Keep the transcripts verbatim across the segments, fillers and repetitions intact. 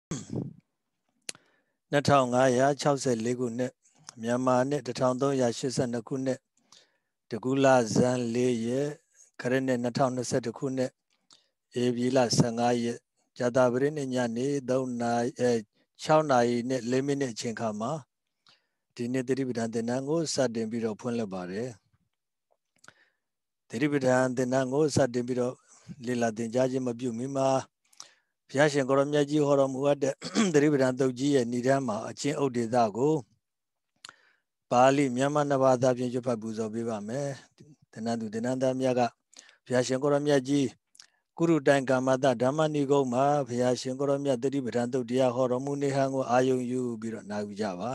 နှစ်ထောင်ငါးရာခြောက်ဆယ်လေးခုနှစ်မြန်မာနှစ်တစ်ထောင်သုံးရာရှစ်ဆယ်နှစ်ခုနှစ်တကူလဇန်လေးရက်ခရစ်နှစ်နှစ်ထောင်နှစ်ဆယ်တစ်ခုနှစ်ဧပြီလဆယ်ငါးရက်ဇာတာပရိနှစ်ညနေသုံးနာရီအဲခြောက်နာရီနဲ့လေးမိနစ်အချိန်ခါမှာဒီနေ့သတိပဋ္ဌာန်သင်တန်းကိုစတင်ပြီးတော့ဖွင့်လှစ်ပါတယ်သတိပဋ္ဌာန်သင်တန်းကိုစတင်ပြီးတော့လေ့လာသင်ကြားခြင်းမပြုမီမှာဘုရားရှင်ကိုရောမြတ်ကြီးဟောတော်မူအပ်တဲ့သတိပဋ္ဌာန်သုတ်ကြီးရဲ့ဏ္ဍန်မှာအချင်းဥဒေသကိုပါဠိမြန်မာနှစ်ဘာသာဖြင့်ရွတ်ဖတ်ပူဇော်ပေးပါမယ်သင်္นานသူသင်္นานသားများကဘုရားရှင်ကိုရောမြတ်ကြီးကုရုတိုင်ကာမတဓမ္မနိဂုံးမှာဘုရားရှင်ကိုရောမြတ်သတိပဋ္ဌာန်သုတ်တရားဟောတော်မူနေဟံကိုအာယုံယူပြီးတော့နာယူကြပါ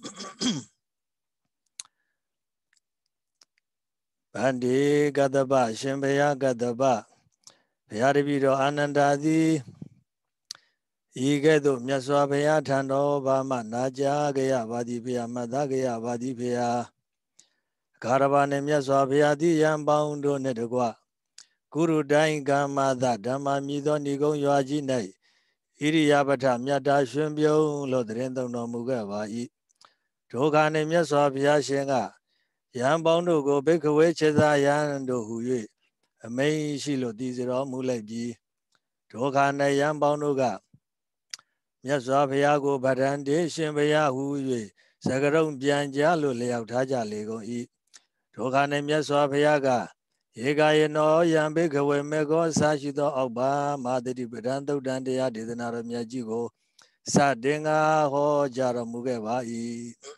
ဗန္ဒီကတ္တပရှင်ဘုရားကတ္တပဘုရားတပည့်တော်အာနန္ဒာသည်ဤကဲ့သို့မြတ်စွာဘုရားထံတော်ဘာမှနာကြားကြရပါသည်ဖေယမှတ်သားကြရပါသည်ဖေယဂါရဘာနှင့်မြတ်စွာဘုရားသည်ယံပေါင်းတို့နှင့်တကွကုရုတိုင်းကမ္မသဓမ္မမြည်သောဏိကုံရွာကြီး၌ဣရိယာပဋ္ဌမြတ်တာရွှင်ပြုံးလို့တရင်သုံးတော်မူခဲ့ပါ၏ဒုက္ခနှင့်မြတ်စွာဘုရားရှင်ကယံပေါင်းတို့ကိုဘိက္ခဝေခြေသာယံတို့ဟူ၍အမိန့်ရှိလို့တည်စေတော်မူလိုက်ပြီးဒုက္ခ၌ယံပေါင်းတို့ကမြတ်စွာဘုရားကိုဗဒန္တေရှင်ဘုရားဟူ၍စကရုံပြန်ကြလို့လျောက်ထားကြလေကုန်၏ဒုက္ခနှင့်မြတ်စွာဘုရားကဧကယေနောယံဘိက္ခဝေမေကောအစရှိသောအောက်ပါမဟာတတိပဋ္ဌာန်သုတ်တန်တရားဒေသနာတော်မြတ်ကြီးကိုစတင်ငါဟောကြားတော်မူခဲ့ပါ၏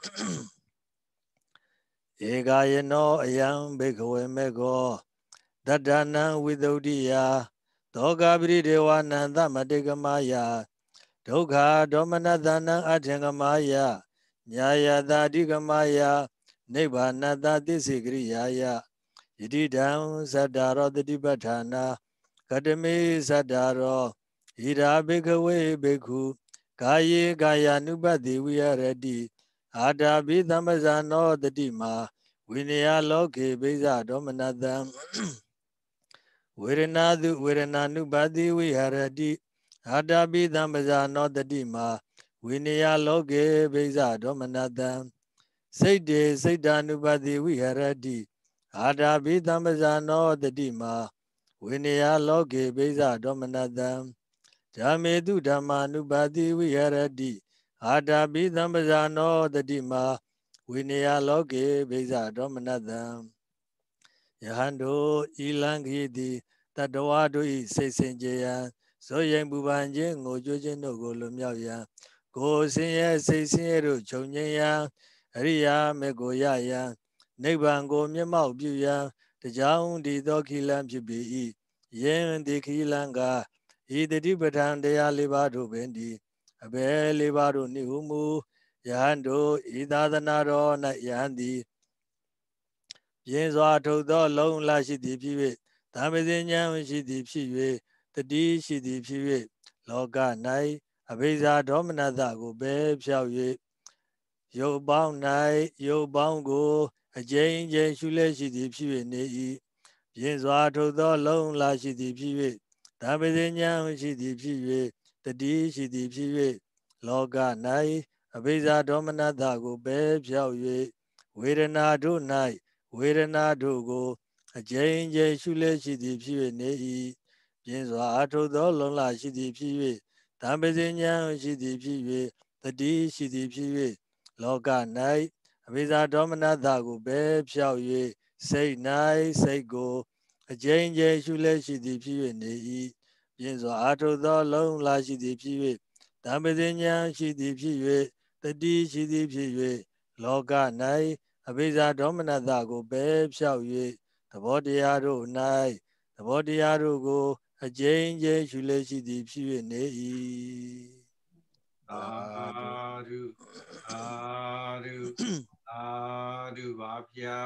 ဧကယေနောအယံဘိက္ခဝေမေကောတတ္တနံဝိသုဒ္ဓိယသောကပရိဒေဝနံသမတေကမယဒုက္ခဒေါမနသနံအထင်ကမယညာယတာအဓိကမယနိဗ္ဗာနတသစ္စေကရိယာယယတိတံသတ္တရောတတိပဋ္ဌာနာကတမေသတ္တရောဣရာဘိက္ခဝေဘိက္ခုကာယေကာယ ानु ပတိဝိဟရတိအာတာဘိသမ္ပဇာနောတတိမာဝိနယလောကေဘိဇဒေါမနတံဝေရဏတုဝေရဏ ानु ပတိဝိဟရတိအာတာပိသမ္ပဇာနောတတိမာဝိနယလောကေဘိဇဒေါမနတံစိတ်တေစိတ် ानु ပတိဝိဟရတိအာတာပိသမ္ပဇာနောတတိမာဝိနယလောကေဘိဇဒေါမနတံဓမ္မေတုဓမ္မာ ानु ပတိဝိဟရတိအာတာပိသမ္ပဇာနောတတိမာဝိနယလောကေဘိဇဒေါမနတံယဟန်တို့ဤလံခီတိတတဝါတို့ဤစိတ်စင်ကြယ်ရန်ဇောရင်ပူပန်ခြင်းငိုကြွခြင်းတို့ကိုလွန်မြောက်ရန်ကိုယ်ဆင်းရဲစိတ်ဆင်းရဲတို့ချုပ်ငြိမ်းရန်အရိယာမေကိုရရန်နိဗ္ဗာန်ကိုမျက်မှောက်ပြုရန်တကြောင်ဒီသောခီလံဖြစ်ပေ၏ယင်းဒီခီလံကဤတတိပဋ္ဌာန်တရားလေးပါးတို့ပင်ဒီအဘယ်လေးပါးတို့နိဟုမူယဟန်တို့ဤသာသနာတော်၌ယဟန်သည်ပြင်းစွာထုတ်သောလုံးလာရှိသည်ဖြစ်၍သံပဇဉ္ဉံရှိသည်ဖြစ်၍တတိရှိသည်ဖြစ်၍လောက၌အဘိဇာဒေါမနတကိုပဲဖြောက်၍ရုပ်ပေါင်း၌ရုပ်ပေါင်းကိုအကျဉ်းချင်းရှုလဲရှိသည်ဖြစ်၍နေ၏ပြင်းစွာထုတ်သောလုံးလာရှိသည်ဖြစ်၍သံပဇဉ္ဉံရှိသည်ဖြစ်၍တတိရှိသည်ဖြစ်၍လောက၌အဘိဇာဒေါမနတကိုပဲဖြောက်၍ဝေဒနာတို့၌ဝေဒနာတို့ကိုအကျဉ်းချင်းရှုလဲရှိသည်ဖြစ်၍နေ၏ပြင်းစွာအထုတ်သောလုံးလာရှိသည်ဖြစ်၍သံပဇဉ္ဉံရှိသည်ဖြစ်၍တတိရှိသည်ဖြစ်၍လောက၌အဘိဇာဒေါမနတကိုပဲဖြောက်၍စိတ်၌စိတ်ကိုအကျဉ်းချင်းရှုလဲရှိသည်ဖြစ်၍နေ၏ပြင်းစွာအထုတ်သောလုံးလာရှိသည်ဖြစ်၍သံပဇဉ္ဉံရှိသည်ဖြစ်၍တတိရှိသည်ဖြစ်၍လောက၌အဘိဇာဒေါမနတကိုပဲဖြောက်၍သဘောတရားတို့၌သဘောတရားတို့ကိုအကျဉ်းချင်းရှုလဲရှိသည်ဖြစ်၍နေ၏သာဓုသာဓုသာဓုပါဗျာ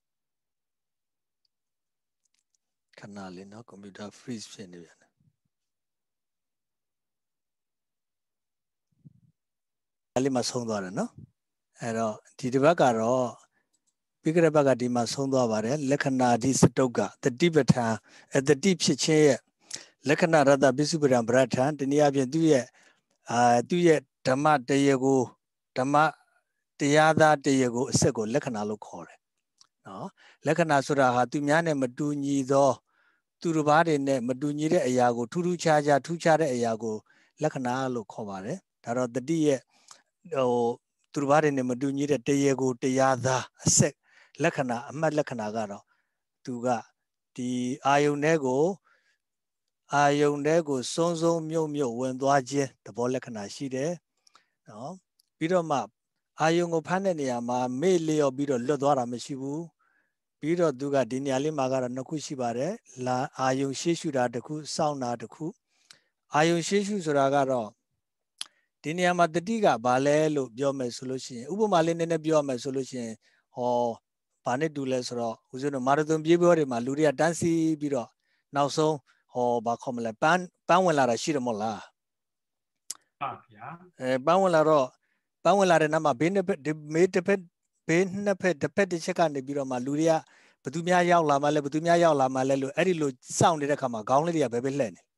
ခဏလေးနော်ကွန်ပျူတာ freeze ဖြစ်နေပြန်တယ်လေးမှာဆုံးသွားတယ်နော်အဲ့တော့ဒီတစ်ပတ်ကတော့ပြီးကြတဲ့ဘက်ကဒီမှာဆုံးသွားပါတယ်လက္ခဏာဒီစတုတ်ကတတိပဋ္ဌာန်အတတိဖြစ်ခြင်းရဲ့လက္ခဏာရတ္တပိစုပဒံဗရထံတနည်းအားဖြင့်သူ့ရဲ့အာသူ့ရဲ့ဓမ္မတရားကိုဓမ္မတရားသားတရားကိုအစစ်ကိုလက္ခဏာလို့ခေါ်တယ်နော်လက္ခဏာဆိုတာဟာသူများနဲ့မတူညီသောသူတစ်ပါးတွေနဲ့မတူညီတဲ့အရာကိုထူးထူးခြားခြားထူးခြားတဲ့အရာကိုလက္ခဏာလို့ခေါ်ပါတယ်ဒါတော့တတိရဲ့ဟိုသူတစ်ပါးတွေနဲ့မတူညီတဲ့တရားကိုတရားသားအစစ်လက္ခဏာအမှတ်လက္ခဏာကတော့သူကဒီအာယုန်တွေကိုအာယုန်တွေကိုစုံစုံမြုပ်မြုပ်ဝင်သွားခြင်းသဘောလက္ခဏာရှိတယ်နော်ပြီးတော့မှအာယုန်ကိုဖမ်းတဲ့နေရာမှာမေ့လျော့ပြီးတော့လွတ်သွားတာမရှိဘူးပြီးတော့သူကဒီနေရာလေးမှာကတော့နှစ်ခုရှိပါတယ်လာအာယုန်ရှေ့ရှုတာတစ်ခုစောင့်တာတစ်ခုအာယုန်ရှေ့ရှုဆိုတာကတော့ဒီနေရာမှာတတိကဘာလဲလို့ပြောမယ်ဆိုလို့ရှိရင်ဥပမာလေးနည်းနည်းပြောရမယ်ဆိုလို့ရှိရင်ဟောဘာနဲ့တူလဲဆိုတော့ဦးဇင်းတို့မာရသွန်ပြေးပွဲတွေမှာလူတွေကတန်းစီပြီးတော့နောက်ဆုံးဟောဘာခေါ်မလဲပန်းပန်းဝင်လာတာရှိတယ်မဟုတ်လားပါဗျာအဲပန်းဝင်လာတော့ပန်းဝင်လာတဲ့နောက်မှာဘေးနှစ်ဖက်မေးတစ်ဖက်ဘေးနှစ်ဖက်တစ်ဖက်တစ်ချက်ကနေပြီးတော့မှလူတွေကဘသူများရောက်လာမှလဲဘသူများရောက်လာမှလဲလို့အဲ့ဒီလိုစောင့်နေတဲ့ခါမှာခေါင်းလေးတွေကဘယ်ဘက်လှည့်နေ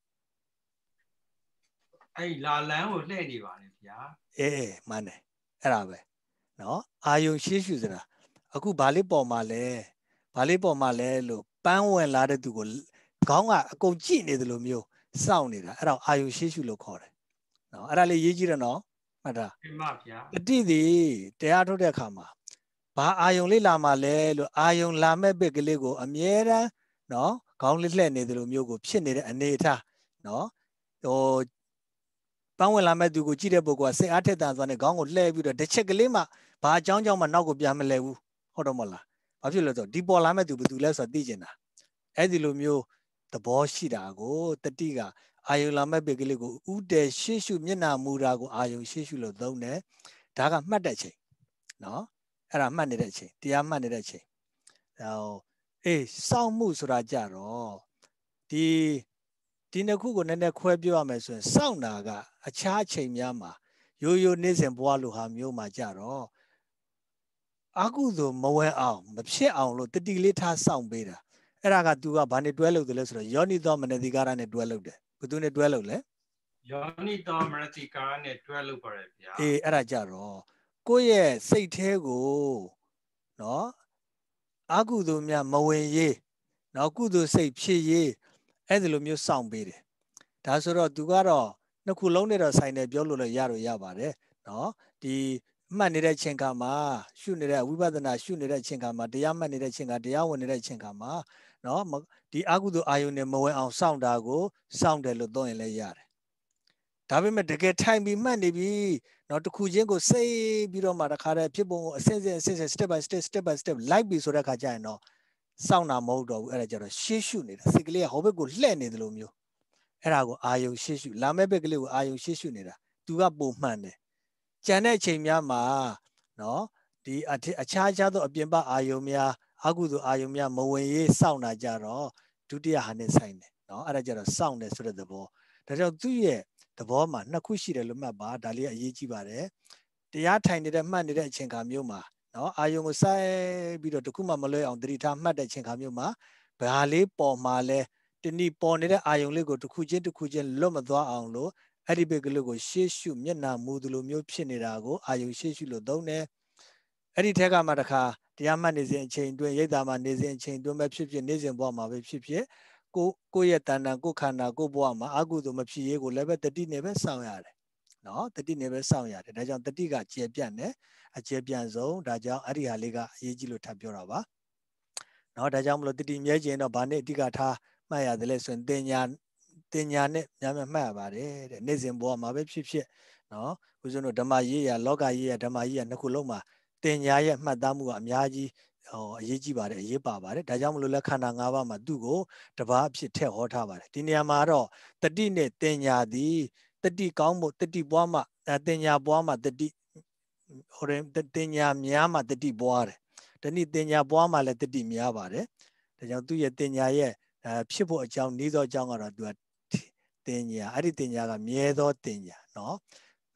အဲ့လာလန်းကိုလှည့်နေပါလေဗျာအေးအေးမှန်တယ်အဲ့ဒါပဲနော်အာယုံရှေးရှုစရာအခုဘာလေးပေါ်မှာလဲဘာလေးပေါ်မှာလဲလို့ပန်းဝင်လာတဲ့သူကိုခေါင်းကအကုန်ကြည့်နေတယ်လို့မျိုးစောင့်နေတာအဲ့တော့အာယုံရှေးရှုလို့ခေါ်တယ်နော်အဲ့ဒါလေးရေးကြည့်ရနော်မှတ်တာမှန်ပါဗျာတတိသည်တရားထုတ်တဲ့အခါမှာဘာအာယုံလေးလာမှလဲလို့အာယုံလာမဲ့ဘက်ကလေးကိုအမြဲတမ်းနော်ခေါင်းလေးလှည့်နေတယ်လို့မျိုးကိုဖြစ်နေတဲ့အနေအထားနော်ဟိုပန်းဝင်လာမဲ့သူကိုကြည့်တဲ့ပုဂ္ဂိုလ်ကစိတ်အားထက်သန်စွာနဲ့ခေါင်းကိုလှည့်ပြီးတော့တစ်ချက်ကလေးမှဘာအကြောင်းကြောင့်မှနောက်ကိုပြန်မလဲဘူးဟုတ်တော့မလားဘာဖြစ်လို့လဲဆိုတော့ဒီပေါ်လာမဲ့သူဘယ်သူလဲဆိုတာသိကျင်တာအဲ့ဒီလိုမျိုးသဘောရှိတာကိုတတိကအာယုံလာမဲ့ဘက်ကလေးကိုဥတည်ရှေ့ရှုမျက်နာမူတာကိုအာယုံရှေ့ရှုလို့သုံးတယ်ဒါကမှတ်တဲ့ချိန်နော်အဲ့ဒါမှတ်နေတဲ့အချိန်တရားမှတ်နေတဲ့အချိန်ဟောအေးစောင့်မှုဆိုတာကြတော့ဒီဒီနှစ်ခုကိုနည်းနည်းခွဲပြောရမယ်ဆိုရင်စောင့်တာကအခြားအချိန်များမှာရိုးရိုးနေ့စဉ်ဘဝလိုဟာမျိုးမှာကြတော့အကုသို့မဝင်အောင်မဖြစ်အောင်လို့တတိလေးထားစောင့်ပေးတာအဲ့ဒါက तू ကဘာနဲ့တွဲလို့တယ်လဲဆိုတော့ယောနိသောမနတိကာရနဲ့တွဲလို့တယ်ဘယ်သူနဲ့တွဲလို့လဲယောနိသောမနတိကာရနဲ့တွဲလို့ပါတယ်ဗျာအေးအဲ့ဒါကြတော့ကိုယ့်ရဲ့စိတ်แท้ကိုနော်အကုသို့များမဝင်ရေးနော်ကုသို့စိတ်ဖြစ်ရေးအဲ့ဒီလိုမျိုးစောင့်ပေးတယ်ဒါဆိုတော့ तू ကတော့နှစ်ခုလုံးနဲ့တော့ဆိုင်တယ်ပြောလို့လည်းရတော့ရပါတယ်နော်ဒီမှတ်နေတဲ့ချိန်ခါမှာရှုနေတဲ့ဝိပဿနာရှုနေတဲ့ချိန်ခါမှာတရားမှတ်နေတဲ့ချိန်ခါတရားဝင်နေတဲ့ချိန်ခါမှာနော်ဒီအကုသို့အာယုန်နဲ့မဝင်အောင်စောင့်တာကိုစောင့်တယ်လို့သုံးရင်လည်းရတယ်ဒါပေမဲ့တကယ်ထိုင်ပြီးမှတ်နေပြီနော်တစ်ခုချင်းကိုစိတ်ပြီးတော့မှတခါတည်းဖြစ်ပုံကိုအစစ်စစ်အစစ်စစ် step by step step by step လိုက်ပြီးဆိုတဲ့ခါကျရင်တော့စောင့်တာမဟုတ်တော့ဘူးအဲ့ဒါကြတော့ရှေ့ရှုနေတာစိတ်ကလေးကဟိုဘက်ကိုလှည့်နေတယ်လို့မျိုးအဲ့ဒါကိုအာယုံရှေ့ရှုလာမဲ့ဘက်ကလေးကိုအာယုံရှေ့ရှုနေတာ तू ကပုံမှန်တယ်ကြံတဲ့အချိန်များမှာနော်ဒီအခြားခြားသောအပြင်ပအာယုံများအကုသို့အာယုံများမဝင်ရေးစောင့်တာကြတော့ဒုတိယဟာနဲ့ဆိုင်တယ်နော်အဲ့ဒါကြတော့စောင့်တယ်ဆိုတဲ့သဘောဒါကြောင့်သူ့ရဲ့သဘောမှာနှစ်ခုရှိတယ်လို့မှတ်ပါဒါလေးအရေးကြီးပါတယ်တရားထိုင်နေတဲ့မှတ်နေတဲ့အချိန်ခါမျိုးမှာနော်အာယုံကိုစိုက်ပြီးတော့တခုမှမလွဲအောင်သတိထားမှတ်တဲ့အချိန်ခါမျိုးမှာဘာလေးပေါ်မှာလဲတနည်းပေါ်နေတဲ့အာယုံလေးကိုတစ်ခုချင်းတစ်ခုချင်းလွတ်မသွားအောင်လို့အဲ့ဒီဘက်ကလေးကိုရှေ့ရှုမျက်နှာမူသလိုမျိုးဖြစ်နေတာကိုအာယုံရှေ့ရှုလို့သုံးတယ်အဲ့ဒီထက်ကမှတခါတရားမှတ်နေစဉ်အချိန်တွင်းရိတ်တာမှနေစဉ်အချိန်တွင်းပဲဖြစ်ဖြစ်နေစဉ်ဘဝမှာပဲဖြစ်ဖြစ်ကိုကိုရဲ့တဏ္ဍာကိုခန္ဓာကိုဘဝမှာအကုသို့မဖြစ်ရေးကိုလည်းပဲတတိနဲ့ပဲစောင့်ရတယ်နော်တတိနဲ့ပဲစောင့်ရတယ်ဒါကြောင့်တတိကကျေပြန့်တယ်အကျေပြန့်ဆုံးဒါကြောင့်အဲ့ဒီဟာလေးကအရေးကြီးလို့ထပ်ပြောတာပါနော်ဒါကြောင့်မလို့တတိမြဲခြင်းတော့ဗာနဲ့အဓိကထားမှတ်ရတယ်လဲဆိုရင်တင်ညာတင်ညာနဲ့များများမှတ်ရပါတယ်တဲ့နေ့စဉ်ဘဝမှာပဲဖြစ်ဖြစ်နော်ဦးဇင်းတို့ဓမ္မရေးရလောကရေးရဓမ္မရေးရနှစ်ခုလုံးမှာတင်ညာရဲ့မှတ်သားမှုကအများကြီးဟောအရေးကြီးပါတယ်အရေးပါပါတယ်ဒါကြောင့်မလို့လက်ခန္ဓာ၅ပါးမှာသူ့ကိုတပါးအဖြစ်ထည့်ဟောထားပါတယ်ဒီနေရာမှာတော့တတိနဲ့တင်ညာသည်တတိကောင်းဖို့တတိပွားမှတင်ညာပွားမှတတိဟိုရင်တင်ညာများမှတတိပွားတယ်တနည်းတင်ညာပွားမှလည်းတတိများပါတယ်ဒါကြောင့်သူ့ရဲ့တင်ညာရဲ့အဲဖြစ်ဖို့အကြောင်းဤသောအကြောင်းကတော့သူကတင်ညာအဲ့ဒီတင်ညာကမြဲသောတင်ညာနော်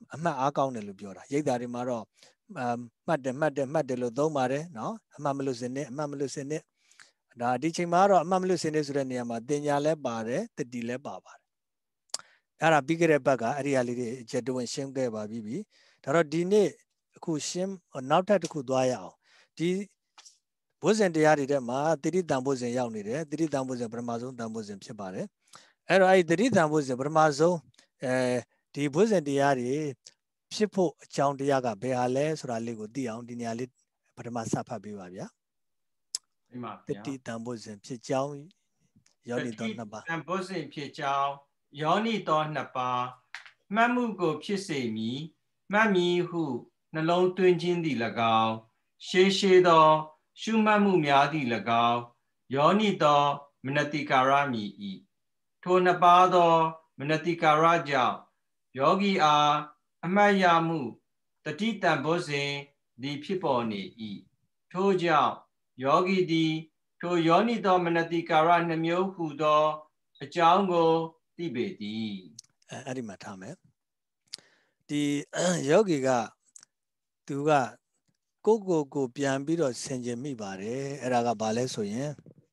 အမှတ်အားကောင်းတယ်လို့ပြောတာရိတ်တာတွေမှာတော့မှတ်တယ်မှတ်တယ်မှတ်တယ်လို့သုံးပါတယ်နော်အမှတ်မလို့စနစ်အမှတ်မလို့စနစ်ဒါဒီချိန်မှာတော့အမှတ်မလို့စနစ်ဆိုတဲ့နေရာမှာတင်ညာလဲပါတယ်တတိလဲပါပါတယ်အဲ့ဒါပြီးခဲ့တဲ့ဘက်ကအဲ့ဒီဟာလေးတွေအချက်တဝင်ရှင်းခဲ့ပါပြီပြီဒါတော့ဒီနေ့အခုရှင်းနောက်ထပ်တစ်ခုသွားရအောင်ဒီဘုဇင်တရားတွေထဲမှာတိတိတံဘုဇင်ရောက်နေတယ်တိတိတံဘုဇင်ပထမဆုံးတံဘုဇင်ဖြစ်ပါတယ်အဲ့တော့အဲ့ဒီတိတိတံဘုဇင်ပထမဆုံးအဲဒီဘုဇင်တရားတွေဖြစ်ဖို့အကြောင်းတရားကဘယ်ဟာလဲဆိုတာလေးကိုသိအောင်ဒီနေရာလေးပထမစဖတ်ပေးပါဗျာဒီမှာတတိတံဘုဇင်ဖြစ်ကြောင်းယောနိတော်နှစ်ပါးတံဘုဇင်ဖြစ်ကြောင်းယောနိတော်နှစ်ပါးမှတ်မှုကိုဖြစ်စေမည်မှတ်မည်ဟုနှလုံးသွင်းခြင်းသည်၎င်းရှေးရှေးသောရှုမှတ်မှုများသည်၎င်းယောနိတော်မနတိကာရမည်၏ထိုနှစ်ပါးသောမနတိကာရကြောင့်ယောဂီအားအမှတ်ရမှုတတိတံဘုဇင်သည်ဖြစ်ပေါ်နေ၏ထို့ကြောင့်ယောဂီသည်ထိုယောနိသောမနတိကာရနှမျိုးဟူသောအကြောင်းကိုသိပေသည်အဲအဲ့ဒီမှာထားမယ်ဒီယောဂီကသူကကိုကိုကိုပြန်ပြီးတော့ဆင်ခြင်မိပါတယ်အဲ့ဒါကဘာလဲဆိုရင်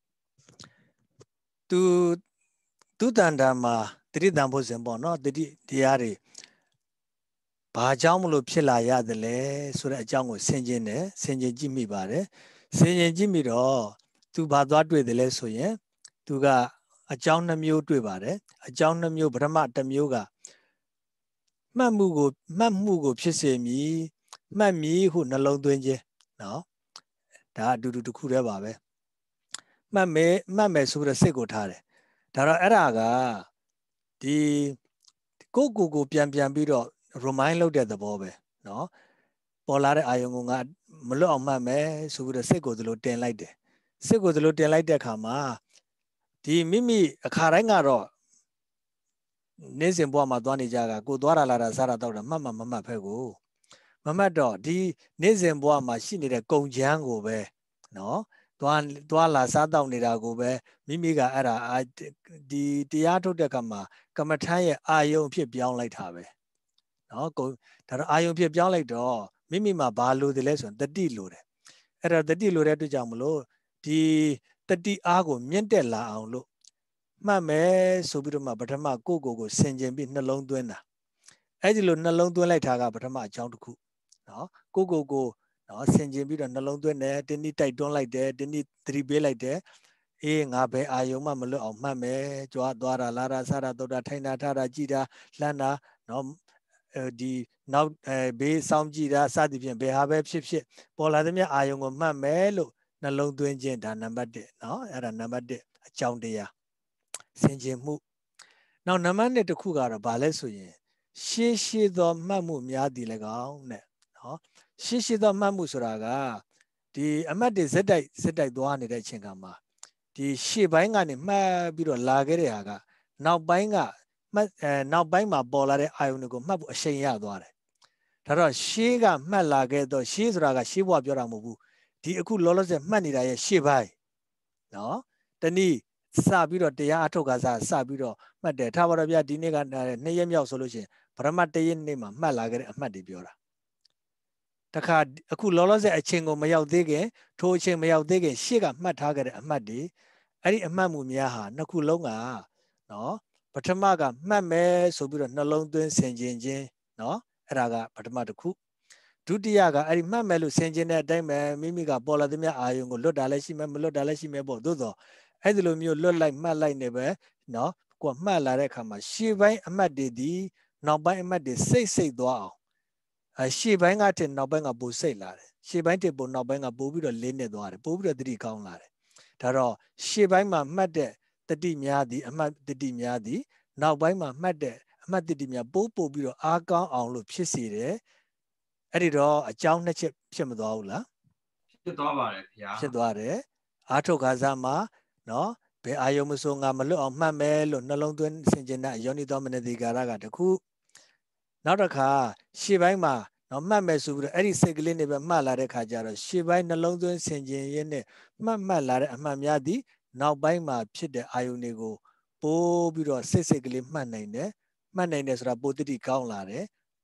သူသူတန်တာမှာတတိတံဘုဇင်ပေါ့နော်တတိတရားတွေဘာကြောင့်မလို့ဖြစ်လာရတယ်လဲဆိုတဲ့အကြောင်းကိုဆင်ခြင်တယ်ဆင်ခြင်ကြည့်မိပါတယ်ဆင်ခြင်ကြည့်မိတော့သူဘာသွားတွေ့တယ်လဲဆိုရင်သူကအကြောင်းနှမျိုးတွေ့ပါတယ်အကြောင်းနှမျိုးပထမတစ်မျိုးကမှတ်မှုကိုမှတ်မှုကိုဖြစ်စေမည်မှတ်မည်ဟုနှလုံးသွင်းခြင်းနော်ဒါအတူတူတစ်ခုတည်းပါပဲမှတ်မယ်မှတ်မယ်ဆိုတော့စိတ်ကိုထားတယ်ဒါတော့အဲ့ဒါကဒီကိုကိုကိုပြန်ပြန်ပြီးတော့ remind လုပ်တဲ့သဘောပဲနော်ပေါ်လာတဲ့အာယုံကငါမလွတ်အောင်မှတ်မယ်ဆိုပြီးတော့စိတ်ကိုဒီလိုတင်လိုက်တယ်စိတ်ကိုဒီလိုတင်လိုက်တဲ့အခါမှာဒီမိမိအခါတိုင်းကတော့နေ့စဉ်ဘဝမှာသွားနေကြတာကိုသွားတာလာတာစားတာတောက်တာမှတ်မှမမှတ်ဖက်ကိုမမှတ်တော့ဒီနေ့စဉ်ဘဝမှာရှိနေတဲ့ကုံချမ်းကိုပဲနော်သွားသွားလာစားတောက်နေတာကိုပဲမိမိကအဲ့ဒါဒီတရားထုတ်တဲ့အခါမှာကမ္မထမ်းရဲ့အာယုံဖြစ်ပြောင်းလိုက်တာပဲနော်ကိုဒါတော့အာယုံဖြစ်ပြောင်းလိုက်တော့မိမိမှာဘာလို့တယ်လဲဆိုရင်တတိလို့တယ်အဲ့ဒါတတိလို့တဲ့အတွက်ကြောင့်မလို့ဒီတတိအားကိုမြင့်တက်လာအောင်လို့မှတ်မယ်ဆိုပြီးတော့မှပထမကိုကိုကိုဆင်ခြင်ပြီးနှလုံးသွင်းတာအဲ့ဒီလိုနှလုံးသွင်းလိုက်တာကပထမအကြောင်းတစ်ခုနော်ကိုကိုကိုနော်ဆင်ခြင်ပြီးတော့နှလုံးသွင်းတယ်တင်းနီးတိုက်တွန်းလိုက်တယ်တင်းနီးသတိပေးလိုက်တယ်အေးငါပဲအာယုံမှမလွတ်အောင်မှတ်မယ်ကြွားသွားတာလာတာစားတာတော့တာထိုင်တာထားတာကြည်တာလှမ်းတာနော်ဒီနောက်အဲဘေးစောင့်ကြည့်တာစသည်ဖြင့်ဘယ်ဟာပဲဖြစ်ဖြစ်ပေါ်လာသမျှအာယုံကိုမှတ်မယ်လို့နှလုံးသွင်းခြင်းဒါနံပါတ်တစ်နော်အဲ့ဒါနံပါတ်တစ်အကြောင်းတရားဆင်ခြင်မှုနောက်နံပါတ်နှစ်တစ်ခုကတော့ဗာလဲဆိုရင်ရှေးရှေးသောမှတ်မှုများသည်၎င်းတဲ့နော်ရှေးရှေးသောမှတ်မှုဆိုတာကဒီအမှတ်တွေဇက်တိုက်ဇက်တိုက်သွားနေတဲ့အချိန်ကမှာဒီရှေ့ပိုင်းကနေမှတ်ပြီးတော့လာခဲ့တဲ့ဟာကနောက်ပိုင်းကမှတ်အဲနောက်ပိုင်းမှာပေါ်လာတဲ့အာယုန်တွေကိုမှတ်ဖို့အချိန်ရသွားတယ်ဒါတော့ရှေးကမှတ်လာခဲ့တော့ရှေးဆိုတာကရှေးဘဝပြောတာမဟုတ်ဘူးဒီအခုလောလောဆယ်မှတ်နေတာရဲ့ရှေ့ပိုင်းနော်တနည်းစပြီးတော့တရားအထုတ်ကစားစပြီးတော့မှတ်တယ်ထားပါတော့ဗျာဒီနေ့ကနှစ်ရက်မြောက်ဆိုလို့ရှိရင်ပရမတ်တရက်နေ့မှာမှတ်လာခဲ့တဲ့အမှတ်တွေပြောတာတခါအခုလောလောဆယ်အချိန်ကိုမရောက်သေးခင်ထိုအချိန်မရောက်သေးခင်ရှေ့ကမှတ်ထားခဲ့တဲ့အမှတ်တွေအဲ့ဒီအမှတ်မှုများဟာနှစ်ခုလုံးကနော်ပထမကမှတ်မယ်ဆိုပြီးတော့နှလုံးသွင်းဆင်ခြင်ခြင်းနော်အဲ့ဒါကပထမတစ်ခုဒုတိယကအဲ့ဒီမှတ်မယ်လို့ဆင်ခြင်တဲ့အတိုင်းပဲမိမိကပေါ်လာသမျှအာယုံကိုလွတ်တာလည်းရှိမယ်မလွတ်တာလည်းရှိမယ်ပေါ့သို့တော့အဲ့ဒီလိုမျိုးလွတ်လိုက်မှတ်လိုက်နေပဲနော်ကိုမှတ်လာတဲ့အခါမှာရှေ့ပိုင်းအမှတ်တွေဒီနောက်ပိုင်းအမှတ်တွေစိတ်စိတ်သွားအောင်အရှေ့ပိုင်းကထက်နောက်ပိုင်းကပိုစိတ်လာတယ်ရှေ့ပိုင်းထက်ပိုနောက်ပိုင်းကပိုပြီးတော့လေးနေသွားတယ်ပိုပြီးတော့တတိကောင်းလာတယ်ဒါတော့ရှေ့ပိုင်းမှာမှတ်တဲ့တတိများသည်အမှတ်တတိများသည်နောက်ပိုင်းမှာမှတ်တဲ့အမှတ်တတိများပိုးပို့ပြီးတော့အားကောင်းအောင်လို့ဖြစ်စေတယ်အဲ့ဒီတော့အကြောင်းနှစ်ချက်ဖြစ်မသွားဘူးလားဖြစ်သွားပါတယ်ဗျာဖြစ်သွားတယ်အားထုတ်ခါစားမှာနော်ဘယ်အာယုံမဆိုငါမလွတ်အောင်မှတ်မယ်လို့နှလုံးသွင်းဆင်ခြင်တဲ့ယောနိသောမနတိကာရကတခုနောက်တစ်ခါရှေ့ပိုင်းမှာနော်မှတ်မယ်ဆိုပြီးတော့အဲ့ဒီစိတ်ကလေးနဲ့ပဲမှတ်လာတဲ့ခါကျတော့ရှေ့ပိုင်းနှလုံးသွင်းဆင်ခြင်ရင်းနဲ့မှတ်မှတ်လာတဲ့အမှတ်များသည်နောက်ပိုင်းမှာဖြစ်တဲ့အာယုန်တွေကိုပိုးပြီးတော့စိတ်စိတ်ကလေးမှတ်နိုင်တယ်မှတ်နိုင်တယ်ဆိုတာပိုတတိကောင်းလာတယ်တ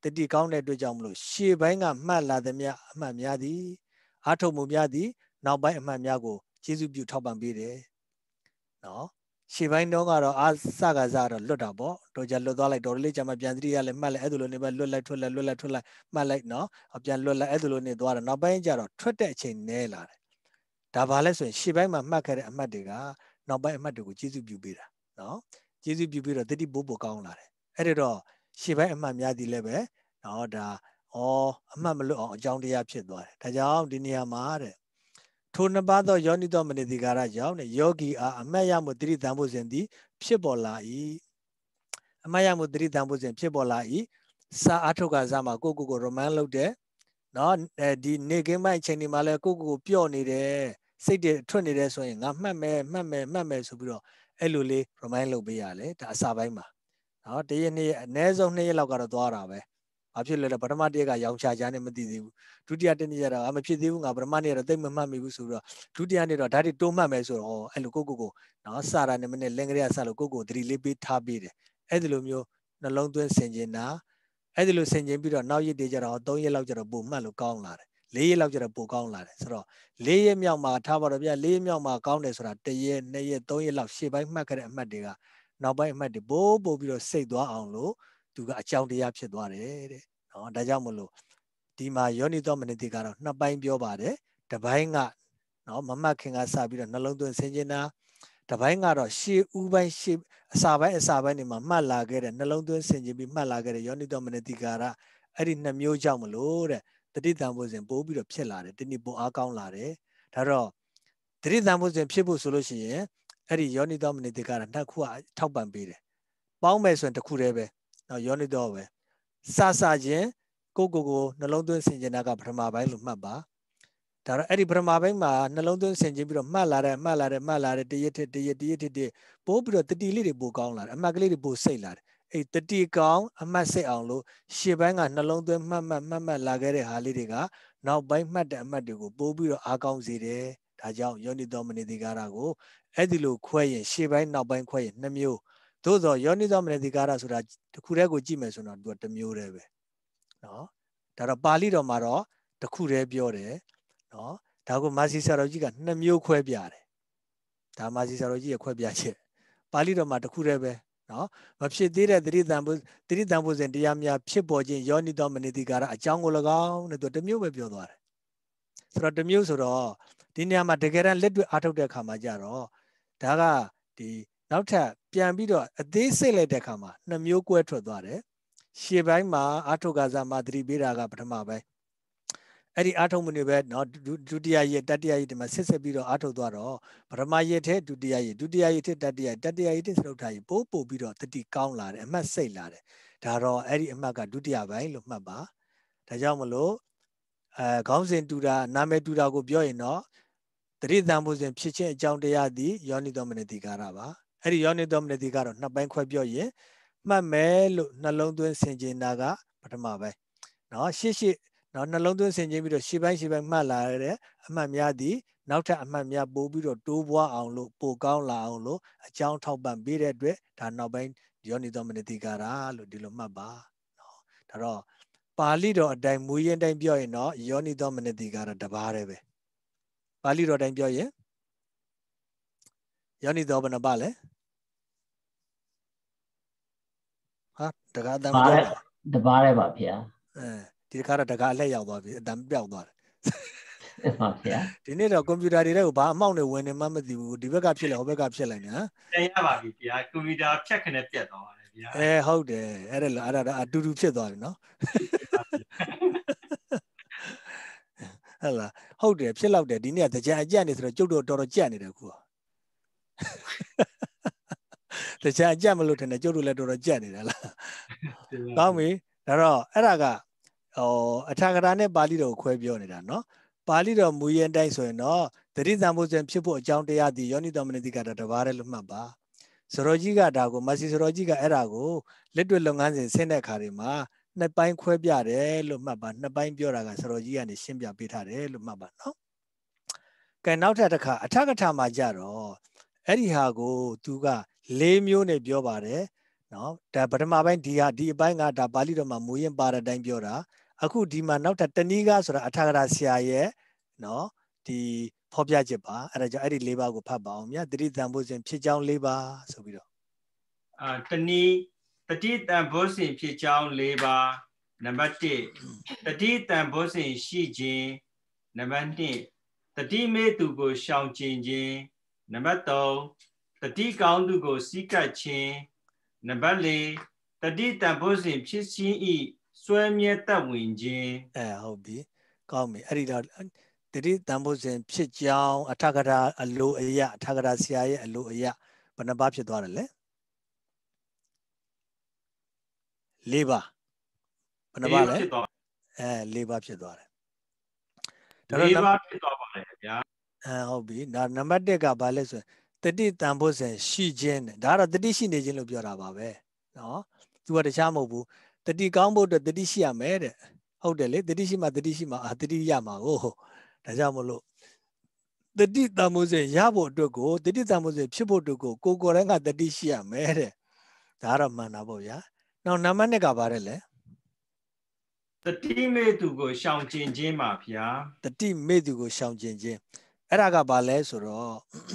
တတိကောင်းတဲ့အတွက်ကြောင့်မလို့ရှေ့ပိုင်းကမှတ်လာသည်များအမှတ်များသည်အားထုတ်မှုများသည်နောက်ပိုင်းအမှတ်များကိုကျေးဇူးပြုထောက်ပံ့ပေးတယ်နော်ရှေ့ပိုင်းတော့ကတော့အားစကားစားတော့လွတ်တာပေါ့တော့ကြလွတ်သွားလိုက်တော်လေးကြာမှပြန်သတိရလဲမှတ်လိုက်အဲ့ဒါလိုနေပဲလွတ်လိုက်ထွက်လိုက်လွတ်လိုက်ထွက်လိုက်မှတ်လိုက်နော်ပြန်လွတ်လိုက်အဲ့ဒါလိုနေသွားတော့နောက်ပိုင်းကျတော့ထွက်တဲ့အချိန်နည်းလာတယ်ဒါဘာလဲဆိုရင်ရှေ့ပိုင်းမှာမှတ်ခဲ့တဲ့အမှတ်တွေကနောက်ပိုင်းအမှတ်တွေကိုကျေးဇူးပြုပေးတာနော်ကျေးဇူးပြုပြီးတော့တတိပိုးပိုကောင်းလာတယ်အဲ့ဒါတော့ရှေ့ပိုင်းအမှတ်များသည်လည်းပဲနော်ဒါဩအမှတ်မလွတ်အောင်အကြောင်းတရားဖြစ်သွားတယ်ဒါကြောင့်ဒီနေရာမှာတဲ့ထိုနှစ်ပါးသောယောနိသောမနတိကာရကြောင့်ယောဂီအားအမှတ်ရမှုတတိတံဖို့စဉ်သည်ဖြစ်ပေါ်လာ၏အမှတ်ရမှုတတိတံဖို့စဉ်ဖြစ်ပေါ်လာ၏စာအထုတ်ကစားမှာကိုကိုကိုရိုမန်လုပ်တယ်နော်အဲဒီနေကင်းပိုင်းအချိန်ဒီမှာလဲကိုကိုကိုပြော့နေတယ်စိတ်တွေထွက်နေတယ်ဆိုရင်ငါမှတ်မယ်မှတ်မယ်မှတ်မယ်ဆိုပြီးတော့အဲ့လိုလေး remind လုပ်ပေးရလေဒါအစာပိုင်းမှာနော်တရက်နေ့အနည်းဆုံးနှစ်ရက်လောက်ကတော့သွားတာပဲဘာဖြစ်လဲလဲပထမတရက်ကရောင်ချာချာနဲ့မသိသေးဘူးဒုတိယတနေ့ကျတော့အမဖြစ်သေးဘူးငါပထမနေ့ကတော့သိမမှတ်မိဘူးဆိုတော့ဒုတိယနေ့တော့ဓာတ်တွေတိုးမှတ်မယ်ဆိုတော့အဲ့လိုကိုကိုကိုနော်စတာနဲ့မနဲ့လင်္ကလေးကစလို့ကိုကိုသတိလေးပေးထားပေးတယ်အဲ့ဒီလိုမျိုးနှလုံးသွင်းဆင်ခြင်တာအဲ့ဒီလိုဆင်ခြင်ပြီးတော့နောက်ရက်တွေကျတော့သုံးရက်လောက်ကျတော့ပိုမှတ်လို့ကောင်းလာတယ်လေးရက်လောက်ကျတော့ပိုကောင်းလာတယ်ဆိုတော့လေးရက်မြောက်မှာထားပါတော့ဗျာလေးရက်မြောက်မှာကောင်းတယ်ဆိုတာတစ်ရက်နှစ်ရက်သုံးရက်လောက်ရှေ့ပိုင်းမှတ်ခဲ့တဲ့အမှတ်တွေကနောက်ပိုင်းအမှတ်တွေပို့ပို့ပြီးတော့စိတ်သွားအောင်လို့သူကအကြောင်းတရားဖြစ်သွားတယ်တဲ့နော်ဒါကြောင့်မလို့ဒီမှာယောနိသောမနတိကတော့နှစ်ပိုင်းပြောပါတယ်တစ်ပိုင်းကနော်မမှတ်ခင်ကစပြီးတော့နှလုံးသွင်းဆင်ခြင်တာတစ်ပိုင်းကတော့ရှေ့ဥပိုင်းရှေ့အစာပိုင်းအစာပိုင်းတွေမှာမှတ်လာခဲ့တဲ့နှလုံးသွင်းဆင်ခြင်ပြီးမှတ်လာခဲ့တဲ့ယောနိသောမနတိကာရအဲ့ဒီနှစ်မျိုးကြောင့်မလို့တဲ့တတိတံဖို့စဉ်ပို့ပြီးတော့ဖြစ်လာတယ်တနည်းပိုအားကောင်းလာတယ်ဒါတော့တတိတံဖို့စဉ်ဖြစ်ဖို့ဆိုလို့ရှိရင်အဲ့ဒီယောနိသောမနတိကာရနှစ်ခုကထောက်ပံ့ပေးတယ်ပေါင်းမယ်ဆိုရင်တစ်ခုတည်းပဲနော်ယောနိသောပဲစစချင်းကိုကိုကိုနှလုံးသွင်းဆင်ခြင်တာကပထမပိုင်းလို့မှတ်ပါဒါတော့အဲ့ဒီပထမပိုင်းမှာနှလုံးသွင်းဆင်ခြင်ပြီးတော့မှတ်လာတယ်မှတ်လာတယ်မှတ်လာတယ်တရက်ထက်တရက်တရက်ထက်တရက်ပို့ပြီးတော့တတိလေးတွေပိုကောင်းလာတယ်အမှတ်ကလေးတွေပိုစိတ်လာတယ်အဲ့တတိကောင်းအမှတ်စိတ်အောင်လို့ရှေ့ပိုင်းကနှလုံးသွင်းမှတ်မှတ်မှတ်မှတ်လာခဲ့တဲ့ဟာလေးတွေကနောက်ပိုင်းမှတ်တဲ့အမှတ်တွေကိုပို့ပြီးတော့အားကောင်းစေတယ်ဒါကြောင့်ယောနိသောမနတိကာရကိုအဲ့ဒီလိုခွဲရင်ရှေ့ပိုင်းနောက်ပိုင်းခွဲရင်နှစ်မျိုးသို့သောယောနိသောမနတိကာရဆိုတာတစ်ခုတည်းကိုကြည့်မယ်ဆိုတော့သူကတစ်မျိုးတည်းပဲနော်ဒါတော့ပါဠိတော်မှာတော့တစ်ခုတည်းပြောတယ်နော်ဒါကိုမာစီဆရာတော်ကြီးကနှစ်မျိုးခွဲပြတယ်ဒါမာစီဆရာတော်ကြီးရဲ့ခွဲပြချက်ပါဠိတော်မှာတစ်ခုတည်းပဲနော်မဖြစ်သေးတဲ့တတိတံဘုတတိတံဘုဇဉ်တရားများဖြစ်ပေါ်ခြင်းယောနိသောမနတိကာရအကြောင်းကို၎င်းတဲ့သူတစ်မျိုးပဲပြောသွားတယ်ဆိုတော့တစ်မျိုးဆိုတော့ဒီနေရာမှာတကယ်တမ်းလက်တွေ့အားထုတ်တဲ့အခါမှာကြတော့ဒါကဒီနောက်ထပ်ပြန်ပြီးတော့အသေးစိတ်လိုက်တဲ့အခါမှာနှစ်မျိုးကွဲထွက်သွားတယ်ရှေ့ပိုင်းမှာအားထုတ်ကစားမှာသတိပေးတာကပထမပိုင်းအဲ့ဒီအားထုတ်မှုတွေပဲเนาะဒုတိယရက်တတိယရက်ဒီမှာဆက်ဆက်ပြီးတော့အားထုတ်သွားတော့ပထမရက်ထဲဒုတိယရက်ဒုတိယရက်ထဲတတိယတတိယရက်ထဲစရုပ်ထားရင်ပို့ပို့ပြီးတော့တတိကောင်းလာတယ်အမှတ်စိတ်လာတယ်ဒါတော့အဲ့ဒီအမှတ်ကဒုတိယပိုင်းလို့မှတ်ပါဒါကြောင့်မလို့အဲခေါင်းစဉ်တူတာနာမည်တူတာကိုပြောရင်တော့တတိတံဖို့စဉ်ဖြစ်ခြင်းအကြောင်းတရားသည်ယောနိသောမနတိကာရပါအဲ့ဒီယောနိသောမနတိကာရတော့နှစ်ပိုင်းခွဲပြောရင်မှတ်မယ်လို့နှလုံးသွင်းဆင်ခြင်တာကပထမပိုင်းเนาะရှေ့ရှေ့နော်နှလုံးသွင်းဆင်ခြင်ပြီးတော့ရှေ့ပိုင်းရှေ့ပိုင်းမှတ်လာရတဲ့အမှတ်များသည်နောက်ထပ်အမှတ်များပို့ပြီးတော့တိုးပွားအောင်လို့ပိုကောင်းလာအောင်လို့အကြောင်းထောက်ပံ့ပေးတဲ့အတွက်ဒါနောက်ပိုင်းယောနိသောမနတိကာရလို့ဒီလိုမှတ်ပါနော်ဒါတော့ပါဠိတော်အတိုင်းမူရင်းတိုင်းပြောရင်တော့ယောနိသောမနတိကာရတစ်ပါးတည်းပဲပါဠိတော်တိုင်းပြောရင်ယောနိသောဘယ်နှပါလဲဟာတကားအတမ်းပြောပါတစ်ပါးတည်းပါဗျာအဲဒီခါတော့တကားအလှည့်ရောက်သွားပြီအတမ်းပြောက်သွားတယ်ပါဗျာဒီနေ့တော့ကွန်ပျူတာတွေတဲ့ကိုဘာအမောက်နဲ့ဝင်နေမှမသိဘူးဒီဘက်ကဖြစ်လဲဟိုဘက်ကဖြစ်လိုက်ညာတင်ရပါပြီဗျာကွန်ပျူတာဖြတ်ခနဲ့ပြတ်သွားပါတယ်ဗျာအဲဟုတ်တယ်အဲ့ဒါအဲ့ဒါအတူတူဖြစ်သွားပြီနော်ဟဲ့လားဟုတ်တယ်ဖြစ်လောက်တယ်ဒီနေ့ကကြံအကြက်နေဆိုတော့ကျုပ်တို့တော်တော်ကြက်နေတယ်ခုကကြံအကြက်မလို့ထင်တယ်ကျုပ်တို့လည်းတော်တော်ကြက်နေတယ်လားကောင်းပြီဒါတော့အဲ့ဒါကဟိုအထာဂရနဲ့ပါဠိတော်ကိုခွဲပြောနေတာနော်ပါဠိတော်မူရင်းတိုင်းဆိုရင်တော့တတိတံဖို့စဉ်ဖြစ်ဖို့အကြောင်းတရားဒီယောနိသောမနတိကာရတပါးတည်းလို့မှတ်ပါစရောကြီးကဒါကိုမဆီစရောကြီးကအဲ့ဒါကိုလက်တွေ့လုပ်ငန်းစဉ်ဆင်းတဲ့အခါတွေမှာနှစ်ပိုင်းခွဲပြတယ်လို့မှတ်ပါနှစ်ပိုင်းပြောတာကစရောကြီးကနေရှင်းပြပေးထားတယ်လို့မှတ်ပါနော်ကဲနောက်ထပ်တစ်ခါအထကထာမှာကြတော့အဲ့ဒီဟာကိုသူကလေးမျိုးနဲ့ပြောပါတယ်နော်ဒါပထမပိုင်းဒီဟာဒီအပိုင်းကဒါပါဠိတော်မှာမူရင်းပါတဲ့အတိုင်းပြောတာအခုဒီမှာနောက်ထပ်တဏီကဆိုတာအထာဂရဆရာရဲ့နော်ဒီဖော်ပြချက်ပါအဲ့ဒါကြောင့်အဲ့ဒီ၄ပါးကိုဖတ်ပါအောင်မြတ်တတိတန်ဖို့စဉ်ဖြစ်ကြောင်း၄ပါးဆိုပြီးတော့အာတဏီတတိတန်ဖို့စဉ်ဖြစ်ကြောင်း၄ပါးနံပါတ်၁တတိတန်ဖို့စဉ်ရှိခြင်းနံပါတ်၂တတိမေသူကိုရှောင်ကျင်ခြင်းနံပါတ်၃တတိကောင်းသူကိုစီးကပ်ခြင်းနံပါတ်၄တတိတန်ဖို့စဉ်ဖြစ်ခြင်းဤစွဲမြဲသက်ဝင်ခြင်းအဲဟုတ်ပြီကောင်းပြီအဲ့ဒီတော့တတိတန်ဖို့စဉ်ဖြစ်ကြောင်းအထာဂရအလိုအယအထာဂရဆရာရဲ့အလိုအယဘယ်နှပါးဖြစ်သွားတယ်လဲ၄ပါးဘယ်နှပါးလဲအဲ၄ပါးဖြစ်သွားတယ်၄ပါးဖြစ်သွားပါတယ်ဗျာအဲဟုတ်ပြီဒါနံပါတ်၁ကဘာလဲဆိုရင်တတိတန်ဖို့စဉ်ရှိခြင်းဒါကတော့တတိရှိနေခြင်းလို့ပြောတာပါပဲနော်သူကတခြားမဟုတ်ဘူးတတိကောင်းဖို့အတွက်တတိရှိရမယ်တဲ့ဟုတ်တယ်လေတတိရှိမှတတိရှိမှအာတတိရမှာကိုဒါကြောင့်မလို့တတိတန်ဖို့စဉ်ရဖို့အတွက်ကိုတတိတန်ဖို့စဉ်ဖြစ်ဖို့အတွက်ကိုကိုကိုယ်တိုင်ကတတိရှိရမယ်တဲ့ဒါကတော့မှန်တာပေါ့ဗျာနောက်နံပါတ်၂ကဘာလဲလဲတတိမေသူကိုရှောင်ကျင်ခြင်းပါဗျာတတိမေသူကိုရှောင်ကျင်ခြင်းအဲ့ဒါကဘာလဲဆိုတော့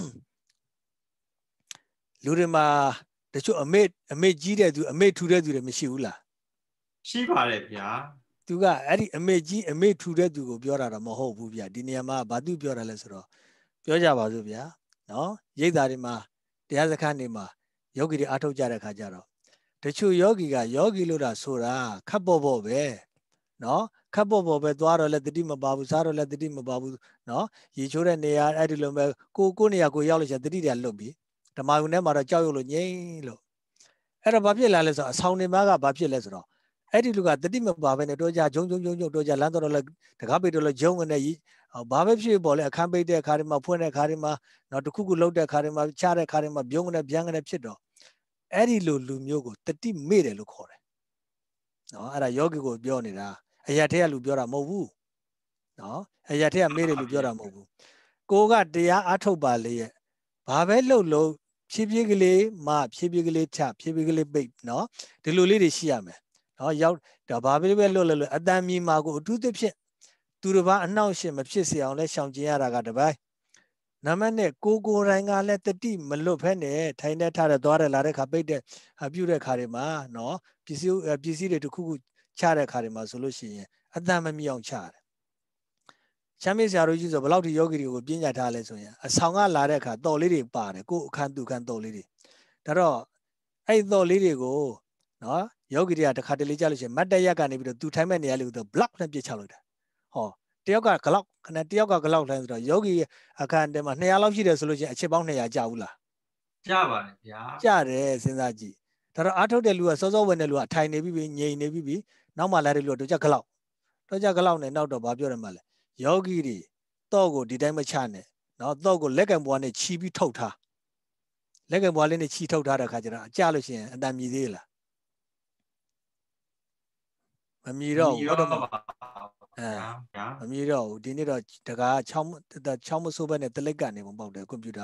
လူတွေမှာတချို့အမေအမေကြီးတဲ့သူအမေထူတဲ့သူတွေမရှိဘူးလားရှိပါတယ်ဗျာသူကအဲ့ဒီအမေကြီးအမေထူတဲ့သူကိုပြောတာတော့မဟုတ်ဘူးဗျာဒီနေရာမှာဘာသူပြောတာလဲဆိုတော့ပြောကြပါစို့ဗျာနော်ရိပ်သာတွေမှာတရားစခန်းတွေမှာယောဂီတွေအားထုတ်ကြတဲ့ခါကျတော့တချို့ယောဂီကယောဂီလို့တာဆိုတာခပ်ပေါ်ပေါ်ပဲနော်ခပ်ပေါ်ပေါ်ပဲသွားတော့လဲတတိမပါဘူးစားတော့လဲတတိမပါဘူးနော်ရေချိုးတဲ့နေရာအဲ့ဒီလိုပဲကိုကိုနေရာကိုရောက်လို့ရှိရင်တတိတွေလွတ်ပြီဓမ္မယုံထဲမှာတော့ကြောက်ရွံ့လို့ငြိမ်လို့အဲ့တော့ဘာဖြစ်လာလဲဆိုတော့အဆောင်နေမှာကဘာဖြစ်လဲဆိုတော့အဲ့ဒီလူကတတိမပါဘဲနဲ့တော့ကြဂျုံဂျုံဂျုံဂျုံတော့ကြလမ်းတော့လဲတကားပိတ်တော့လဲဂျုံကနေဘာပဲဖြစ်ပေါ်လဲအခန်းပိတ်တဲ့အခါတွေမှာဖွင့်တဲ့အခါတွေမှာနော်တခုခုလှုပ်တဲ့အခါတွေမှာချတဲ့အခါတွေမှာပြုံးကနေဗျမ်းကနေဖြစ်တော့အဲ့ဒီလိုလူမျိုးကိုတတိမေ့တယ်လို့ခေါ်တယ်နော်အဲ့ဒါယောဂီကိုပြောနေတာအရာထက်ကလူပြောတာမဟုတ်ဘူးနော်အရာထက်ကမေ့တယ်လူပြောတာမဟုတ်ဘူးကိုကတရားအားထုတ်ပါလေရဲ့ဘာပဲလှုပ်လို့ဖြည်းဖြည်းကလေးမှဖြည်းဖြည်းကလေးချဖြည်းဖြည်းကလေးပိတ်နော်ဒီလိုလေးတွေရှိရမယ်နော်ရောက်ဒါဘာပဲပဲလှုပ်လို့အတန်မြင်မှာကိုအထူးသဖြင့်သူတစ်ပါးအနှောင့်အယှက်မဖြစ်စေအောင်လဲရှောင်ကျဉ်ရတာကတပိုင်းနံပါတ်နဲ့ကိုကိုတိုင်းကလည်းတတိမလွတ်ဖက်နဲ့ထိုင်နေထားတဲ့သွားတယ်လာတဲ့ခါပိတ်တဲ့ပြုတဲ့ခါတွေမှာနော်ပစ္စည်းပစ္စည်းတွေတစ်ခုခုချတဲ့ခါတွေမှာဆိုလို့ရှိရင်အတန်မမြအောင်ချရတယ်ချမ်းမြေဆရာတို့ကြီးဆိုဘယ်လောက်ထိယောဂီတွေကိုပြင်းညတ်ထားလဲဆိုရင်အဆောင်ကလာတဲ့အခါတော်လေးတွေပါတယ်ကိုအခန်းသူခန်းတော်လေးတွေဒါတော့အဲ့တော်လေးတွေကိုနော်ယောဂီတွေကတစ်ခါတလေကြလို့ရှိရင်မတ်တရက်ကနေပြီးတော့သူထိုင်မဲ့နေရာလေးကို block နဲ့ပြစ်ချလိုက်တာဟောတယောက်ကဂလောက်ခဏတယောက်ကဂလောက်ထိုင်ဆိုတော့ယောဂီအခန်းထဲမှာနှစ်ရာလောက်ရှိတယ်ဆိုလို့ရှိရင်အချက်ပေါင်းနှစ်ရာကြာဘူးလားကြာပါတယ်ဗျာကြာတယ်စဉ်းစားကြည့်ဒါတော့အားထုတ်တဲ့လူကစောစောဝင်တဲ့လူကထိုင်နေပြီငြိမ်နေပြီနောက်မှလာတဲ့လူကတို့ကြဂလောက်တို့ကြဂလောက်နဲ့နောက်တော့ဘာပြောရမှာလဲယောဂီတွေတော့ကိုဒီတိုင်းမချနဲ့နော်တော့ကိုလက်ကံပွားနဲ့ချီပြီးထုတ်ထားလက်ကံပွားလေးနဲ့ချီထုတ်ထားတဲ့ခါကျတော့အကြလို့ရှိရင်အတန်မြည်သေးလားမမြည်တော့ဘူးဟုတ်တော့အဲမမြည်တော့ဘူးဒီနေ့တော့တကားချောင်းချောင်းမဆိုးဘက်နဲ့တလက်ကနေပုံပေါက်တယ်ကွန်ပျူတာ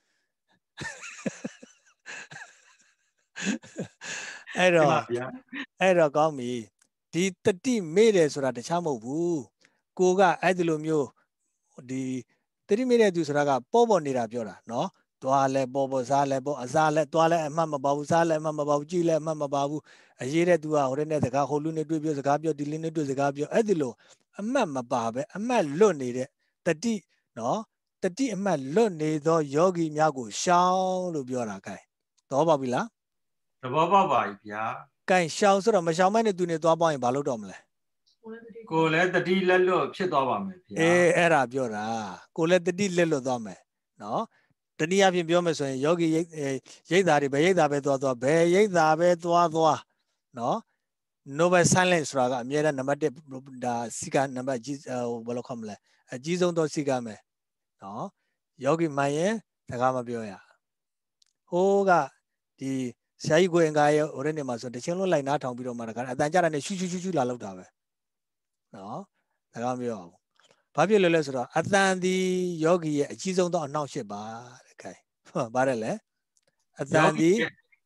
အဲ့တော့အဲ့တော့ကောင်းပြီဒီတတိမေ့တယ်ဆိုတာတခြားမဟုတ်ဘူးကိုကအဲ့ဒီလိုမျိုးဒီတတိမေ့တဲ့သူဆိုတာကပေါ်ပေါ်နေတာပြောတာနော်သွားလဲပေါ်ပေါ်စားလဲပေါ်အစားလဲသွားလဲအမှတ်မပါဘူးစားလဲအမှတ်မပါဘူးကြည်လဲအမှတ်မပါဘူးအရေးတဲ့သူကဟိုတဲ့နဲ့စကားဟိုလူနဲ့တွေ့ပြောစကားပြောဒီလူနဲ့တွေ့စကားပြောအဲ့ဒီလိုအမှတ်မပါပဲအမှတ်လွတ်နေတဲ့တတိနော်တတိအမှတ်လွတ်နေသောယောဂီများကိုရှောင်းလို့ပြောတာ gain တော့ပါပြီလားသဘောပေါက်ပါပြီဗျာ gain ရှောင်းဆိုတော့မရှောင်းမဲနဲ့သူနေသွားပေါင်းရင်ဘာလုပ်တော့မလဲကိုလည်းတတိလက်လွတ်ဖြစ်သွားပါမယ်ဗျာအေးအဲ့ဒါပြောတာကိုလည်းတတိလက်လွတ်သွားမယ်နော်တနည်းအားဖြင့်ပြောမယ်ဆိုရင်ယောဂီရိတ်တာတွေဘယ်ရိတ်တာပဲသွားသွားဘယ်ရိတ်တာပဲသွားသွားနော် noble silence ဆိုတာကအမြဲတမ်းနံပါတ်၁ဒါစီကနံပါတ်ကြီးဟိုဘယ်လိုခေါ်မလဲအကြီးဆုံးသောစီကမယ်နော်ယောဂီမှန်ရင်စကားမပြောရဟိုးကဒီဆရာကြီးကိုင်္ဂါရဲ့ဟိုတဲ့နေမှာဆိုတချင်းလုံးလိုက်နားထောင်ပြီးတော့မှတခါအတန်ကြတာနဲ့ရှူးရှူးရှူးရှူးလာလောက်တာပဲနော်စကားမပြောအောင်ဘာဖြစ်လို့လဲဆိုတော့အတန်ဒီယောဂီရဲ့အကြီးဆုံးသောအနှောင့်အယှက်ပါတဲ့ခိုင်ဟုတ်ပါတယ်လေအတန်ဒီ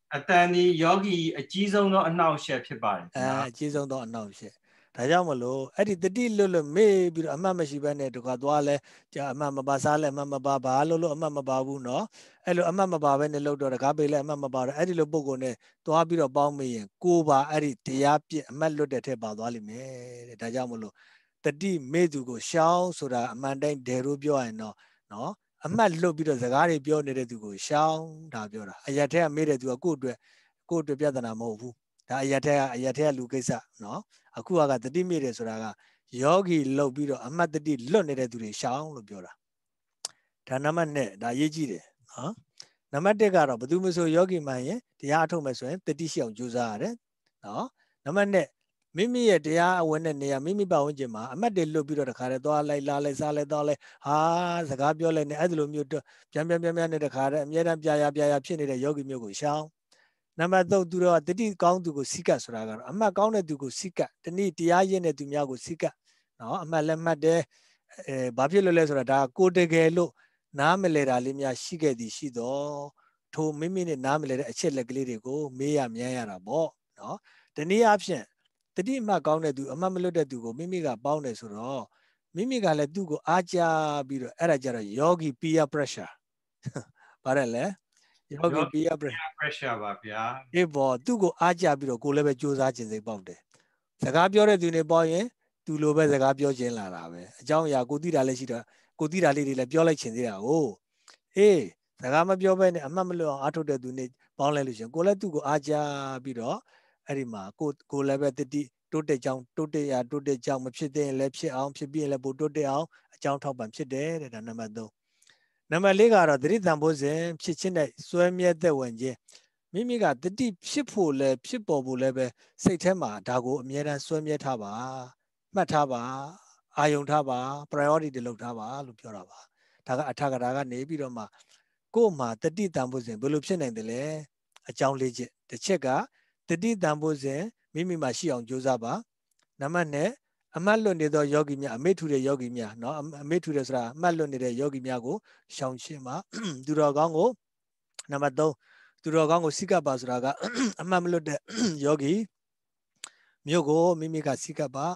အတန်ဒီယောဂီအကြီးဆုံးသောအနှောက်အယှက်ဖြစ်ပါတယ်ဗျာအဲအကြီးဆုံးသောအနှောက်အယှက်ဒါကြောင့်မလို့အဲ့ဒီတတိလွတ်လွတ်မေ့ပြီးတော့အမှတ်မရှိဘဲနဲ့တခါသွားလဲကြာအမှတ်မပါစားလဲအမှတ်မပါဘာလို့လို့အမှတ်မပါဘူးเนาะအဲ့လိုအမှတ်မပါဘဲနဲ့လောက်တော့တကားပေးလဲအမှတ်မပါတော့အဲ့ဒီလိုပုံကိုနဲ့သွားပြီးတော့ပေါင်းမိရင်ကိုပါအဲ့ဒီတရားပြည့်အမှတ်လွတ်တဲ့ထက်ပါသွားလိမ့်မယ်တဲ့ဒါကြောင့်မလို့တတိမေ့သူကိုရှောင်းဆိုတာအမှန်တိုင်းဒဲလို့ပြောရင်တော့เนาะအမှတ်လွတ်ပြီးတော့စကားတွေပြောနေတဲ့သူကိုရှောင်းဒါပြောတာအရာထက်ကမေ့တဲ့သူကကိုယ့်အတွက်ကိုယ့်အတွက်ပြဿနာမဟုတ်ဘူးဒါအရာထက်ကအရာထက်ကလူကိစ္စเนาะအခုကတတိမေ့တယ်ဆိုတာကယောဂီလောက်ပြီးတော့အမှတ်တတိလွတ်နေတဲ့သူတွေရှောင်းလို့ပြောတာဒါနံပါတ်နှစ်ဒါရေးကြည့်တယ်နော်နံပါတ်တစ်ကတော့ဘယ်သူမှဆိုယောဂီမှန်ရင်တရားအထုတ်မယ်ဆိုရင်တတိရှိအောင်ကြိုးစားရတယ်နော်နံပါတ်နှစ်မိမိရဲ့တရားအဝင်တဲ့နေရာမိမိပတ်ဝန်းကျင်မှာအမှတ်တွေလွတ်ပြီးတော့တခါတည်းသွားလိုက်လာလိုက်စားလိုက်တော့လိုက်ဟာစကားပြောလိုက်နေအဲ့ဒီလိုမျိုးပြန်ပြန်ပြန်ပြန်နဲ့တခါတည်းအမြဲတမ်းပြရာပြရာဖြစ်နေတဲ့ယောဂီမျိုးကိုရှောင်းနံပါတ်သုံးသူတော့တတိကောင်းသူကိုစိကတ်ဆိုတာကတော့အမှတ်ကောင်းတဲ့သူကိုစိကတ်တနည်းတရားရင့်တဲ့သူများကိုစိကတ်နော်အမှတ်လည်းမှတ်တယ်အဲဘာဖြစ်လို့လဲဆိုတာဒါကိုတကယ်လို့နားမလဲတာလေးများရှိခဲ့သည်ရှိတော့ထိုမိမိနဲ့နားမလဲတဲ့အချက်လက်ကလေးတွေကိုမေးရမြန်းရတာပေါ့နော်တနည်းအားဖြင့်တတိအမှတ်ကောင်းတဲ့သူအမှတ်မလွတ်တဲ့သူကိုမိမိကပေါင်းတယ်ဆိုတော့မိမိကလည်းသူ့ကိုအားကြပြီးတော့အဲ့ဒါကြတော့ yogi peer pressure ပါတယ်လေယောဂီ peer pressure ပါဗျာဒီပေါ်သူ့ကိုအားကြပြီးတော့ကိုလည်းပဲစူးစမ်းခြင်းစိတ်ပေါက်တယ်စကားပြောတဲ့သူတွေပေါင်းရင်သူလိုပဲစကားပြောခြင်းလာတာပဲအကြောင်းအရာကိုသိတာလည်းရှိတော့ကိုသိတာလေးတွေလည်းပြောလိုက်ခြင်းသေးတာကိုအေးစကားမပြောဘဲနဲ့အမှတ်မလွတ်အောင်အားထုတ်တဲ့သူတွေပေါင်းလိုက်လို့ရှင်ကိုလည်းသူ့ကိုအားကြပြီးတော့အဲ့ဒီမှာကိုကိုလည်းပဲတတိတိုးတက်ကြောင်းတိုးတက်ရတိုးတက်ကြောင်းမဖြစ်သေးရင်လည်းဖြစ်အောင်ဖြစ်ပြီးရင်လည်းပိုတိုးတက်အောင်အကြောင်းထောက်ပံ့ဖြစ်တယ်တဲ့ဒါနံပါတ်သုံးနံပါတ်လေးကတော့သတိတန်ဖို့စဉ်ဖြစ်ချင်းတဲ့စွဲမြဲသက်ဝင်ခြင်းမိမိကတတိဖြစ်ဖို့လဲဖြစ်ပေါ်ဖို့လဲပဲစိတ်ထဲမှာဒါကိုအမြဲတမ်းစွဲမြဲထားပါမှတ်ထားပါအာယုံထားပါ priority တွေလုပ်ထားပါလို့ပြောတာပါဒါကအထကရာကနေပြီးတော့မှကို့မှာတတိတန်ဖို့စဉ်ဘယ်လိုဖြစ်နိုင်တယ်လဲအကြောင်းလေးချက်တစ်ချက်ကတတိတန်ဖို့စဉ်မိမိမှာရှိအောင်ကြိုးစားပါနံပါတ်နှစ်အမှတ်လွတ်နေသောယောဂီများအမေထူတဲ့ယောဂီများเนาะအမေထူတယ်ဆိုတာအမှတ်လွတ်နေတဲ့ယောဂီများကိုရှောင်ရှင်းပါသူတော်ကောင်းကိုနံပါတ်သုံးသူတော်ကောင်းကိုစိကပ်ပါဆိုတာကအမှတ်မလွတ်တဲ့ယောဂီမြို့ကိုမိမိကစိကပ်ပါ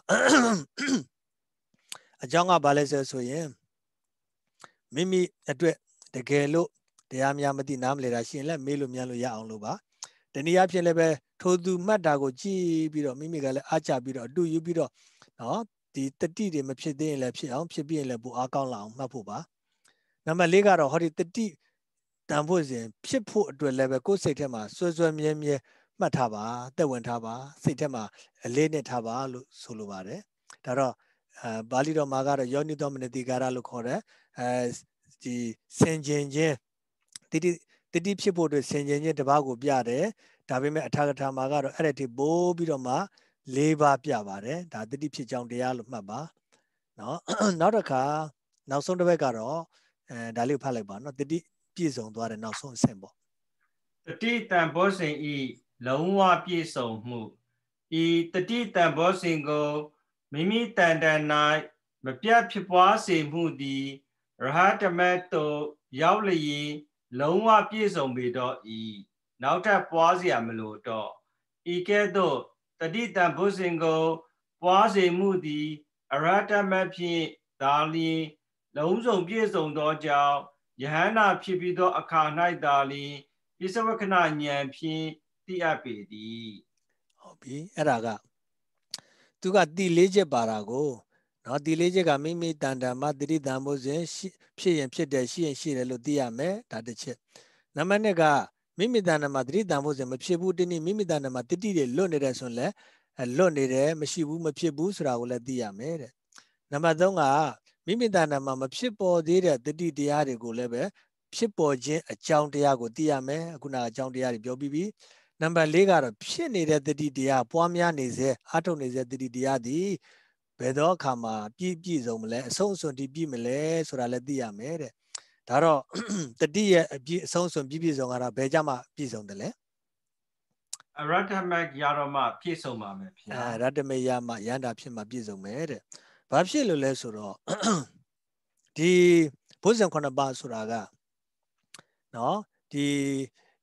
အကြောင်းကဘာလဲဆိုရင်မိမိအတွက်တကယ်လို့တရားများမသိနားမလဲတာရှိရင်လည်းမေးလို့မြန်လို့ရအောင်လို့ပါတနည်းအားဖြင့်လည်းပဲထိုသူမှတ်တာကိုကြည့်ပြီးတော့မိမိကလည်းအားချပြီးတော့အတူယူပြီးတော့နော်ဒီတတိတွေမဖြစ်သေးရင်လည်းဖြစ်အောင်ဖြစ်ပြီးရင်လည်းပိုအားကောင်းလာအောင်မှတ်ဖို့ပါနံပါတ်လေးကတော့ဟောဒီတတိတန်ဖို့စဉ်ဖြစ်ဖို့အတွက်လည်းပဲကိုယ်စိတ်ထဲမှာစွဲစွဲမြဲမြဲမှတ်ထားပါတက်ဝင်ထားပါစိတ်ထဲမှာအလေးနဲ့ထားပါလို့ဆိုလိုပါတယ်ဒါတော့အဲပါဠိတော်မှာကတော့ယောနိသောမနတိကာရလို့ခေါ်တယ်အဲဒီစင်ကျင်ခြင်းတတိတတိဖြစ်ဖို့အတွက်စင်ကျင်ခြင်းတစ်ပါးကိုပြတယ်ဒါပေမဲ့အထာကထာမှာကတော့အဲ့ဒီပိုးပြီးတော့မှလေးပါးပြပါတယ်ဒါတတိဖြစ်ကြောင်းတရားလို့မှတ်ပါနော်နောက်တစ်ခါနောက်ဆုံးတစ်ပတ်ကတော့အဲဒါလေးဖတ်လိုက်ပါနော်တတိပြည့်စုံသွားတဲ့နောက်ဆုံးအဆင့်ပေါ့တတိတန်ဘောစဉ်ဤလုံးဝပြည့်စုံမှုဤတတိတန်ဘောစဉ်ကိုမိမိတန်တန်၌မပြတ်ဖြစ်ပွားစေမှုသည်ရဟတမတ်တို့ရောက်လျင်လုံးဝပြည့်စုံပေတော့ဤနောက်ထပ်ပွားเสียမလို့တော့ဤကဲ့သို့တတိတန်ဘောစဉ်ကိုပွားစေမှုသည်အရဟတမတ်ဖြင့်ဒါလျင်လုံးစုံပြည့်စုံသောကြောင့်ယဟန္တာဖြစ်ပြီးသောအခါ၌သာလျင်ပိစဝကနာဉာဏ်ဖြင့်သိအပ်ပေသည်ဟုတ်ပြီအဲ့ဒါကသူကတိလေးချက်ပါတာကိုနော်တိလေးချက်ကမိမိတန်တန်မှာတတိတန်ဖို့စဉ်ဖြစ်ရင်ဖြစ်တယ်ရှိရင်ရှိတယ်လို့သိရမယ်ဒါတစ်ချက်နံပါတ်နှစ်ကမိမိတန်တန်မှာတတိတန်ဖို့စဉ်မဖြစ်ဘူးတနည်းမိမိတန်တန်မှာတတိတွေလွတ်နေတယ်ဆိုရင်လည်းလွတ်နေတယ်မရှိဘူးမဖြစ်ဘူးဆိုတာကိုလည်းသိရမယ်တဲ့နံပါတ်သုံးကမိမိတန်တန်မှာမဖြစ်ပေါ်သေးတဲ့တတိတရားတွေကိုလည်းပဲဖြစ်ပေါ်ခြင်းအကြောင်းတရားကိုသိရမယ်အခုနအကြောင်းတရားတွေပြောပြီးပြီနံပါတ်လေးကတော့ဖြစ်နေတဲ့တတိတရားပွားများနေစေအားထုတ်နေစေတတိတရားသည်ဘယ်တော့အခါမှာပြည့်ပြည့်စုံမလဲအဆုံးအစွန်တည်ပြည့်မလဲဆိုတာလည်းသိရမယ်တဲ့ဒါတော့တတိရဲ့အပြည့်အဆုံးအစွန်ပြည့်ပြည့်စုံကတော့ဘယ်ကြမှာပြည့်စုံတယ်လဲအရဟတမတ်ရတော့မှပြည့်စုံပါမယ်ဗျာအဲရဟတမတ်ရမှယန္တာဖြစ်မှပြည့်စုံမယ်တဲ့ဘာဖြစ်လို့လဲဆိုတော့ဒီဘုဇံခုနှစ်ပါးဆိုတာကနော်ဒီ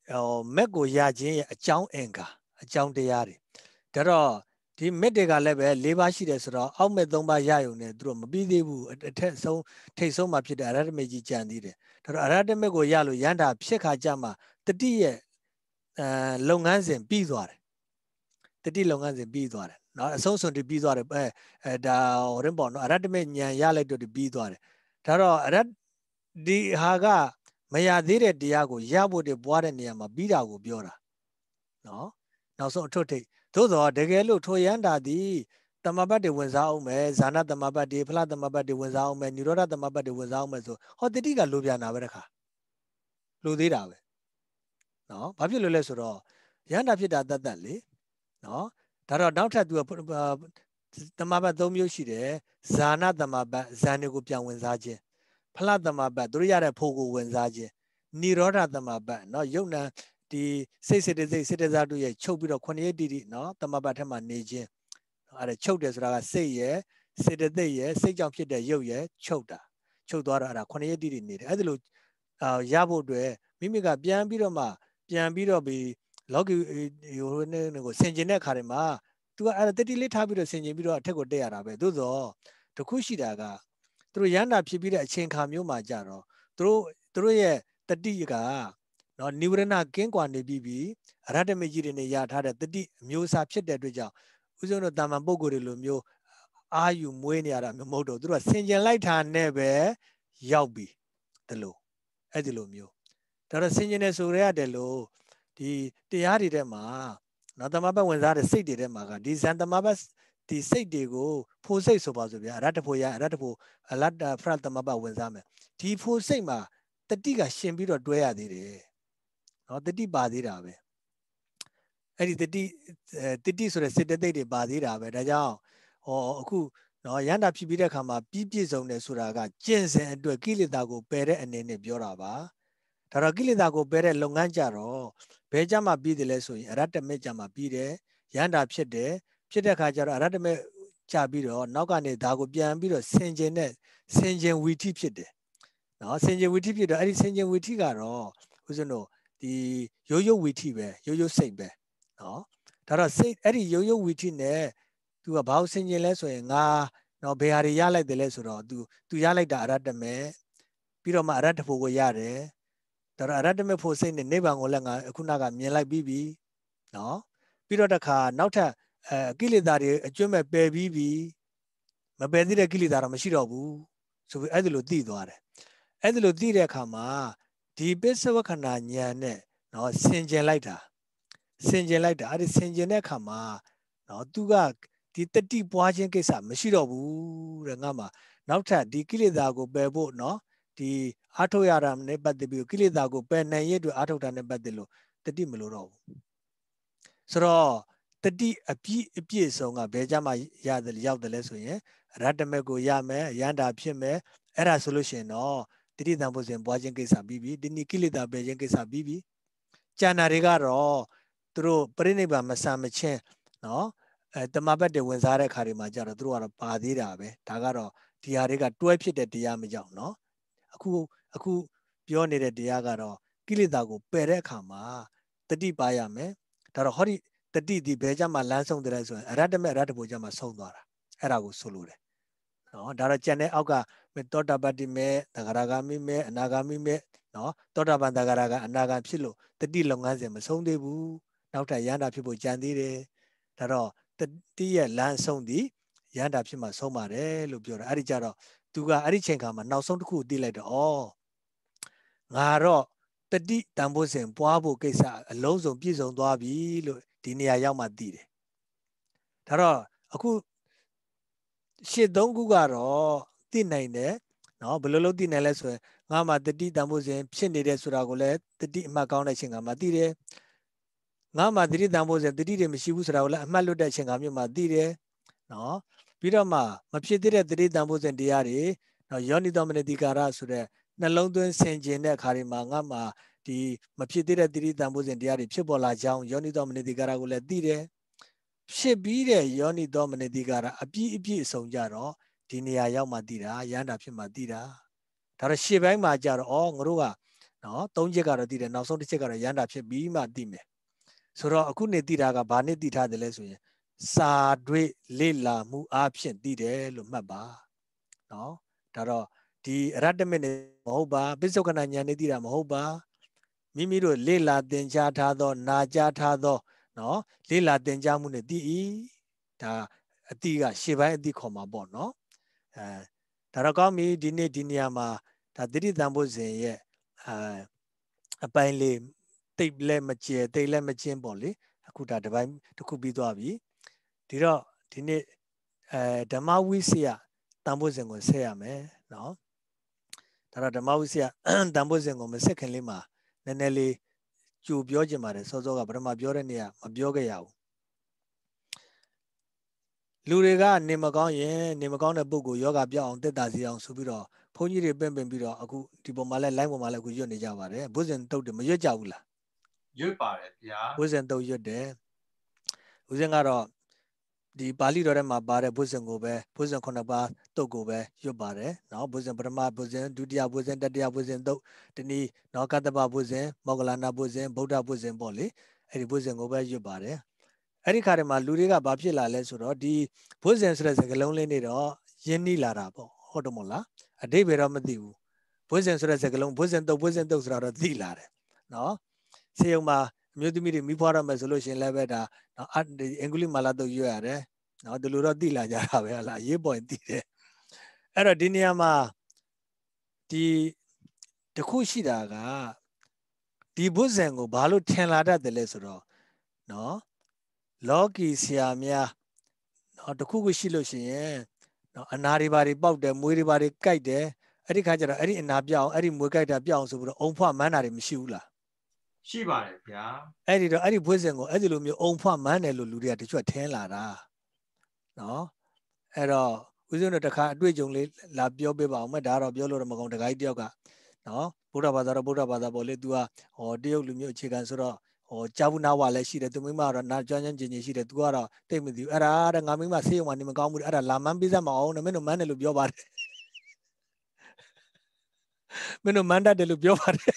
ဟိုမက်ကိုရခြင်းရဲ့အကြောင်းအင်္ဂါအကြောင်းတရားတွေဒါတော့ဒီမက်တွေကလည်းပဲ၄ပါးရှိတယ်ဆိုတော့အောက်မက်၃ပါးရယုံနဲ့သူတို့မပြီးသေးဘူးအထက်ဆုံးထိတ်ဆုံးမှာဖြစ်တဲ့အရဟတမက်ကြီးကြံသေးတယ်ဒါတော့အရဟတမက်ကိုရလို့ရန်တာဖြစ်ခါကြမှာတတိရဲ့အဲလုပ်ငန်းစဉ်ပြီးသွားတယ်တတိလုပ်ငန်းစဉ်ပြီးသွားတယ်နော်အဆုံးစွန်တပြီးသွားတယ်အဲအဲဒါဟိုရင်ပေါ့နော်အရဟတမက်ဉာဏ်ရလိုက်တော့ပြီးသွားတယ်ဒါတော့အရဒီဟာကမရသေးတဲ့တရားကိုရဖို့တည်းပွားတဲ့နေရာမှာပြီးတာကိုပြောတာနော်နောက်ဆုံးအထွတ်ထိပ်သို့တော့တကယ်လို့ထိုရန်တာသည်တမ္မာပတ်တွေဝင်စားအောင်မယ်ဇာနာတမ္မာပတ်တွေဖလားတမ္မာပတ်တွေဝင်စားအောင်မယ်နိရောဓတမ္မာပတ်တွေဝင်စားအောင်မယ်ဆိုဟောတတိကလိုပြန်တာပဲတခါလိုသေးတာပဲနော်ဘာဖြစ်လို့လဲဆိုတော့ရန်တာဖြစ်တာတတ်တတ်လေနော်ဒါတော့နောက်ထပ်သူကတမ္မာပတ်၃မျိုးရှိတယ်ဇာနာတမ္မာပတ်ဇန်တွေကိုပြန်ဝင်စားခြင်းဖလားတမ္မာပတ်သူတို့ရတဲ့ဖို့ကိုဝင်စားခြင်းနိရောဓတမ္မာပတ်နော်ယုတ်နံဒီစိတ်စေတသိက်စေတစားတို့ရဲ့ချုပ်ပြီးတော့ခုနှစ်ရက်တိတိနော်တမ္မာပတ်ထက်မှာနေခြင်းအဲ့ဒါချုပ်တယ်ဆိုတာကစိတ်ရဲ့စေတသိက်ရဲ့စိတ်ကြောင့်ဖြစ်တဲ့ရုပ်ရဲ့ချုပ်တာချုပ်သွားတော့အဲ့ဒါခုနှစ်ရက်တိတိနေတယ်အဲ့ဒါလို့အာရဖို့အတွက်မိမိကပြန်ပြီးတော့မှပြန်ပြီးတော့ပြီးလောကီဟိုကိုဆင်ကျင်တဲ့အခါတွေမှာ तू ကအဲ့ဒါတတိလေးထားပြီးတော့ဆင်ကျင်ပြီးတော့အထက်ကိုတက်ရတာပဲသို့သောတခုရှိတာကသူတို့ရန်တာဖြစ်ပြီးတဲ့အချိန်ခါမျိုးမှာကြတော့သူတို့သူတို့ရဲ့တတိကနော်နိဝရဏကင်းကွာနေပြီးပြီးအရဟတမေကြီးတွေနဲ့ရထားတဲ့တတိအမျိုးအစားဖြစ်တဲ့အတွက်ကြောင့်ဥစဉ်တို့တာမန်ပုံကိုယ်တွေလိုမျိုးအာယူမွေးနေရတာမျိုးမဟုတ်တော့သူတို့ကဆင်ကျင်လိုက်တာနဲ့ပဲရောက်ပြီတလို့အဲ့ဒီလိုမျိုးဒါတော့ဆင်ကျင်နေဆိုရတယ်လို့ဒီတရားတွေထဲမှာနော်တမ္မာပတ်ဝင်စားတဲ့စိတ်တွေထဲမှာကဒီဇန်တမ္မာပတ်ဒီစိတ်တွေကိုဖိုစိတ်ဆိုပါဆိုဗျာအရဟတဖို့ရအရဟတဖို့အလတ္တဖရတမ္မာပတ်ဝင်စားမယ်ဒီဖိုစိတ်မှာတတိကရှင်ပြီးတော့တွဲရသေးတယ်နော်တတိပါသေးတာပဲအဲ့ဒီတတိတတိဆိုတဲ့စေတသိက်တွေပါသေးတာပဲဒါကြောင့်ဟောအခုနော်ရန်တာဖြစ်ပြီးတဲ့အခါမှာပြီးပြည့်စုံတယ်ဆိုတာကကျင့်စဉ်အတွက်ကိလေသာကိုပယ်တဲ့အနေနဲ့ပြောတာပါဒါတော့ကိလေသာကိုပယ်တဲ့လုပ်ငန်းကြတော့ဘယ်ကြမှာပြီးတယ်လဲဆိုရင်အရဟတမေကြမှာပြီးတယ်ရန်တာဖြစ်တယ်ဖြစ်တဲ့အခါကျတော့အရဟတမေကြပြီးတော့နောက်ကနေဒါကိုပြန်ပြီးတော့ဆင်ခြင်တဲ့ဆင်ခြင်ဝီထိဖြစ်တယ်နော်ဆင်ခြင်ဝီထိဖြစ်တော့အဲ့ဒီဆင်ခြင်ဝီထိကတော့ဦးဇင်းတို့ဒီရိုးရိုးဝီထိပဲရိုးရိုးစိတ်ပဲနော်ဒါတော့စိတ်အဲ့ဒီရိုးရိုးဝီထိနဲ့ तू ကဘာလို့ဆင်ခြင်လဲဆိုရင်ငါနော်ဘယ်ဟာတွေရလိုက်တယ်လဲဆိုတော့ तू तू ရလိုက်တာအရဟတမေပြီးတော့မှအရဟတဖို့ကိုရတယ်ဒါတော့အရဟတမေဖို့စိတ်နဲ့နိဗ္ဗာန်ကိုလည်းငါအခုနကမြင်လိုက်ပြီးပြီနော်ပြီးတော့တခါနောက်ထပ်အဲကိလေသာတွေအကျွမ်းမဲ့ပယ်ပြီးပြီမပယ်သေးတဲ့ကိလေသာတော့မရှိတော့ဘူးဆိုပြီးအဲ့ဒါလိုသိသွားတယ်အဲ့ဒါလိုသိတဲ့အခါမှာဒီပစ္စဝခဏဉာဏ်နဲ့နော်ဆင်ကျင်လိုက်တာဆင်ကျင်လိုက်တာအဲ့ဒီဆင်ကျင်တဲ့အခါမှာနော်သူကဒီတတိပွားခြင်းကိစ္စမရှိတော့ဘူးတဲ့ငါမှာနောက်ထပ်ဒီကိလေသာကိုပယ်ဖို့နော်ဒီအားထုတ်ရတာနဲ့ပတ်သက်ပြီးကိလေသာကိုပယ်နိုင်ရတဲ့အားထုတ်တာနဲ့ပတ်သက်လို့တတိမလို့တော့ဘူးဆိုတော့တတိအပြည့်အပြည့်ဆုံးကဘယ်ကြမှာရတယ်ရောက်တယ်လဲဆိုရင်ရတ္တမေကိုရမယ်ရန္တာဖြစ်မယ်အဲ့ဒါဆိုလို့ရှိရင်တော့တတိတံဖို့စဉ်ပွားခြင်းကိစ္စပြီးပြီဒီနိကိလေသာပယ်ခြင်းကိစ္စပြီးပြီကျန်တာတွေကတော့သူတို့ပြိဋိဘံမဆံမချင်းနော်အဲတမပတ်တွေဝင်စားတဲ့ခါတွေမှာကြတော့သူတို့ကတော့ပါသေးတာပဲဒါကတော့ဒီဟာတွေကတွဲဖြစ်တဲ့တရားမကြောက်နော်အခုအခုပြောနေတဲ့တရားကတော့ကိလေသာကိုပယ်တဲ့အခါမှာတတိပါရမယ်ဒါတော့ဟောဒီတတိဒီဘယ်ကြမှာလမ်းဆုံးတယ်ဆိုရင်အရဟတမေအရဟတဖို့ကြမှာဆုံးသွားတာအဲ့ဒါကိုဆိုလိုတယ်နော်ဒါတော့ကျန်တဲ့အောက်ကသောတာပတ္တိမေသဂရဂမိမေအနာဂမိမေနော်သောတာပန်သဂရကအနာဂံဖြစ်လို့တတိလုပ်ငန်းစဉ်မဆုံးသေးဘူးနောက်ထပ်ရဟန္တာဖြစ်ဖို့ကြံသေးတယ်ဒါတော့တတိရဲ့လမ်းဆုံးသည်ရဟန္တာဖြစ်မှဆုံးပါတယ်လို့ပြောတာအဲ့ဒီကြတော့သူကအဲ့ဒီချိန်ခါမှာနောက်ဆုံးတစ်ခုသိလိုက်တော့ဩငါတော့တတိတန်ဖို့စဉ်ပွားဖို့ကိစ္စအလုံးစုံပြည့်စုံသွားပြီလို့ဒီနေရာရောက်မှသိတယ်ဒါတော့အခုရှစ်သုံးခုကတော့သိနိုင်တယ်နော်ဘယ်လိုလုပ်သိနိုင်လဲဆိုရင်ငါမှတတိတန်ဖို့စဉ်ဖြစ်နေတဲ့ဆိုတာကိုလည်းတတိအမှတ်ကောင်းတဲ့အချိန်ကမှသိတယ်ငါမှတတိတန်ဖို့စဉ်တတိတွေမရှိဘူးဆိုတာကိုလည်းအမှတ်လွတ်တဲ့အချိန်ကမျိုးမှသိတယ်နော်ပြီးတော့မှမဖြစ်သေးတဲ့တတိတန်ဖို့စဉ်တရားတွေနော်ယောနိသောမနတိကာရဆိုတဲ့နှလုံးသွင်းဆင်ခြင်တဲ့အခါတွေမှာငါမှဒီမဖြစ်သေးတဲ့တတိတန်ဖို့စဉ်တရားတွေဖြစ်ပေါ်လာကြောင်းယောနိသောမနတိကာရကိုလည်းသိတယ်ဖြစ်ပြီးတဲ့ယောနိသောမနတိကာရအပြည့်အပြည့်အစုံကြတော့ဒီနေရာရောက်မှသိတာရဟန္တာဖြစ်မှသိတာဒါတော့ရှေ့ပိုင်းမှာကြတော့ဩငါတို့ကနော်သုံးချက်ကတော့သိတယ်နောက်ဆုံးတစ်ချက်ကတော့ရန်တာဖြစ်ပြီးမှသိမယ်ဆိုတော့အခုနေသိတာကဘာနဲ့သိထားတယ်လဲဆိုရင်စာတွေ့လေ့လာမှုအဖြစ်သိတယ်လို့မှတ်ပါနော်ဒါတော့ဒီအရတ္တမနဲ့မဟုတ်ပါပိဿုကနာဉာဏ်နဲ့သိတာမဟုတ်ပါမိမိတို့လေ့လာသင်ကြားထားသောနာကြားထားသောနော်လေ့လာသင်ကြားမှုနဲ့သိ၏ဒါအတိကရှေ့ပိုင်းအတိခေါ်မှာပေါ့နော်အဲဒါတော့ကောင်းပြီဒီနေ့ဒီနေရာမှာဒါသတိတန်ဖို့စဉ်ရဲ့အဲအပိုင်းလေးတိတ်လည်းမကျဲတိတ်လည်းမချင်းပေါ့လေအခုဒါတစ်ပိုင်းတစ်ခုပြီးသွားပြီဒီတော့ဒီနေ့အဲဓမ္မဝိစီယတန်ဖို့စဉ်ကိုဆက်ရမယ်နော်ဒါတော့ဓမ္မဝိစီယတန်ဖို့စဉ်ကိုမဆက်ခင်လေးမှာနည်းနည်းလေးကြိုပြောချင်ပါတယ်စောစောကပထမပြောတဲ့နေရာမပြောခဲ့ရဘူးလူတွေကနေမကောင်းရင်နေမကောင်းတဲ့ပုဂ္ဂိုလ်ယောဂပြောင်းအောင်တက်တာစီအောင်ဆိုပြီးတော့ဘုန်းကြီးတွေပင့်ပင်ပြီးတော့အခုဒီပုံမှာလဲ line ပေါ်မှာလဲအခုရွတ်နေကြပါတယ်ဘုဇင်တုတ်တယ်မရွတ်ကြဘူးလားရွတ်ပါတယ်ဗျာဘုဇင်တုတ်ရွတ်တယ်ဦးဇင်ကတော့ဒီပါဠိတော်ထဲမှာပါတဲ့ဘုဇင်ကိုပဲဘုဇင်ခုနှစ်ပါးတုတ်ကိုပဲရွတ်ပါတယ်နော်ဘုဇင်ပထမဘုဇင်ဒုတိယဘုဇင်တတိယဘုဇင်တုတ်တနည်းနော်ကတ္တပဘုဇင်မောဂလနာဘုဇင်ဗုဒ္ဓဘုဇင်ပေါ့လေအဲ့ဒီဘုဇင်ကိုပဲရွတ်ပါတယ်အဲ့ဒီခါတည်းမှာလူတွေကဘာဖြစ်လာလဲဆိုတော့ဒီဘုဇင်ဆိုတဲ့စကားလုံးလေးနေတော့ယဉ်နီးလာတာပေါ့ဟုတ်တယ်မို့လားအတိတ်ပဲတော့မသိဘူးဘုဇင်ဆိုတဲ့စကားလုံးဘုဇင်တုတ်ဘုဇင်တုတ်ဆိုတာတော့သိလာတယ်နော်စေယုံမှာအမျိုးသမီးတွေမိဖွားရမယ်ဆိုလို့ရှိရင်လည်းပဲဒါနော်အင်္ဂလိပ်မာလာတုတ်ရွတ်ရတယ်နော်ဒီလိုတော့သိလာကြတာပဲဟလားရေးပေါ်ရင်သိတယ်အဲ့တော့ဒီနေရာမှာဒီတခုရှိတာကဒီဘုဇင်ကိုဘာလို့ထင်လာတတ်တယ်လဲဆိုတော့နော်လောကီဆရာများနော်တခုခုရှိလို့ရှိရင်နော်အနာတွေဘာတွေပေါက်တယ်မွေးတွေဘာတွေကြိုက်တယ်အဲ့ဒီခါကျတော့အဲ့ဒီအနာပြောင်းအဲ့ဒီမွေးကြိုက်တာပြောင်းဆိုပြီးတော့အုံဖွမန်းတာတွေမရှိဘူးလားရှိပါတယ်ဗျာအဲ့ဒီတော့အဲ့ဒီဘုဇင်ကိုအဲ့ဒီလိုမျိုးအုံဖွမန်းတယ်လို့လူတွေကတချို့ထင်လာတာနော်အဲ့တော့ဦးဇင်းတို့တခါအတွေ့အကြုံလေးလာပြောပေးပါအောင်မဲ့ဒါကတော့ပြောလို့တော့မကောင်းတခါကြီးတယောက်ကနော်ဗုဒ္ဓဘာသာတော့ဗုဒ္ဓဘာသာပေါ့လေ तू ကဟောတရုတ်လူမျိုးအခြေခံဆိုတော့ဟောကြာဘူးနာဝလည်းရှိတယ်သူမိမကတော့နာကျွမ်းကျွမ်းကျင်ကျင်ရှိတယ် तू ကတော့တိတ်မသိဘူးအဲ့ဒါတဲ့ငါမိမဆေးရုံမှာနေမကောင်းဘူးအဲ့ဒါလာမန်းပေးစမ်းမအောင်တဲ့မင်းတို့မန်းတယ်လို့ပြောပါတယ်မင်းတို့မန်းတတ်တယ်လို့ပြောပါတယ်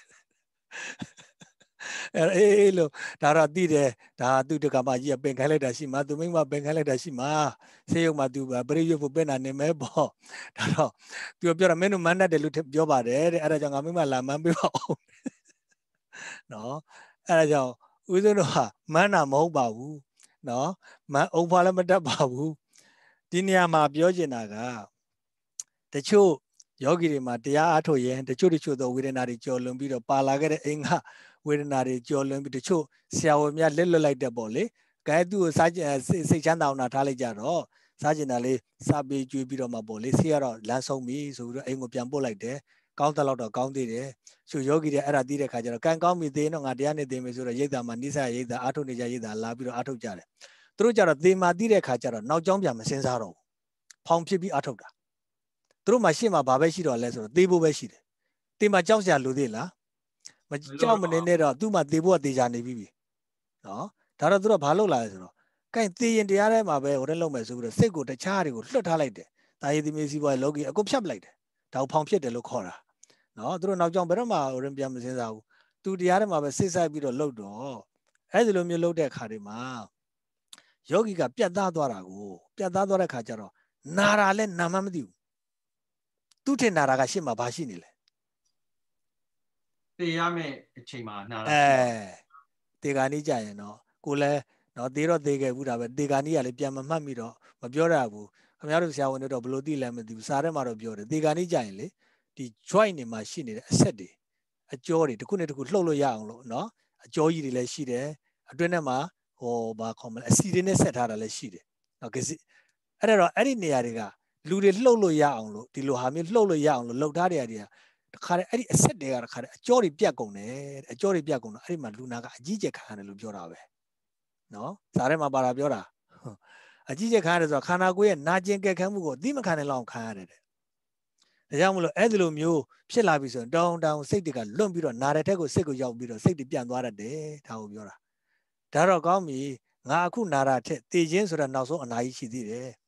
အဲ့အေးအေးလို့ဒါတော့သိတယ်ဒါသူတကမကြီးကပင်ခိုင်းလိုက်တာရှိမှာသူမိမပင်ခိုင်းလိုက်တာရှိမှာဆေးရုံမှာသူပရိယုတ်ဖို့ပင်တာနေမဲပေါ့ဒါတော့သူပြောတာမင်းတို့မန်းတတ်တယ်လို့ပြောပါတယ်တဲ့အဲ့ဒါကြောင့်ငါမိမလာမန်းပေးပါအောင်နော်အဲ့ဒါကြောင့်ဦးဇင်းတို့ဟာမန်းတာမဟုတ်ပါဘူးနော်မန်းအုံဖွာလည်းမတတ်ပါဘူးဒီနေရာမှာပြောချင်တာကတချို့ယောဂီတွေမှာတရားအားထုတ်ရင်တချို့တချို့သောဝေဒနာတွေကြော်လွန်ပြီးတော့ပါလာခဲ့တဲ့အင်္ဂဝေဒနာတွေကြော်လွန်ပြီးတချို့ဆရာဝန်များလက်လွတ်လိုက်တဲ့ပေါ့လေ။ကဲသူ့ကိုစားစိတ်ချမ်းသာအောင်ထားလိုက်ကြတော့စားကျင်တာလေးစားပေးကြွေးပြီးတော့မှပေါ့လေဆေးကတော့လမ်းဆုံးပြီဆိုပြီးတော့အိမ်ကိုပြန်ပို့လိုက်တယ်။ကောင်းတဲ့လောက်တော့ကောင်းသေးတယ်။ချို့ယောဂီတွေအဲ့ဒါသိတဲ့ခါကျတော့ကံကောင်းပြီသေးတော့ငါတရားနဲ့သိမယ်ဆိုတော့ရိတ်တာမှာနိစ္စရိတ်တာအားထုတ်နေကြရိတ်တာလာပြီးတော့အားထုတ်ကြတယ်။သူတို့ကြတော့သေမာသိတဲ့ခါကျတော့နောက်ကြောင်းပြန်မစင်စားတော့ဘူး။ဖောင်ဖြစ်ပြီးအားထုတ်တာ။သူတို့မှရှေ့မှာဘာပဲရှိတော့လဲဆိုတော့သေဖို့ပဲရှိတယ်။သေမှာကြောက်စရာလိုသေးလား။မကြောက်မနေနဲ့တော့သူ့မှာသေဖို့ကသေချာနေပြီပြီ။နော်။ဒါတော့သူတို့ဘာလုပ်လာလဲဆိုတော့ကဲသေရင်တရားထဲမှာပဲဟိုတက်လုံးမယ်ဆိုပြီးတော့စိတ်ကိုတခြားတွေကိုလွတ်ထားလိုက်တယ်။တာရည်သမီးစီးပွားလောကီအကုန်ဖြတ်ပလိုက်တယ်။ဒါကိုဖောင်ဖြစ်တယ်လို့ခေါ်တာ။နော်သူတို့နောက်ကြောင်းဘယ်တော့မှဟိုရင်ပြန်မစင်းစားဘူး။သူတရားထဲမှာပဲစိတ်ဆိုင်ပြီးတော့လှုပ်တော့အဲ့ဒီလိုမျိုးလှုပ်တဲ့အခါတွေမှာယောဂီကပြတ်သားသွားတာကိုပြတ်သားသွားတဲ့ခါကျတော့နာတာလဲနာမှမသိဘူး။သူ့ထင်နာတာကရှေ့မှာဘာရှိနေလဲ။တေရမယ့်အချိန်မှာနာတာအဲတေဂာနီးကြရင်တော့ကိုလည်းနော်သေးတော့သေးခဲ့ဘူးဒါပဲတေဂာနီးကလည်းပြန်မမှတ်မိတော့မပြောရဘူးခင်ဗျားတို့ဆရာဝန်တွေတော့ဘလို့သိလဲမသိဘူးစားထဲမှာတော့ပြောတယ်တေဂာနီးကြရင်လေဒီ joint တွေမှာရှိနေတဲ့အဆက်တွေအကြောတွေတစ်ခုနဲ့တစ်ခုလှုပ်လို့ရအောင်လို့နော်အကြောကြီးတွေလည်းရှိတယ်အတွင်းထဲမှာဟိုဘာခေါ်မလဲအစီတွေနဲ့ဆက်ထားတာလည်းရှိတယ်နော်ကစီအဲ့တော့အဲ့ဒီနေရာတွေကလူတွေလှုပ်လို့ရအောင်လို့ဒီလိုဟာမျိုးလှုပ်လို့ရအောင်လို့လှုပ်ထားတဲ့နေရာတွေကတခါတည်းအဲ့ဒီအဆက်တွေကတခါတည်းအကြောတွေပြတ်ကုန်တယ်အကြောတွေပြတ်ကုန်တော့အဲ့ဒီမှာလူနာကအကြီးကျယ်ခံရတယ်လို့ပြောတာပဲနော်စားထဲမှာပါတာပြောတာအကြီးကျယ်ခံရတယ်ဆိုတော့ခန္ဓာကိုယ်ရဲ့နာကျင်ကြက်ခမ်းမှုကိုအသိမခံနိုင်လောက်ခံရတယ်တဲ့ဒါကြောင့်မလို့အဲ့ဒီလိုမျိုးဖြစ်လာပြီဆိုရင်တောင်းတောင်းစိတ်တွေကလွတ်ပြီးတော့နာတဲ့ထက်ကိုစိတ်ကိုရောက်ပြီးတော့စိတ်တွေပြန့်သွားတတ်တယ်ဒါကိုပြောတာဒါတော့ကောင်းပြီငါအခုနာတာထက်တည်ခြင်းဆိုတဲ့နောက်ဆုံးအနာကြီးရှိသေးတယ်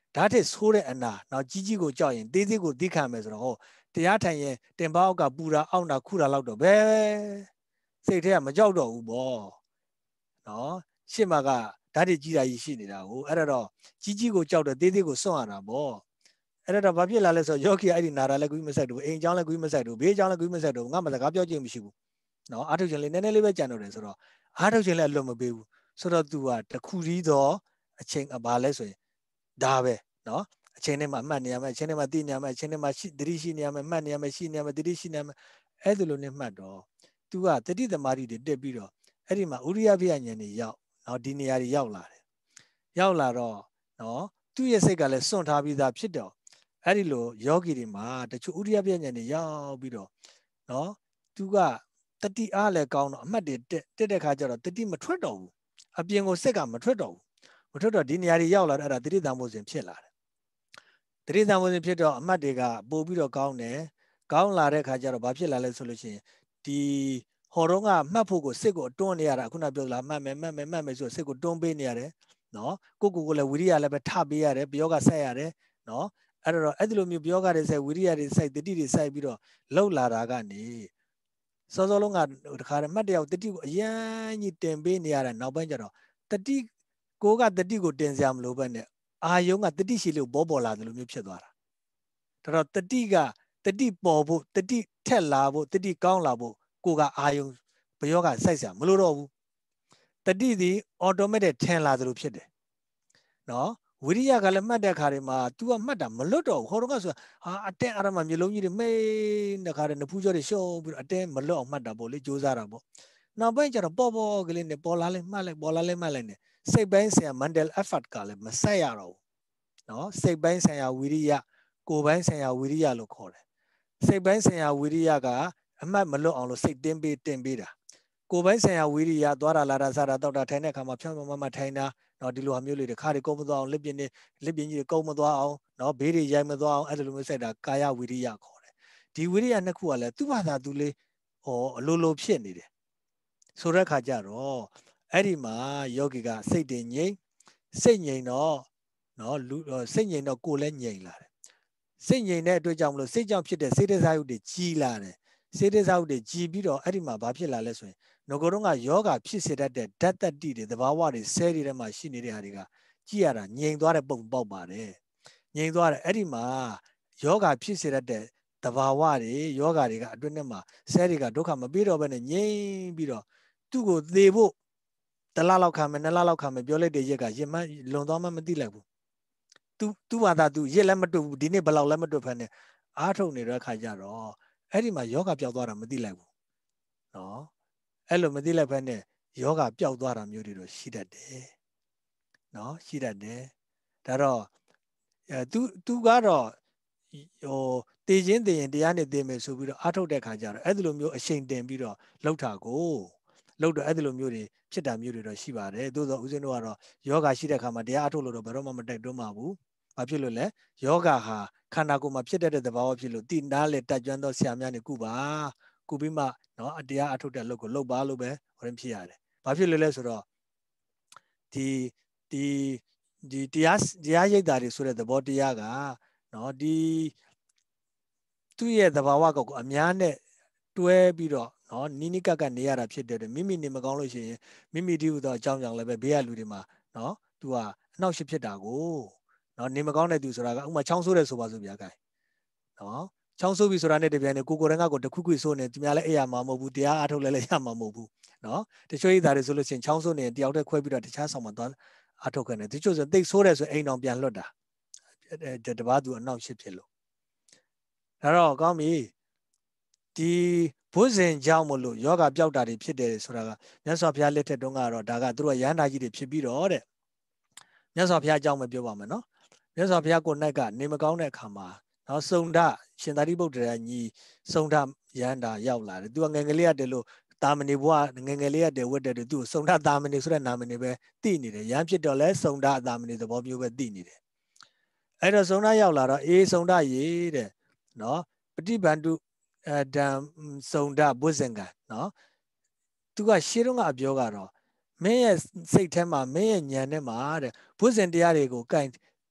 ဒါထက်ဆိုးတဲ့အနာနော်ကြီးကြီးကိုကြောက်ရင်သေးသေးကိုသိခံမယ်ဆိုတော့ဟောတရားထိုင်ရင်တင်ပေါက်ကပူတာအောင့်တာခုတာလောက်တော့ဘယ်စိတ်ထဲကမကြောက်တော့ဘူးပေါ့နော်ရှစ်မှာကဓာတ်တွေကြီးတာကြီးရှိနေတာကိုအဲ့တော့ကြီးကြီးကိုကြောက်တယ်သေးသေးကိုစွန့်ရတာပေါ့အဲ့တော့ဘာဖြစ်လာလဲဆိုတော့ယောဂီအဲ့ဒီနာတာလည်းကူးမဆက်ဘူးအိမ်เจ้าလည်းကူးမဆက်ဘူးဘေးเจ้าလည်းကူးမဆက်ဘူးငါမှစကားပြောခြင်းမရှိဘူးနော်အားထုတ်ခြင်းလေးနည်းနည်းလေးပဲကြံတော့တယ်ဆိုတော့အားထုတ်ခြင်းလည်းအလွတ်မပေးဘူးဆိုတော့ तू ကတခုရီးတော့အချိန်ဘာလဲဆိုရင်ဒါပဲနော်အချိန်နဲ့မှမှတ်နေရမယ်အချိန်နဲ့မှသိနေရမယ်အချိန်နဲ့မှရှိတတိရှိနေရမယ်မှတ်နေရမယ်ရှိနေရမယ်တတိရှိနေရမယ်အဲ့ဒါလိုနဲ့မှတ်တော့ तू ကတတိသမารီတွေတက်ပြီးတော့အဲ့ဒီမှာဥရိယပြဉာဏ်တွေရောက်နော်ဒီနေရာတွေရောက်လာတယ်ရောက်လာတော့နော်သူ့ရဲ့စိတ်ကလည်းစွန့်ထားပြီးသားဖြစ်တော့အဲ့ဒီလိုယောဂီတွေမှာတချို့ဥရိယပြဉာဏ်တွေရောက်ပြီးတော့နော် तू ကတတိအားလည်းကောင်းတော့အမှတ်တွေတက်တက်တဲ့ခါကျတော့တတိမထွက်တော့ဘူးအပြင်ကိုစိတ်ကမထွက်တော့ဘူးမထွက်တော့ဒီနေရာတွေရောက်လာတော့အဲ့ဒါတတိတံမိုးစဉ်ဖြစ်လာတယ်တတိတံမိုးစဉ်ဖြစ်တော့အမှတ်တွေကပို့ပြီးတော့ကောင်းတယ်ကောင်းလာတဲ့ခါကျတော့ဘာဖြစ်လာလဲဆိုလို့ရှိရင်ဒီဟောတော့ကမှတ်ဖို့ကိုစိတ်ကိုတွန်းနေရတာခုနပြောလားမှတ်မယ်မှတ်မယ်မှတ်မယ်ဆိုစိတ်ကိုတွန်းပေးနေရတယ်နော်ကိုကိုကိုလည်းဝိရိယလည်းပဲထပေးရတယ်ပြောကဆက်ရတယ်နော်အဲ့တော့အဲ့ဒီလိုမျိုးပြောကတွေဆက်ဝိရိယတွေစိုက်တတိတွေစိုက်ပြီးတော့လှုပ်လာတာကနေစောစောလုံးကတခါတည်းမှတ်တယောက်တတိကိုအရန်ကြီးတင်ပေးနေရတဲ့နောက်ပိုင်းကျတော့တတိကိုကတတိကိုတင်စရာမလိုဘဲနဲ့အာယုံကတတိရှိလို့ဘောပေါ်လာတယ်လို့မျိုးဖြစ်သွားတာဒါတော့တတိကတတိပေါ်ဖို့တတိထက်လာဖို့တတိကောင်းလာဖို့ကိုကအာယုံဘယောကစိုက်စရာမလိုတော့ဘူးတတိသည် automatic ထင်လာသလိုဖြစ်တယ်နော်ဝိရိယကလည်းမှတ်တဲ့ခါတွေမှာ तू ကမှတ်တာမလွတ်တော့ဘူးဟောတော့ကဆိုဟာအတင်းအရမမျိုးလုံးကြီးတွေမိတ်တဲ့ခါတွေနဖူးကြောတွေရှော့ပြီးတော့အတင်းမလွတ်အောင်မှတ်တာပေါ့လေကြိုးစားတာပေါ့နောက်ပိုင်းကျတော့ပေါ်ပေါ်ကလေးနဲ့ပေါ်လာလေးမှတ်လိုက်ပေါ်လာလေးမှတ်လိုက်နေစိတ်ပိုင်းဆိုင်ရာ mental effort ကလည်းမဆက်ရတော့ဘူးနော်စိတ်ပိုင်းဆိုင်ရာဝိရိယကိုယ်ပိုင်းဆိုင်ရာဝိရိယလို့ခေါ်တယ်စိတ်ပိုင်းဆိုင်ရာဝိရိယကအမှတ်မလွတ်အောင်လို့စိတ်တင်းပေးတင်ပေးတာကိုယ်ပိုင်းဆိုင်ရာဝိရိယသွားတာလာတာစားတာတောက်တာထိုင်တဲ့အခါမှာဖြောင်းဖြောင်းမမထိုင်တာနော်ဒီလိုဟာမျိုးလေးတွေခါတွေကုန်းမသွားအောင်လက်ပြင်းနေလက်ပြင်းကြီးတွေကုန်းမသွားအောင်နော်ဘေးတွေရိုက်မသွားအောင်အဲ့လိုမျိုးစိုက်တာကာယဝိရိယခေါ်တယ်ဒီဝိရိယနှစ်ခုကလည်းသူ့ဘာသာသူလေးဟောအလိုလိုဖြစ်နေတယ်ဆိုတဲ့ခါကျတော့အဲ့ဒီမှာယောဂီကစိတ်တွေငြိမ်စိတ်ငြိမ်တော့နော်လူစိတ်ငြိမ်တော့ကိုယ်လည်းငြိမ်လာတယ်စိတ်ငြိမ်တဲ့အတွက်ကြောင့်မလို့စိတ်ကြောင့်ဖြစ်တဲ့စေတစာယုတ်တွေကြီးလာတယ်စေတစာယုတ်တွေကြီးပြီးတော့အဲ့ဒီမှာဘာဖြစ်လာလဲဆိုရင်ငကိုတော့ကယောဂဖြစ်စေတတ်တဲ့ဓာတ်တတိတွေသဘာဝတွေဆဲတွေထဲမှာရှိနေတဲ့ဟာတွေကကြည့်ရတာငြိမ်သွားတဲ့ပုံပေါက်ပါတယ်ငြိမ်သွားတယ်အဲ့ဒီမှာယောဂဖြစ်စေတတ်တဲ့သဘာဝတွေယောဂတွေကအတွင်းထဲမှာဆဲတွေကဒုက္ခမပေးတော့ဘဲနဲ့ငြိမ်ပြီးတော့သူ့ကိုသေဖို့တလားလောက်ခံမယ်နှစ်လားလောက်ခံမယ်ပြောလိုက်တဲ့ရက်ကရမလွန်သွားမှမသိလိုက်ဘူးသူသူ့ဘာသာသူရက်လည်းမတွတ်ဘူးဒီနေ့ဘယ်လောက်လည်းမတွတ်ဖက်နဲ့အားထုတ်နေတဲ့အခါကျတော့အဲ့ဒီမှာယောဂပျောက်သွားတာမသိလိုက်ဘူးနော်အဲ့လိုမသိလိုက်ဖက်နဲ့ယောဂပျောက်သွားတာမျိုးတွေတော့ရှိတတ်တယ်နော်ရှိတတ်တယ်ဒါတော့အဲ तू तू ကတော့ဟိုတည်ချင်းတည်ရင်တရားနဲ့တည်မယ်ဆိုပြီးတော့အားထုတ်တဲ့ခါကျတော့အဲ့ဒီလိုမျိုးအရှိန်တင်ပြီးတော့လှုပ်တာကိုလှုပ်တော့အဲ့ဒီလိုမျိုးတွေဖြစ်တာမျိုးတွေတော့ရှိပါတယ်သို့သောဦးဇင်းတို့ကတော့ယောဂရှိတဲ့ခါမှာတရားအားထုတ်လို့တော့ဘယ်တော့မှမတိုက်တွန်းပါဘူးဘာဖြစ်လို့လဲယောဂဟာခန္ဓာကိုယ်မှာဖြစ်တတ်တဲ့သဘာဝဖြစ်လို့တိနားလေတက်ကျွမ်းသောဆရာများနေကုပါကုပြီးမှနော်အတရားအားထုတ်တဲ့လုပ်ကိုလုပ်ပါလို့ပဲဟောရင်ဖြစ်ရတယ်ဘာဖြစ်လို့လဲဆိုတော့ဒီဒီဒီတရားတရားရိပ်တာတွေဆိုတဲ့သဘောတရားကနော်ဒီသူ့ရဲ့သဘာဝကောက်ကိုအများနဲ့တွဲပြီးတော့နော်နိနိကကနေရတာဖြစ်တဲ့မိမိနေမကောင်းလို့ရှိရင်မိမိဒီဟုသောအကြောင်းကြောင့်လည်းပဲဘေးကလူတွေမှာနော်သူကအနှောက်အယှက်ဖြစ်တာကိုနော်နေမကောင်းတဲ့သူဆိုတာကဥမာချောင်းဆိုးတယ်ဆိုပါစို့ဗျာကဲနော်ချောင်းဆိုးပြီဆိုတာနဲ့တပြိုင်နက်ကိုကိုယ်တိုင်ကကိုတခုခုဆိုးနေသူများလည်းအဲ့ရမှာမဟုတ်ဘူးတရားအားထုတ်လည်းလည်းရမှာမဟုတ်ဘူးနော်တချို့ဣသားတွေဆိုလို့ရှိရင်ချောင်းဆိုးနေတယောက်တည်းခွဲပြီးတော့တခြားဆောင်မှာသွားအားထုတ်ခဲ့တယ်တချို့ဆိုတိတ်ဆိုးတယ်ဆိုအိမ်တော်ပြန်လွတ်တာတပားသူအနှောက်အယှက်ဖြစ်လို့ဒါတော့ကောင်းပြီဒီဘုဇင်ကြောင့်မလို့ယောဂပျောက်တာတွေဖြစ်တယ်ဆိုတာကမြတ်စွာဘုရားလက်ထက်တုန်းကတော့ဒါကသူတို့ရဟန္တာကြီးတွေဖြစ်ပြီးတော့တဲ့မြတ်စွာဘုရားအကြောင်းပဲပြောပါမယ်နော်မြတ်စွာဘုရားကိုယ်၌ကနေမကောင်းတဲ့အခါမှာနော်စုံဒရှင်သာရိပုတ္တရာညီစုံဒရဟန္တာရောက်လာတယ်သူကငယ်ငယ်လေးရတယ်လို့တာမဏေဘွားငယ်ငယ်လေးရတယ်ဝတ်တယ်သူ့စုံဒတာမဏေဆိုတဲ့နာမည်ပဲသိနေတယ်ရဟန်းဖြစ်တော့လဲစုံဒတာမဏေသဘောမျိုးပဲသိနေတယ်အဲ့တော့စုံဒရောက်လာတော့အေးစုံဒရေတဲ့နော်ပฏิဗန္ဓုအဒံစုံဒဘုဇင်ကနော်သူကရှေးတုန်းကအပြောကတော့မင်းရဲ့စိတ်ထဲမှာမင်းရဲ့ဉာဏ်ထဲမှာတဲ့ဘုဇင်တရားတွေကိုကင်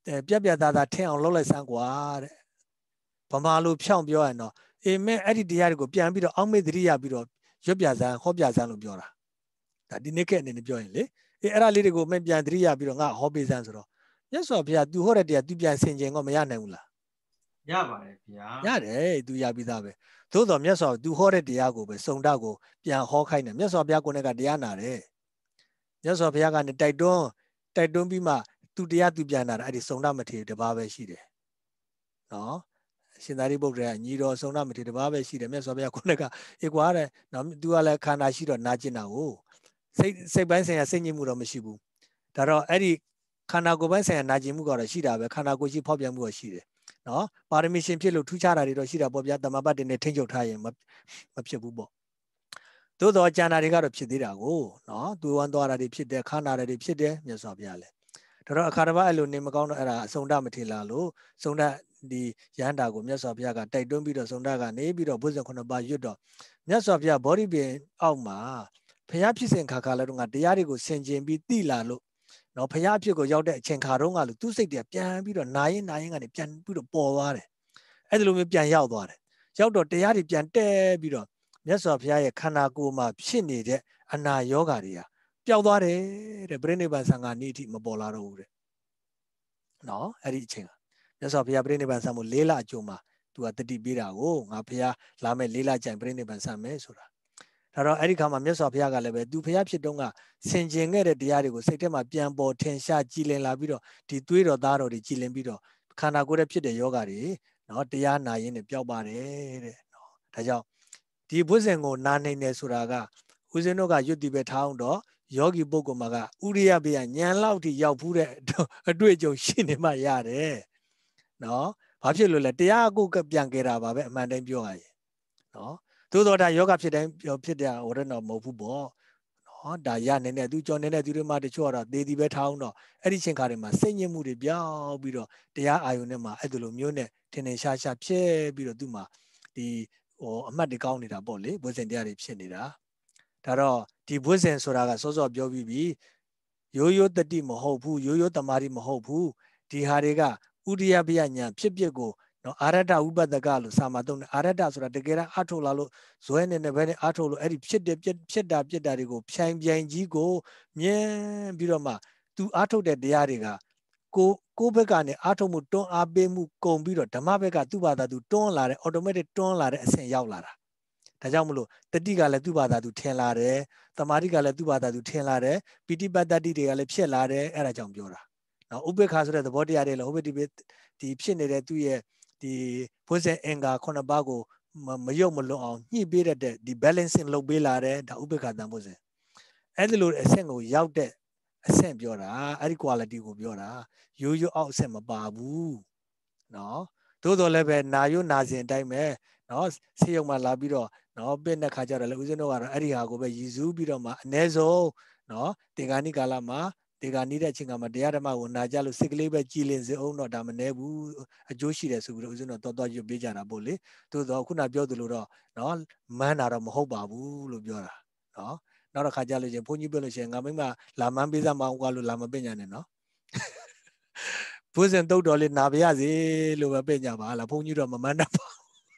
ပြက်ပြက်သားသားထင်အောင်လုပ်လိုက်စမ်းကွာတဲ့ဗမာလိုဖြောင်းပြောရရင်တော့အေးမဲအဲ့ဒီတရားတွေကိုပြန်ပြီးတော့အောက်မေ့သတိရပြီးတော့ရွတ်ပြစမ်းဟောပြစမ်းလို့ပြောတာဒါဒီနေ့ကအနေနဲ့ပြောရင်လေအေးအဲ့ဒါလေးတွေကိုမပြန်သတိရပြီးတော့ငါဟောပေးစမ်းဆိုတော့မြတ်စွာဘုရား तू ဟောတဲ့တရား तू ပြန်ဆင်ခြင်တော့မရနိုင်ဘူးလားရပါတယ်ဗျာရတယ် तू ရပြီးသားပဲသို့တော်မြတ်စွာ तू ဟောတဲ့တရားကိုပဲစုံတကိုပြန်ဟောခိုင်းတယ်မြတ်စွာဘုရားကိုယ်နဲ့ကတရားနာတယ်မြတ်စွာဘုရားကနေတိုက်တွန်းတိုက်တွန်းပြီးမှ तू တရား तू ပြန်နာတာအဲ့ဒီစုံတမထေရတပါးပဲရှိတယ်နော်ရှင်သာရိပုတ္တရာညီတော်စုံတမထေရတပါးပဲရှိတယ်မြတ်စွာဘုရားကိုယ်နဲ့ကအေးကွာတဲ့နော် तू ကလည်းခန္ဓာရှိတော့နာကျင်တာကိုစိတ်စိတ်ပိုင်းဆိုင်ရာစိတ်ညစ်မှုတော့မရှိဘူးဒါတော့အဲ့ဒီခန္ဓာကိုယ်ပိုင်းဆိုင်ရာနာကျင်မှုကတော့ရှိတာပဲခန္ဓာကိုယ်ရှိဖောက်ပြန်မှုတော့ရှိတယ်နော်ပါရမီရှင်ဖြစ်လို့ထူးခြားတာတွေတော့ရှိတာပေါ့ဗျာတမပတ်တင်နဲ့ထိန်းချုပ်ထားရင်မဖြစ်ဘူးပေါ့သို့တော့ကျန်တာတွေကတော့ဖြစ်သေးတာကိုနော်သူဝမ်းသွားတာတွေဖြစ်တယ်ခန္ဓာတွေဖြစ်တယ်မြတ်စွာဘုရားလည်းဒါတော့အခါတစ်ပတ်အဲ့လိုနေမကောင်းတော့အဲ့ဒါအစုံတမထေလာလို့စုံတဒီရဟန္တာကိုမြတ်စွာဘုရားကတိုက်တွန်းပြီးတော့စုံတကနေပြီးတော့ဘုဇင်ခုနှစ်ပါးရွတ်တော့မြတ်စွာဘုရားဗောဓိပင်အောက်မှာဘုရားဖြစ်စဉ်ခါခါလည်းတော့ငါတရားတွေကိုဆင်ခြင်ပြီးသိလာလို့နော်ဘုရားအဖြစ်ကိုရောက်တဲ့အချိန်ခါတုန်းကလို့သူ့စိတ်တွေပြန်ပြီးတော့နာရင်နာရင်ကနေပြန်ပြီးတော့ပေါ်သွားတယ်အဲ့ဒီလိုမျိုးပြန်ရောက်သွားတယ်ရောက်တော့တရားတွေပြန်တဲပြီးတော့မြတ်စွာဘုရားရဲ့ခန္ဓာကိုယ်မှာဖြစ်နေတဲ့အနာယောဂါတွေကပျောက်သွားတယ်တဲ့ပြိဋိဘံဆံဃာနေ့အထိမပေါ်လာတော့ဘူးတဲ့နော်အဲ့ဒီအချိန်ကမြတ်စွာဘုရားပြိဋိဘံဆံမှုလေးလအကျုံမှာသူကတတိပေးတာကိုငါဘုရားလာမဲ့လေးလကြိုင်ပြိဋိဘံဆံမယ်ဆိုတာဒါတော့အဲ့ဒီခါမှာမြတ်စွာဘုရားကလည်းပဲသူဘုရားဖြစ်တုန်းကဆင်ခြင်ခဲ့တဲ့တရားတွေကိုစိတ်ထဲမှာပြန်ပေါ်ထင်ရှားကြည်လင်လာပြီးတော့ဒီသွေးတော်သားတော်တွေကြည်လင်ပြီးတော့ခန္ဓာကိုယ်ရဲ့ဖြစ်တဲ့ယောဂတွေနော်တရားနာရင်းနဲ့ပျောက်ပါတယ်တဲ့နော်ဒါကြောင့်ဒီဘုဇင်ကိုနာနိုင်တယ်ဆိုတာကဦးဇင်းတို့ကယွတ်တိပဲထားအောင်တော့ယောဂီပုဂ္ဂိုလ်မှာကဥရိယဘေယညံလောက်ထိရောက်ဖူးတဲ့အတွေ့အကြုံရှိနေမှရတယ်နော်ဘာဖြစ်လို့လဲတရားအကုတ်ပြန်ကြတာပါပဲအမှန်တိုင်းပြောရရင်နော်သို့တော်ဒါယောဂဖြစ်တိုင်းဖြစ်တဲ့ဟိုတော့မဟုတ်ဘူးပေါ့နော်ဒါရနေတဲ့သူကြော်နေတဲ့သူတွေမှတချို့ကတော့သေသည်ပဲထားအောင်တော့အဲ့ဒီချိန်ခါတွေမှာစိတ်ညစ်မှုတွေပြောင်းပြီးတော့တရားအာယုန်နဲ့မှာအဲ့လိုမျိုးနဲ့ထင်ထင်ရှားရှားဖြစ်ပြီးတော့သူ့မှာဒီဟိုအမှတ်တွေကောင်းနေတာပေါ့လေဘုဇင်တရားတွေဖြစ်နေတာဒါတော့ဒီဘုဇင်ဆိုတာကစောစောပြောပြီးပြီရိုးရိုးတတိမဟုတ်ဘူးရိုးရိုးတမာတိမဟုတ်ဘူးဒီဟာတွေကဥဒိယပယညာဖြစ်ဖြစ်ကိုနော်အာရတ္တဥပဒကလို့စာမှာသုံးတယ်အာရတ္တဆိုတာတကယ်တော့အထုတ်လာလို့ဇွဲနေနေပဲနဲ့အထုတ်လို့အဲ့ဒီဖြစ်တယ်ဖြစ်တာပြစ်တာတွေကိုဖြိုင်ပြိုင်ကြီးကိုမြင်ပြီးတော့မှသူအထုတ်တဲ့တရားတွေကကိုကိုဘက်ကနေအထုတ်မှုတွန်းအားပေးမှုကုန်ပြီးတော့ဓမ္မဘက်ကသူ့ဘာသာသူတွန်းလာတယ် automatic တွန်းလာတဲ့အဆင့်ရောက်လာတာဒါကြောင့်မလို့တတိကလည်းသူ့ဘာသာသူထင်လာတယ်တမာတိကလည်းသူ့ဘာသာသူထင်လာတယ်ပိဋိပတ်တတိတွေကလည်းဖြစ်လာတယ်အဲ့ဒါကြောင့်ပြောတာနော်ဥပေက္ခဆိုတဲ့သဘောတရားတွေလည်းဥပတိဒီဖြစ်နေတဲ့သူ့ရဲ့ဒီဘုဇင်အင်္ဂါခုနှစ်ပါးကိုမယုတ်မလွန်အောင်ညှိပေးတတ်တဲ့ဒီ balancing လုပ်ပေးလာတယ်ဒါဥပေက္ခတန်ဘုဇင်အဲ့ဒီလိုအဆင့်ကိုရောက်တဲ့အဆင့်ပြောတာအဲ့ဒီ quality ကိုပြောတာရိုးရိုးအောက်အဆင့်မပါဘူးနော်သို့တော်လည်းပဲနာယုနာစဉ်အတိုင်းပဲနော်ဆေးရုံမှာလာပြီးတော့နော်ပြည့်တဲ့ခါကျတော့လေဦးဇင်းတို့ကတော့အဲ့ဒီဟာကိုပဲရည်စူးပြီးတော့မှအ ਨੇ ဆုံးနော်တေဂာနိကာလမှာတေဂာနိတဲ့အချိန်ကမှတရားဓမ္မကိုနာကြလို့စိတ်ကလေးပဲကြည်လင်စေအောင်တော့ဒါမနေဘူးအကျိုးရှိတယ်ဆိုပြီးတော့ဦးဇင်းတို့တော်တော်ရွတ်ပေးကြတာပေါ့လေသို့တော့ခုနပြောသလိုတော့နော်မန်းတာတော့မဟုတ်ပါဘူးလို့ပြောတာနော်နောက်တစ်ခါကြလို့ချင်းဘုန်းကြီးပြောလို့ရှိရင်ငါမိမလာမန်းပေးစမ်းမအောင်ကွာလို့လာမပညာနဲ့နော်ဘုဇင်တုတ်တော်လေးနာပါရစေလို့ပဲပညာပါလားဘုန်းကြီးတော့မမန်းတတ်ပါ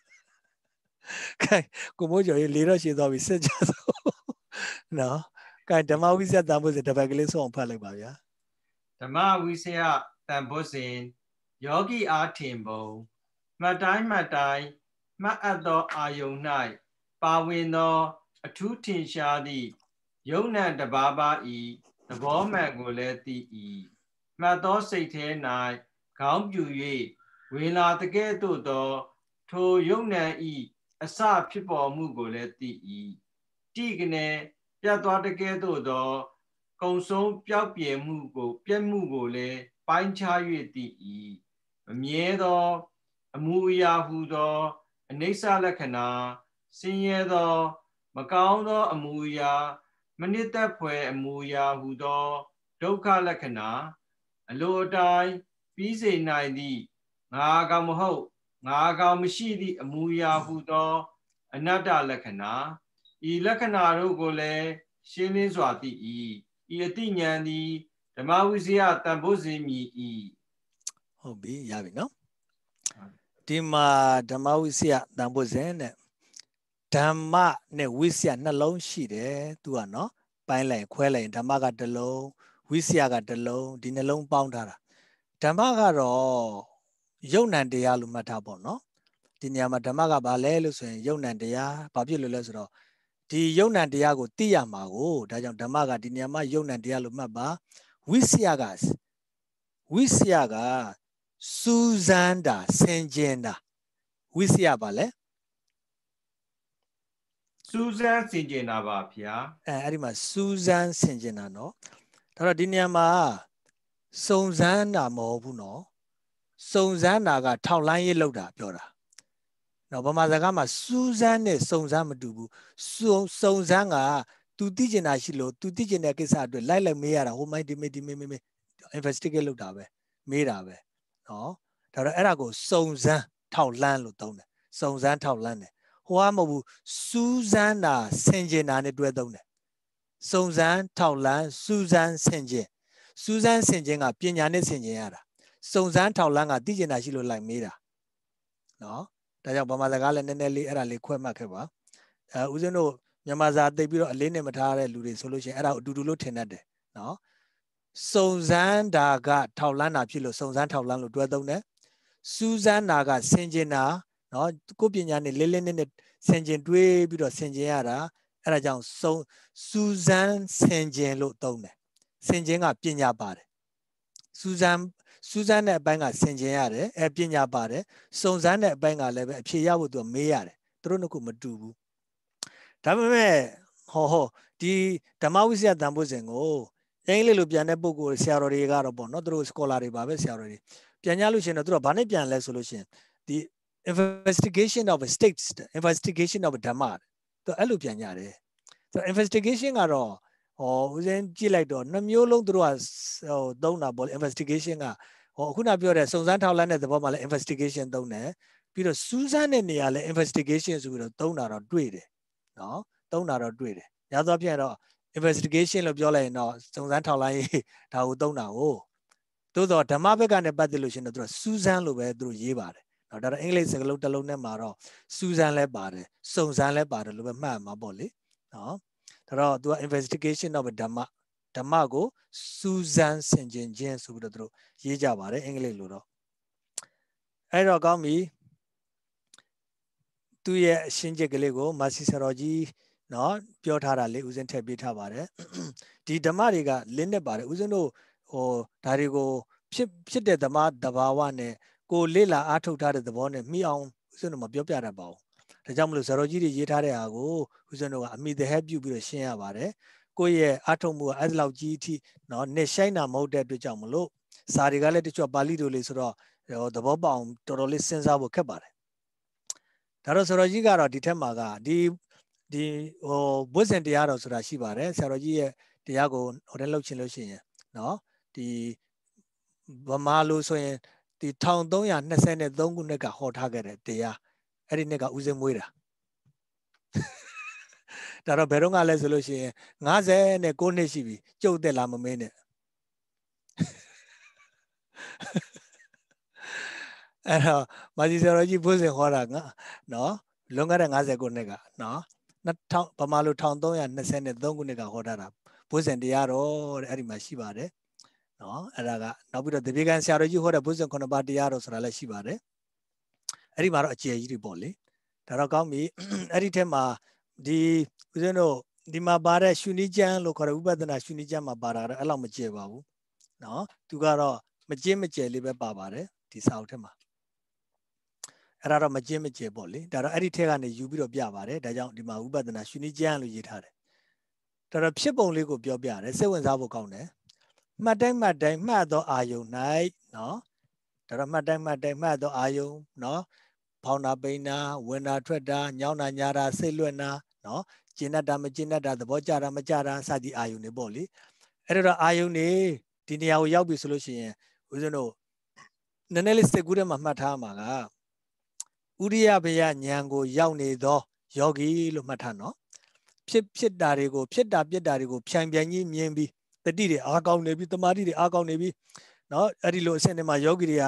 ခိုင်ကိုမိုးကျော်ရေးလေတော့ရှည်သွားပြီစစ်ကြဆိုနော်ခိုင်ဓမ္မဝိဇ္ဇတန်ဖို့စတပတ်ကလေးဆုံးအောင်ဖတ်လိုက်ပါဗျာဓမ္မဝိဇ္ဇတန်ဖို့စဉ်ယောဂီအားထင်ပုံမှတ်တိုင်းမှတ်တိုင်းမှတ်အပ်သောအာယုန်၌ပါဝင်သောအထူးထင်ရှားသည့်ယုံ nant တပါးပါဤသဘောမှန်ကိုလည်းသိ၏မှတ်သောစိတ်ထဲ၌ခေါင်းပြူ၍ဝင်လာတကဲ့သို့သောထိုယုံ nant ဤအစဖြစ်ပေါ်မှုကိုလည်းသိ၏တိကနေပြတ်သွားတကဲ့သို့သောကုံဆုံးပျောက်ပြယ်မှုကိုပြက်မှုကိုလည်းပိုင်းခြား၍သိ၏မမြဲသောအမူအရာဟုသောအနိစ္စလက္ခဏာဆင်းရဲသောမကောင်းသောအမူအရာမနစ်သက်ဖွယ်အမူအရာဟုသောဒုက္ခလက္ခဏာအလိုအတိုင်းပြီးစေနိုင်သည့်ငါကောင်မဟုတ်ငါကောင်မရှိသည့်အမူအရာဟုသောအနတ္တလက္ခဏာဤလက္ခဏာတို့ကိုလည်းရှင်းလင်းစွာသိ၏ဤအတိဉာဏ်သည်ဓမ္မဝိဇ္ဇတန်ဖိုးစေမည်၏ဟုတ်ပြီရပြီနော်ဒီမှာဓမ္မဝိစီယတန်ဖို့စဉ်နဲ့ဓမ္မနဲ့ဝိစီယနှလုံးရှိတယ်သူကနော်ပိုင်းလိုက်ခွဲလိုက်ရင်ဓမ္မကတစ်လုံးဝိစီယကတစ်လုံးဒီနှလုံးပေါင်းထားတာဓမ္မကတော့ယုတ်နံတရားလို့မှတ်ထားပေါ့နော်ဒီနေရာမှာဓမ္မကဘာလဲလို့ဆိုရင်ယုတ်နံတရားဘာဖြစ်လို့လဲဆိုတော့ဒီယုတ်နံတရားကိုသိရမှာကိုဒါကြောင့်ဓမ္မကဒီနေရာမှာယုတ်နံတရားလို့မှတ်ပါဝိစီယကဝိစီယကစူးစမ်းတာဆင်ခြင်တာဝိစီယပါလဲစူးစမ်းဆင်ခြင်တာပါဗျာအဲအဲ့ဒီမှာစူးစမ်းဆင်ခြင်တာနော်ဒါတော့ဒီနေရာမှာစုံစမ်းတာမဟုတ်ဘူးနော်စုံစမ်းတာကထောက်လန်းရေးလောက်တာပြောတာနော်ဗမာစကားမှာစူးစမ်းနဲ့စုံစမ်းမတူဘူးစုံစုံစမ်းက तू သိကျင်တာရှိလို့ तू သိကျင်တဲ့ကိစ္စအတွက်လိုက်လိုက်မေးရတာဟိုမိုင်းဒီမေးဒီမေးမေး investigate လုပ်တာပဲမေးတာပဲနော်ဒါတော့အဲ့ဒါကိုစုံစမ်းထောက်လန်းလို့သုံးတယ်စုံစမ်းထောက်လန်းတယ်ဟိုကမဟုတ်ဘူးစူးစမ်းတာဆင်ခြင်တာနဲ့တွဲသုံးတယ်စုံစမ်းထောက်လန်းစူးစမ်းဆင်ခြင်စူးစမ်းဆင်ခြင်ကပညာနဲ့ဆင်ခြင်ရတာစုံစမ်းထောက်လန်းကသိကျင်တာရှိလို့လိုက်မေးတာနော်ဒါကြောင့်ဗမာစကားလည်းနည်းနည်းလေးအဲ့ဒါလေးခွဲမှတ်ခဲ့ပါအဲဦးဇင်းတို့မြန်မာစာသိပြီးတော့အလေးနဲ့မထားတဲ့လူတွေဆိုလို့ရှိရင်အဲ့ဒါအတူတူလို့ထင်တတ်တယ်နော်စုံစမ်းတာကထောက်လန်းတာဖြစ်လို့စုံစမ်းထောက်လန်းလို့တွဲသုံးတယ်စူးစမ်းတာကဆင်ခြင်တာနော်ကိုယ်ပညာနဲ့လေးလေးနက်နက်ဆင်ခြင်တွေးပြီးတော့ဆင်ခြင်ရတာအဲ့ဒါကြောင့်စုံစူးစမ်းဆင်ခြင်လို့သုံးတယ်ဆင်ခြင်ကပညာပါတယ်စူးစမ်းစူးစမ်းတဲ့အပိုင်းကဆင်ခြင်ရတယ်အဲပညာပါတယ်စုံစမ်းတဲ့အပိုင်းကလည်းပဲအဖြေရဖို့သူကမေးရတယ်သူတို့နှစ်ခုမတူဘူးဒါပေမဲ့ဟောဟောဒီဓမ္မဝိစီယတန်ဖိုးစဉ်ကိုအင်္ဂလိပ်လိုပြန်တဲ့ပုံကိုဆရာတော်တွေကတော့ပေါ့နော်သူတို့ scholar တွေပါပဲဆရာတော်တွေပြန်ကြလို့ရှိရင်တော့သူတို့ကဘာနဲ့ပြန်လဲဆိုလို့ရှိရင်ဒီ investigation of states investigation of Dhamma သူအဲ့လိုပြန်ကြတယ်ဆိုတော့ investigation ကတော့ဟောဦးဇင်းကြည့်လိုက်တော့နှမျိုးလုံးသူတို့ကဟိုသုံးတာပေါ့ investigation ကဟောခုနပြောတဲ့စုံစမ်းထောက်လှမ်းတဲ့သဘောမှာလည်း investigation သုံးတယ်ပြီးတော့စူးစမ်းတဲ့နေရာလည်း investigation ဆိုပြီးတော့သုံးတာတော့တွေ့တယ်နော်သုံးတာတော့တွေ့တယ်ညသောဖြင့်တော့ investigation လို့ပြောလိုက်ရင်တော့စုံစမ်းထောက်လှမ်းရေးဒါကိုသုံးတာကိုသို့တော့ဓမ္မဘက်ကနဲ့ပတ်သက်လို့ရှိရင်တော့သူကစူးစမ်းလို့ပဲသူတို့ရေးပါတယ်နော်ဒါတော့အင်္ဂလိပ်စကားလုံးတစ်လုံးနဲ့မှာတော့စူးစမ်းလဲပါတယ်စုံစမ်းလဲပါတယ်လို့ပဲမှတ်မှာပေါ့လေနော်ဒါတော့သူက investigation of ဓမ္မဓမ္မကိုစူးစမ်းဆင်ခြင်ခြင်းဆိုပြီးတော့သူတို့ရေးကြပါတယ်အင်္ဂလိပ်လိုတော့အဲ့တော့ကောင်းပြီသူရဲ့အရှင်းချက်ကလေးကိုမာစီဆရာကြီးနော်ပြောထားတာလေးဦးဇင်းထည့်ပေးထားပါတယ်ဒီဓမ္မတွေကလင်းနေပါတယ်ဦးဇင်းတို့ဟိုဒါတွေကိုဖြစ်ဖြစ်တဲ့ဓမ္မတဘာဝနဲ့ကိုလေ့လာအားထုတ်ထားတဲ့သဘောနဲ့မိအောင်ဦးဇင်းတို့မပြောပြတတ်ပါဘူးဒါကြောင့်မလို့ဆရာကြီးတွေရေးထားတဲ့ဟာကိုဦးဇင်းတို့ကအမိသဟဲပြုပြီးတော့ရှင်းရပါတယ်ကိုယ့်ရဲ့အားထုတ်မှုကအဲ့ဒီလောက်ကြီးအထိနော်နဲ့ဆိုင်တာမဟုတ်တဲ့အတွက်ကြောင့်မလို့စာတွေကလည်းတချို့ပါဠိလိုလေးဆိုတော့သဘောပေါက်အောင်တော်တော်လေးစဉ်းစားဖို့ခက်ပါတယ်ဒါတော့ဆရာကြီးကတော့ဒီထက်မှာကဒီဒီဟိုဘုဇင်တရားတော်ဆိုတာရှိပါတယ်ဆရာကြီးရဲ့တရားကိုဟိုတည်းလှုပ်ချင်လို့ရှိရင်နော်ဒီဗမာလိုဆိုရင်ဒီတစ်ထောင်သုံးရာနှစ်ဆယ်သုံးခုနှစ်ကဟောထားခဲ့တဲ့တရားအဲ့ဒီနှစ်ကဦးစင်မွေးတာဒါတော့ဘယ်တော့ကလဲဆိုလို့ရှိရင်ငါးဆယ်ကိုနှစ်ရှိပြီကျုပ်သက်လာမမင်းနဲ့အဲ့တော့မာကြီးဆရာကြီးဘုဇင်ဟောတာငါနော်လွန်ခဲ့တဲ့ငါးဆယ်ခုနှစ်ကနော်နှစ်ထောင်ဗမာလိုတစ်ထောင်သုံးရာနှစ်ဆယ်သုံးခုနှစ်ကဟောထားတာဘုဇင်တရားတော်တဲ့အဲ့ဒီမှာရှိပါတယ်နော်အဲ့ဒါကနောက်ပြီးတော့တပည့်ကန်ဆရာတော်ကြီးဟောတဲ့ဘုဇင်ခုနှစ်ပါးတရားတော်ဆိုတာလည်းရှိပါတယ်အဲ့ဒီမှာတော့အကျယ်ကြီးတွေပေါ့လေဒါတော့ကောင်းပြီအဲ့ဒီထဲမှာဒီဦးဇင်းတို့ဒီမှာပါတဲ့ရှုနည်းကျမ်းလို့ခေါ်တဲ့ဥပဒနာရှုနည်းကျမ်းမှာပါတာတော့အဲ့လောက်မကျယ်ပါဘူးနော်သူကတော့မကျင်းမကျယ်လေးပဲပါပါတယ်ဒီစာအုပ်ထဲမှာအဲ့ဒါတော့မကျင်းမကျယ်ပေါ့လေဒါတော့အဲ့ဒီထဲကနေယူပြီးတော့ပြပါတယ်ဒါကြောင့်ဒီမှာဥပဒနာရှုနည်းကျမ်းလို့ရေးထားတယ်ဒါတော့ဖြစ်ပုံလေးကိုပြောပြတယ်စိတ်ဝင်စားဖို့ကောင်းတယ်မှတ်တိုင်းမှတ်တိုင်းမှတ်သောအာယုံ၌နော်ဒါတော့မှတ်တိုင်းမှတ်တိုင်းမှတ်သောအာယုံနော်ဖောင်းတာပိန်တာဝင်တာထွက်တာညောင်းတာညာတာစိတ်လွတ်တာနော်ကျင့်တတ်တာမကျင့်တတ်တာသဘောကျတာမကျတာစသည်အာယုံတွေပေါ့လေအဲ့တော့အာယုံတွေဒီနေရာကိုရောက်ပြီဆိုလို့ရှိရင်ဦးဇင်းတို့နည်းနည်းလေးစိတ်ကူးထဲမှာမှတ်ထားမှာကဥရိယဘယဉာဏ်ကိုရောက်နေသောယောဂီလို့မှတ်ထားနော်ဖြစ်ဖြစ်တာတွေကိုဖြစ်တာပြက်တာတွေကိုဖြိုင်ပြိုင်ကြီးမြင်ပြီးတတိတွေအားကောင်းနေပြီတမာတိတွေအားကောင်းနေပြီနော်အဲ့ဒီလိုအဆင့်တွေမှာယောဂီတွေက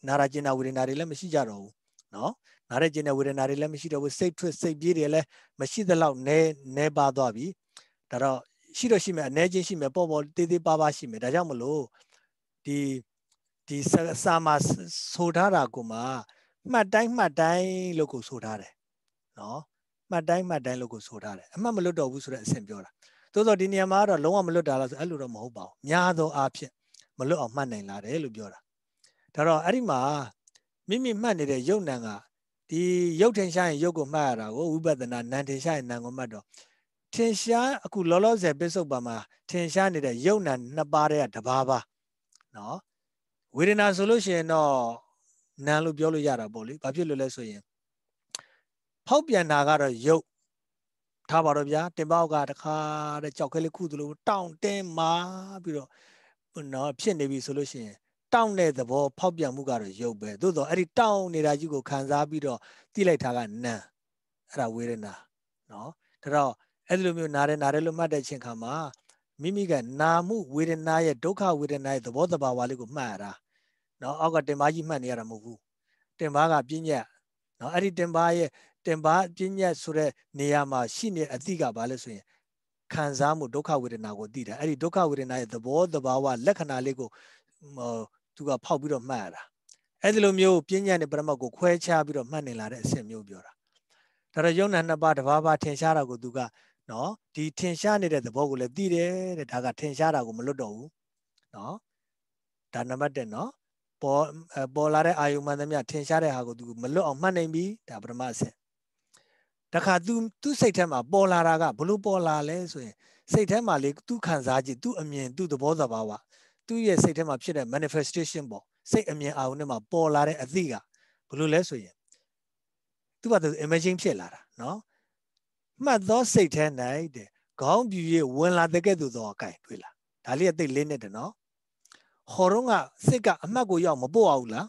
နာရာကျင်နာဝေဒနာတွေလည်းမရှိကြတော့ဘူးနော်နာရကျင်တဲ့ဝေဒနာတွေလည်းမရှိတော့ဘူးစိတ်ထွက်စိတ်ပြေးတွေလည်းမရှိသလောက်နဲနဲပါသွားပြီဒါတော့ရှိတော့ရှိမယ်အနေချင်းရှိမယ်ပေါ့ပေါ့တေးသေးပါပါရှိမယ်ဒါကြောင့်မလို့ဒီဒီစာမှာဆိုထားတာကိုမှမှတ်တိုင်းမှတ်တိုင်းလို့ကိုဆိုထားတယ်နော်မှတ်တိုင်းမှတ်တိုင်းလို့ကိုဆိုထားတယ်အမှတ်မလွတ်တော့ဘူးဆိုတဲ့အဆင့်ပြောတာသို့သောဒီနေရာမှာတော့လုံးဝမလွတ်တာလားဆိုအဲ့လိုတော့မဟုတ်ပါဘူးများသောအားဖြင့်မလွတ်အောင်မှတ်နိုင်လာတယ်လို့ပြောတာဒါတော့အဲ့ဒီမှာမိမိမှတ်နေတဲ့ယုတ်နံကဒီယုတ်ထင်ရှားရင်ယုတ်ကိုမှတ်ရတာကိုဝိပဿနာနံထင်ရှားရင်နံကိုမှတ်တော့ထင်ရှားအခုလောလောဆယ်ပစ္စုပ္ပန်မှာထင်ရှားနေတဲ့ယုတ်နံနှစ်ပါးတည်းကတစ်ပါးပါနော်ဝေဒနာဆိုလို့ရှိရင်တော့နံလို့ပြောလို့ရတာပေါ့လေဘာဖြစ်လို့လဲဆိုရင်ဖောက်ပြန်တာကတော့ယုတ်ထားပါတော့ဗျာတင်ပေါက်ကတခါတဲ့ကြောက်ခဲလေးခုသလိုတောင့်တင်းမာပြီးတော့နော်ဖြစ်နေပြီဆိုလို့ရှိရင်တောင့်တဲ့သဘောဖောက်ပြန်မှုကတော့ယုတ်ပဲသို့တော့အဲ့ဒီတောင့်နေတာကြီးကိုခံစားပြီးတော့တိလိုက်တာကနံအဲ့ဒါဝေဒနာနော်ဒါတော့အဲ့လိုမျိုးနားတယ်နားတယ်လို့မှတ်တဲ့အချိန်ခါမှာမိမိကနာမှုဝေဒနာရဲ့ဒုက္ခဝေဒနာရဲ့သဘောတဘာဝလေးကိုမှတ်ရတာနော်အောက်ကတင်ပါကြီးမှတ်နေရတာမဟုတ်ဘူးတင်ပါကပြဉ္ညတ်နော်အဲ့ဒီတင်ပါရဲ့တင်ပါပြဉ္ညတ်ဆိုတဲ့နေရာမှာရှိနေအတိကဘာလဲဆိုရင်ခံစားမှုဒုက္ခဝေဒနာကိုသိတာအဲ့ဒီဒုက္ခဝေဒနာရဲ့သဘောတဘာဝလက္ခဏာလေးကိုသူကဖောက်ပြီးတော့မှတ်ရတာအဲ့ဒီလိုမျိုးပြဉ္ညတ်နဲ့ပရမတ်ကိုခွဲခြားပြီးတော့မှတ်နေလာတဲ့အဆင့်မျိုးပြောတာဒါတော့ယုံနာနှစ်ပါးတစ်ပါးပါထင်ရှားတာကိုသူကနော်ဒီထင်ရှားနေတဲ့သဘောကိုလည်းသိတယ်တဲ့ဒါကထင်ရှားတာကိုမလွတ်တော့ဘူးနော်ဒါနံပါတ်တစ်နော်ပေါ်ပေါ်လာတဲ့အာယုမှန်သမျှထင်ရှားတဲ့ဟာကိုသူမလွတ်အောင်မှတ်နိုင်ပြီဒါပထမအဆင့်တခါသူသူ့စိတ်ထဲမှာပေါ်လာတာကဘလို့ပေါ်လာလဲဆိုရင်စိတ်ထဲမှာလေသူခံစားကြည့်သူအမြင်သူသဘောသဘာဝသူ့ရဲ့စိတ်ထဲမှာဖြစ်တဲ့ manifestation ပေါ့စိတ်အမြင်အာရုံထဲမှာပေါ်လာတဲ့အသည့်ကဘလို့လဲဆိုရင်သူ့ဘာသူ imaging ဖြစ်လာတာနော်မှတ်သောစိတ်ထဲ၌တဲ့ခေါင်းပြူရဲ့ဝင်လာတဲ့ကဲ့သို့သောအကိုင်တွေ့လားဒါလေးအသိလေးနဲ့တနော်ဟောတော့ကစိတ်ကအမှတ်ကိုရောက်မပို့အောင်လား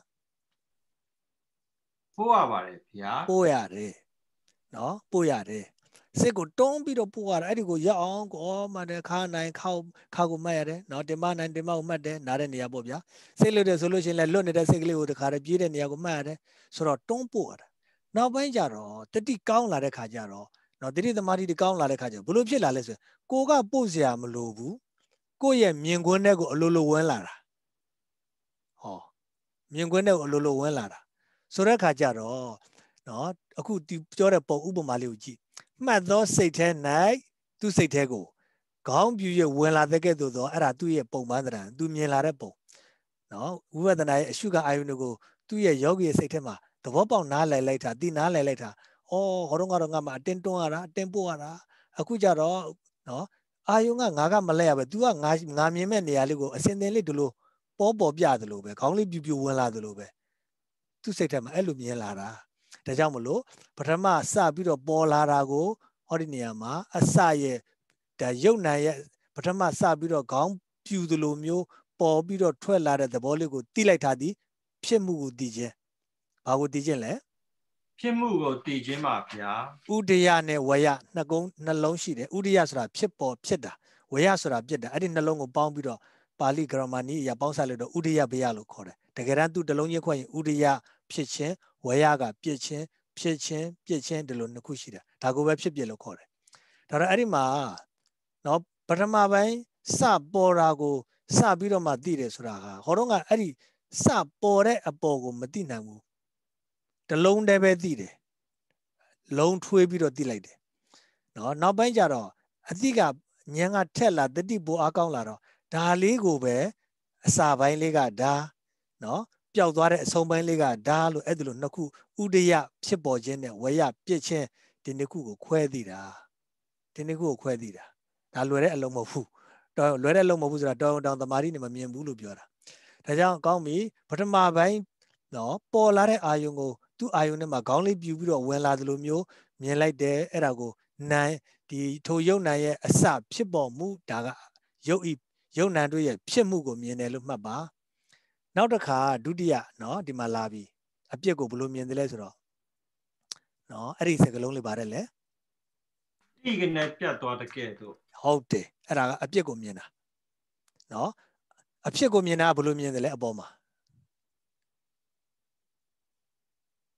ပို့ရပါတယ်ဗျာပို့ရတယ်နော်ပို့ရတယ်စိတ်ကိုတွန်းပြီးတော့ပို့ရတာအဲ့ဒီကိုရောက်အောင်ကိုမှတ်တယ်ခါနိုင်ခါခါကိုမှတ်ရတယ်နော်တင်မနိုင်တင်မကိုမှတ်တယ်နားတဲ့နေရာပေါ့ဗျာစိတ်လွတ်တယ်ဆိုလို့ရှိရင်လည်းလွတ်နေတဲ့စိတ်ကလေးကိုတခါတည်းပြေးတဲ့နေရာကိုမှတ်ရတယ်ဆိုတော့တွန်းပို့ရတာနောက်ပိုင်းကျတော့တတိကောင်းလာတဲ့ခါကျတော့နော်တတိသမာဓိတကောင်းလာတဲ့ခါကျဘလို့ဖြစ်လာလဲဆိုရင်ကိုကပို့စရာမလိုဘူးကိုယ့်ရဲ့မြင်ကွင်းထဲကိုအလိုလိုဝင်လာတာဟောမြင်ကွင်းထဲကိုအလိုလိုဝင်လာတာဆိုတဲ့ခါကျတော့နော်အခုဒီပြောတဲ့ပုံဥပမာလေးကိုကြည့်မှတ်သောစိတ်ထဲ၌သူ့စိတ်ထဲကိုခေါင်းပြူရဲ့ဝင်လာတဲ့ကဲ့သို့သောအဲ့ဒါသူ့ရဲ့ပုံမှန်သဏ္ဍာန်သူမြင်လာတဲ့ပုံနော်ဝိပဿနာရဲ့အရှုကအာယုန်ကိုသူ့ရဲ့ယောဂီရဲ့စိတ်ထဲမှာသဘောပေါက်နားလည်လိုက်တာသိနားလည်လိုက်တာအော်ဟောတော့ကတော့ငါမှအတင်းတွန်းရတာအတင်းပို့ရတာအခုကျတော့နော်အာယုန်ကငါကမလဲရပဲ तू ကငါငါမြင်မဲ့နေရာလေးကိုအစင်သင်လေးဒီလိုပေါ်ပေါ်ပြသလိုပဲခေါင်းလေးပြူပြူဝင်လာသလိုပဲသူ့စိတ်ထဲမှာအဲ့လိုမြင်လာတာဒါကြောင့်မလို့ပထမစပြီးတော့ပေါ်လာတာကိုဟောဒီနေရာမှာအစရဲ့ဒါယုတ်နံရဲ့ပထမစပြီးတော့ခေါင်းပြူသလိုမျိုးပေါ်ပြီးတော့ထွက်လာတဲ့သဘောလေးကိုတိလိုက်တာဒီဖြစ်မှုကိုသိခြင်းဘာကိုသိခြင်းလဲဖြစ်မှုကိုသိခြင်းပါဗျာဥဒယနဲ့ဝယနှစ်ကုန်းနှလုံးရှိတယ်ဥဒယဆိုတာဖြစ်ပေါ်ဖြစ်တာဝယဆိုတာပြစ်တာအဲ့ဒီနှလုံးကိုပေါင်းပြီးတော့ပါဠိဂရမဏီအရာပေါင်းစားလို့တော့ဥဒယဘယလို့ခေါ်တယ်တကယ်တမ်းသူ့တလုံးချင်းခွဲရင်ဥဒယဖြစ်ခြင်းဝယကပြစ်ခြင်းဖြစ်ခြင်းပြစ်ခြင်းဒီလိုနှစ်ခုရှိတာဒါကိုပဲဖြစ်ပြလို့ခေါ်တယ်ဒါတော့အဲ့ဒီမှာနော်ပထမပိုင်းစပေါ်တာကိုစပြီးတော့မှသိတယ်ဆိုတာကဟောတော့ကအဲ့ဒီစပေါ်တဲ့အပေါ်ကိုမသိနိုင်ဘူးတလုံးတည်းပဲသိတယ်လုံးထွေးပြီးတော့သိလိုက်တယ်နော်နောက်ပိုင်းကျတော့အတိကဉာဏ်ကထက်လာတတိပိုအားကောင်းလာတော့ဒါလေးကိုပဲအစာပိုင်းလေးကဒါနော်ပျောက်သွားတဲ့အဆုံးပိုင်းလေးကဒါလို့အဲ့ဒါလို့နှစ်ခုဥဒယဖြစ်ပေါ်ခြင်းနဲ့ဝယပြစ်ခြင်းဒီနှစ်ခုကိုခွဲသိတာဒီနှစ်ခုကိုခွဲသိတာဒါလွယ်တဲ့အလုံးမဟုတ်ဘူးတော်လွယ်တဲ့အလုံးမဟုတ်ဘူးဆိုတာတော်တောင်သမာဓိနဲ့မမြင်ဘူးလို့ပြောတာဒါကြောင့်ကောင်းပြီပထမပိုင်းနော်ပေါ်လာတဲ့အာယုံကိုသူ့အာယုံထဲမှာခေါင်းလေးပြူပြီးတော့ဝင်လာသလိုမျိုးမြင်လိုက်တယ်အဲ့ဒါကိုနိုင်ဒီထိုယုတ်နံရဲ့အစဖြစ်ပေါ်မှုဒါကယုတ်ဤယုတ်နံတို့ရဲ့ဖြစ်မှုကိုမြင်တယ်လို့မှတ်ပါနောက်တစ်ခါဒုတိယနော်ဒီမှာလာပြီအပြစ်ကိုဘယ်လိုမြင်တယ်လဲဆိုတော့နော်အဲ့ဒီစကားလုံးလေးပါတယ်လေဒီကနေ့ပြတ်သွားတဲ့ကဲ့သို့ဟုတ်တယ်အဲ့ဒါကအပြစ်ကိုမြင်တာနော်အဖြစ်ကိုမြင်တာဘယ်လိုမြင်တယ်လဲအပေါ်မှာ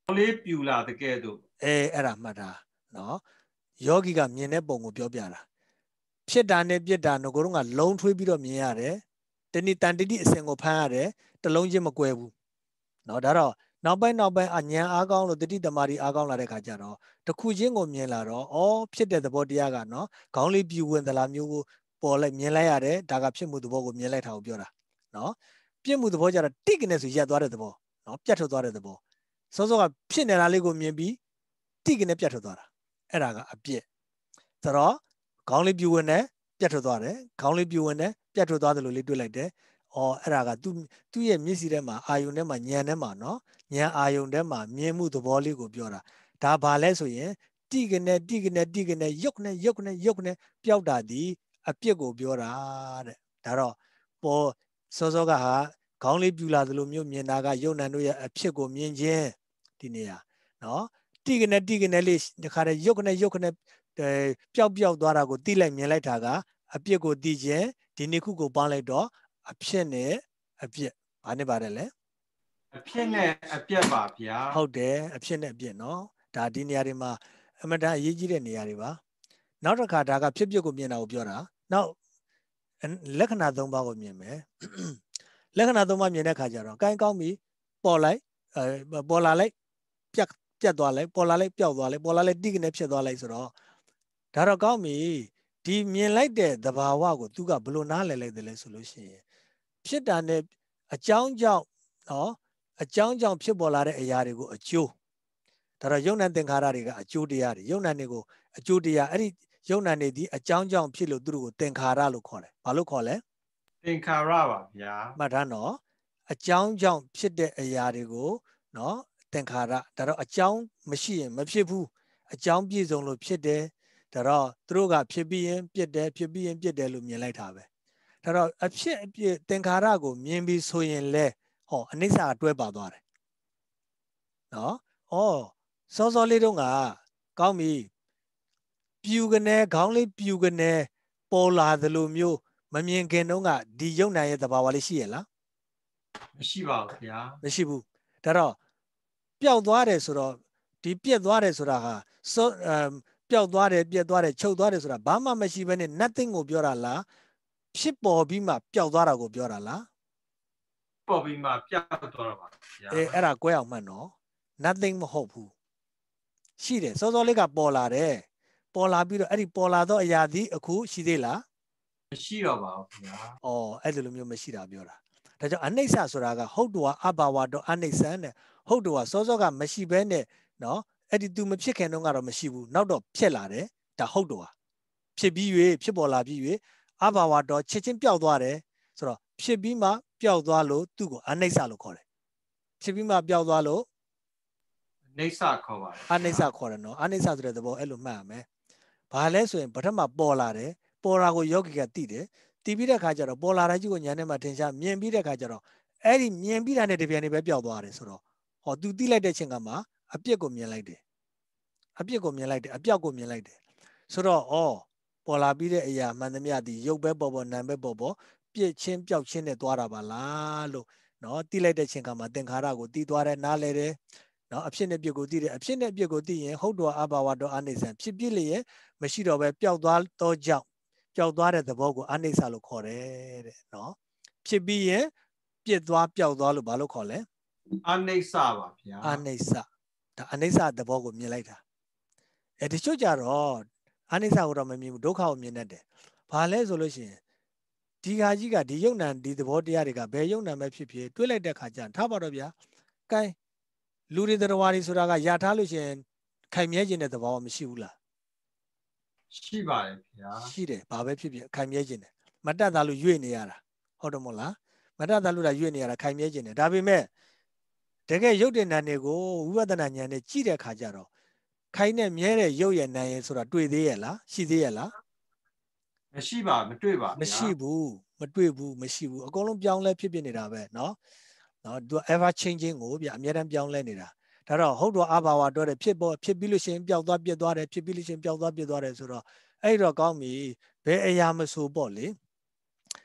လေးပြူလာတကယ်တော့အဲအဲ့ဒါမှတ်တာနော်ယောဂီကမြင်တဲ့ပုံကိုပြောပြတာဖြစ်တာနဲ့ပြစ်တာငကိုတော့ကလုံးထွေးပြီးတော့မြင်ရတယ်တဏိတန်တတိအစဉ်ကိုဖမ်းရတယ်တလုံးချင်းမကွဲဘူးနော်ဒါတော့နောက်ပိုင်းနောက်ပိုင်းအဉာဏ်အားကောင်းလို့တတိတမာတိအားကောင်းလာတဲ့ခါကျတော့တခုချင်းကိုမြင်လာတော့ဩဖြစ်တဲ့သဘောတရားကနော်ခေါင်းလေးပြူဝင်သလားမျိုးကိုပေါ်လိုက်မြင်လိုက်ရတယ်ဒါကဖြစ်မှုသဘောကိုမြင်လိုက်တာကိုပြောတာနော်ပြစ်မှုသဘောကျတော့တိကနေဆိုရက်သွားတဲ့သဘောနော်ပြတ်ထွက်သွားတဲ့သဘောစောစောကဖြစ်နေတာလေးကိုမြင်ပြီးတိကနေပြတ်ထွက်သွားတာအဲ့ဒါကအပြစ်ဆိုတော့ခေါင်းလေးပြူဝင်တယ်ပြတ်ထွက်သွားတယ်ခေါင်းလေးပြူဝင်တယ်ပြတ်ထွက်သွားတယ်လို့လေးတွေ့လိုက်တယ်အော်အဲ့ဒါကသူသူ့ရဲ့မျက်စိထဲမှာအာယုန်ထဲမှာဉာဏ်ထဲမှာနော်ဉာဏ်အာယုန်ထဲမှာမြင်မှုသဘောလေးကိုပြောတာဒါဘာလဲဆိုရင်တိကနေတိကနေတိကနေရုပ်နဲ့ရုပ်နဲ့ရုပ်နဲ့ပျောက်တာဒီအပြစ်ကိုပြောတာတဲ့ဒါတော့ပေါ်စောစောကဟာခေါင်းလေးပြူလာသလိုမျိုးမြင်တာကယုံနံတို့ရဲ့အဖြစ်ကိုမြင်ခြင်းဒီနေရာနော်တိကနေတိကနေလေးဒီခါတည်းရုပ်နဲ့ရုပ်နဲ့ပျောက်ပျောက်သွားတာကိုတိလိုက်မြင်လိုက်တာကအပြစ်ကိုသိခြင်းဒီနှစ်ခုကိုပေါင်းလိုက်တော့အဖြစ်နဲ့အပြစ်ဘာနဲ့ပါတယ်လဲအဖြစ်နဲ့အပြစ်ပါဗျာဟုတ်တယ်အဖြစ်နဲ့အပြစ်နော်ဒါဒီနေရာတွေမှာအမှန်တန်အရေးကြီးတဲ့နေရာတွေပါနောက်တစ်ခါဒါကဖြစ်ဖြစ်ကိုမြင်တာကိုပြောတာနောက်လက္ခဏာသုံးပါးကိုမြင်မယ်လက္ခဏာသုံးပါးမြင်တဲ့ခါကျတော့ကိုင်းကောင်းပြီပေါ်လိုက်အဲပေါ်လာလိုက်ပြတ်ပြတ်သွားလိုက်ပေါ်လာလိုက်ပျောက်သွားလိုက်ပေါ်လာလိုက်တိကနေဖြစ်သွားလိုက်ဆိုတော့ဒါတော့ကောင်းပြီဒီမြင်လိုက်တဲ့သဘာဝကိုသူကဘယ်လိုနားလည်လိုက်တယ်လဲဆိုလို့ရှိရင်ဖြစ်တာနဲ့အကြောင်းကြောင့်နော်အကြောင်းကြောင့်ဖြစ်ပေါ်လာတဲ့အရာတွေကိုအကျိုးဒါတော့ယုံနာသင်္ခါရတွေကအကျိုးတရားတွေယုံနာတွေကိုအကျိုးတရားအဲ့ဒီယုံနာနေဒီအကြောင်းကြောင့်ဖြစ်လို့သူတို့ကိုသင်္ခါရလို့ခေါ်တယ်ဘာလို့ခေါ်လဲသင်္ခါရပါဗျာမှတ်ထားနော်အကြောင်းကြောင့်ဖြစ်တဲ့အရာတွေကိုနော်သင်္ခါရဒါတော့အကြောင်းမရှိရင်မဖြစ်ဘူးအကြောင်းပြည့်စုံလို့ဖြစ်တယ်ဒါတော့သူတို့ကဖြစ်ပြီးရင်ပြစ်တယ်ဖြစ်ပြီးရင်ပြစ်တယ်လို့မြင်လိုက်တာပဲဒါတော့အဖြစ်အပြစ်သင်္ခါရကိုမြင်ပြီးဆိုရင်လဲဟောအနိစ္စကတွဲပါသွားတယ်နော်ဩစောစောလေးတုန်းကကောင်းပြီပြူကနေခေါင်းလေးပြူကနေပေါ်လာသလိုမျိုးမမြင်ခင်တုန်းကဒီယုံနာရဲ့သဘာဝလေးရှိရလားမရှိပါဘူးဗျာမရှိဘူးဒါတော့ပျောက်သွားတယ်ဆိုတော့ဒီပြက်သွားတယ်ဆိုတာဟာစောပျောက်သွားတယ်ပြက်သွားတယ်ချုပ်သွားတယ်ဆိုတာဘာမှမရှိဘဲနဲ့ nothing ကိုပြောတာလားဖြစ်ပေါ်ပြီးမှပျောက်သွားတာကိုပြောတာလားပေါ်ပြီးမှပျောက်သွားတာပါဗျာအဲအဲ့ဒါကွဲအောင်မှတ်နော် nothing မဟုတ်ဘူးရှိတယ်စောစောလေးကပေါ်လာတယ်ပေါ်လာပြီးတော့အဲ့ဒီပေါ်လာသောအရာသည်အခုရှိသေးလားမရှိတော့ပါဘူးဗျာဩအဲ့ဒီလိုမျိုးမရှိတာပြောတာဒါကြောင့်အနိစ္စဆိုတာကဟုတ်တော်အဘာဝတော်အနိစ္စနဲ့ဟုတ်တော်စောစောကမရှိဘဲနဲ့နော်အဲ့ဒီ तू မဖြစ်ခင်တုန်းကတော့မရှိဘူးနောက်တော့ဖြစ်လာတယ်ဒါဟုတ်တော်ဖြစ်ပြီး၍ဖြစ်ပေါ်လာပြီး၍အဘာဝတော်ချက်ချင်းပျောက်သွားတယ်ဆိုတော့ဖြစ်ပြီးမှပျောက်သွားလို့သူ့ကိုအနိစ္စလို့ခေါ်တယ်ဖြစ်ပြီးမှပျောက်သွားလို့အနိစ္စခေါ်ပါတယ်အနိစ္စခေါ်တယ်နော်အနိစ္စဆိုတဲ့သဘောအဲ့လိုမှတ်ရမယ်ဘာလဲဆိုရင်ပထမပေါ်လာတယ်ပေါ်လာကိုယောဂီကသိတယ်သိပြီးတဲ့ခါကျတော့ပေါ်လာတဲ့ကြီးကိုညာနဲ့မှထင်ရှားမြင်ပြီးတဲ့ခါကျတော့အဲ့ဒီမြင်ပြီးတာနဲ့တပြန်နေပဲပျောက်သွားတယ်ဆိုတော့ဟော तू သိလိုက်တဲ့ချိန်ကမှအပြစ်ကိုမြင်လိုက်တယ်အပြစ်ကိုမြင်လိုက်တယ်အပြောက်ကိုမြင်လိုက်တယ်ဆိုတော့ဩပေါ်လာပြီးတဲ့အရာမှန်သမျှဒီရုပ်ပဲပေါ်ပေါ်နာမ်ပဲပေါ်ပေါ်ပြစ်ချင်းပျောက်ချင်းနဲ့သွားတာပါလားလို့နော်သိလိုက်တဲ့ချိန်ကမှသင်္ခါရကိုသိသွားတယ်နားလဲတယ်နော်အဖြစ်နဲ့ပြစ်ကိုသိတယ်အဖြစ်နဲ့ပြစ်ကိုသိရင်ဟုတ်တော်အဘာဝတော်အနိစ္စဖြစ်ပြစ်လျက်မရှိတော့ပဲပျောက်သွားတော့ကြောင့်ပျောက်သွားတဲ့သဘောကိုအနိစ္စလို့ခေါ်တယ်တဲ့နော်ဖြစ်ပြီးရင်ပြစ်သွားပျောက်သွားလို့ဘာလို့ခေါ်လဲအနိစ္စပါဗျာအနိစ္စဒါအနိစ္စသဘောကိုမြင်လိုက်တာအဲဒီချို့ကြတော့အနိစ္စကိုတော့မမြင်ဘူးဒုက္ခကိုမြင်တတ်တယ်ဘာလဲဆိုလို့ရှိရင်ဒီဟာကြီးကဒီယုံနံဒီသဘောတရားတွေကဘယ်ယုံနံပဲဖြစ်ဖြစ်တွေးလိုက်တဲ့ခါကျထားပါတော့ဗျာကဲလူတွေတော်ဝါတွေဆိုတာကယာထားလို့ရှိရင်ခိုင်မြဲခြင်းတဲ့သဘောမရှိဘူးလားရှိပါတယ်ဗျာရှိတယ်ဘာပဲဖြစ်ဖြစ်ခိုင်မြဲခြင်းတယ်မတတ်တာလို့ရွေ့နေရတာဟုတ်တယ်မို့လားမတတ်တာလို့တာရွေ့နေရတာခိုင်မြဲခြင်းတယ်ဒါပေမဲ့တကယ်ရုပ်တင်နာတွေကိုဝိပဿနာဉာဏ်နဲ့ကြည့်တဲ့ခါကျတော့ခိုင်နဲ့မြဲတဲ့ရုပ်ရဲ့နာရင်ဆိုတာတွေ့သေးရဲ့လားရှိသေးရဲ့လားမရှိပါမတွေ့ပါမရှိဘူးမတွေ့ဘူးမရှိဘူးအကုန်လုံးပြောင်းလဲဖြစ်ဖြစ်နေတာပဲเนาะနော်သူ ever changing ကိုဗျအများတန်းပြောင်းလဲနေတာဒါတော့ဟုတ်တော့အဘာဝတော့တယ်ဖြစ်ပေါ်ဖြစ်ပြီးလို့ရှိရင်ပျောက်သွားပြစ်သွားတယ်ဖြစ်ပြီးလို့ရှိရင်ပျောက်သွားပြစ်သွားတယ်ဆိုတော့အဲ့တော့ကောင်းပြီဘယ်အရာမဆိုပေါ့လေ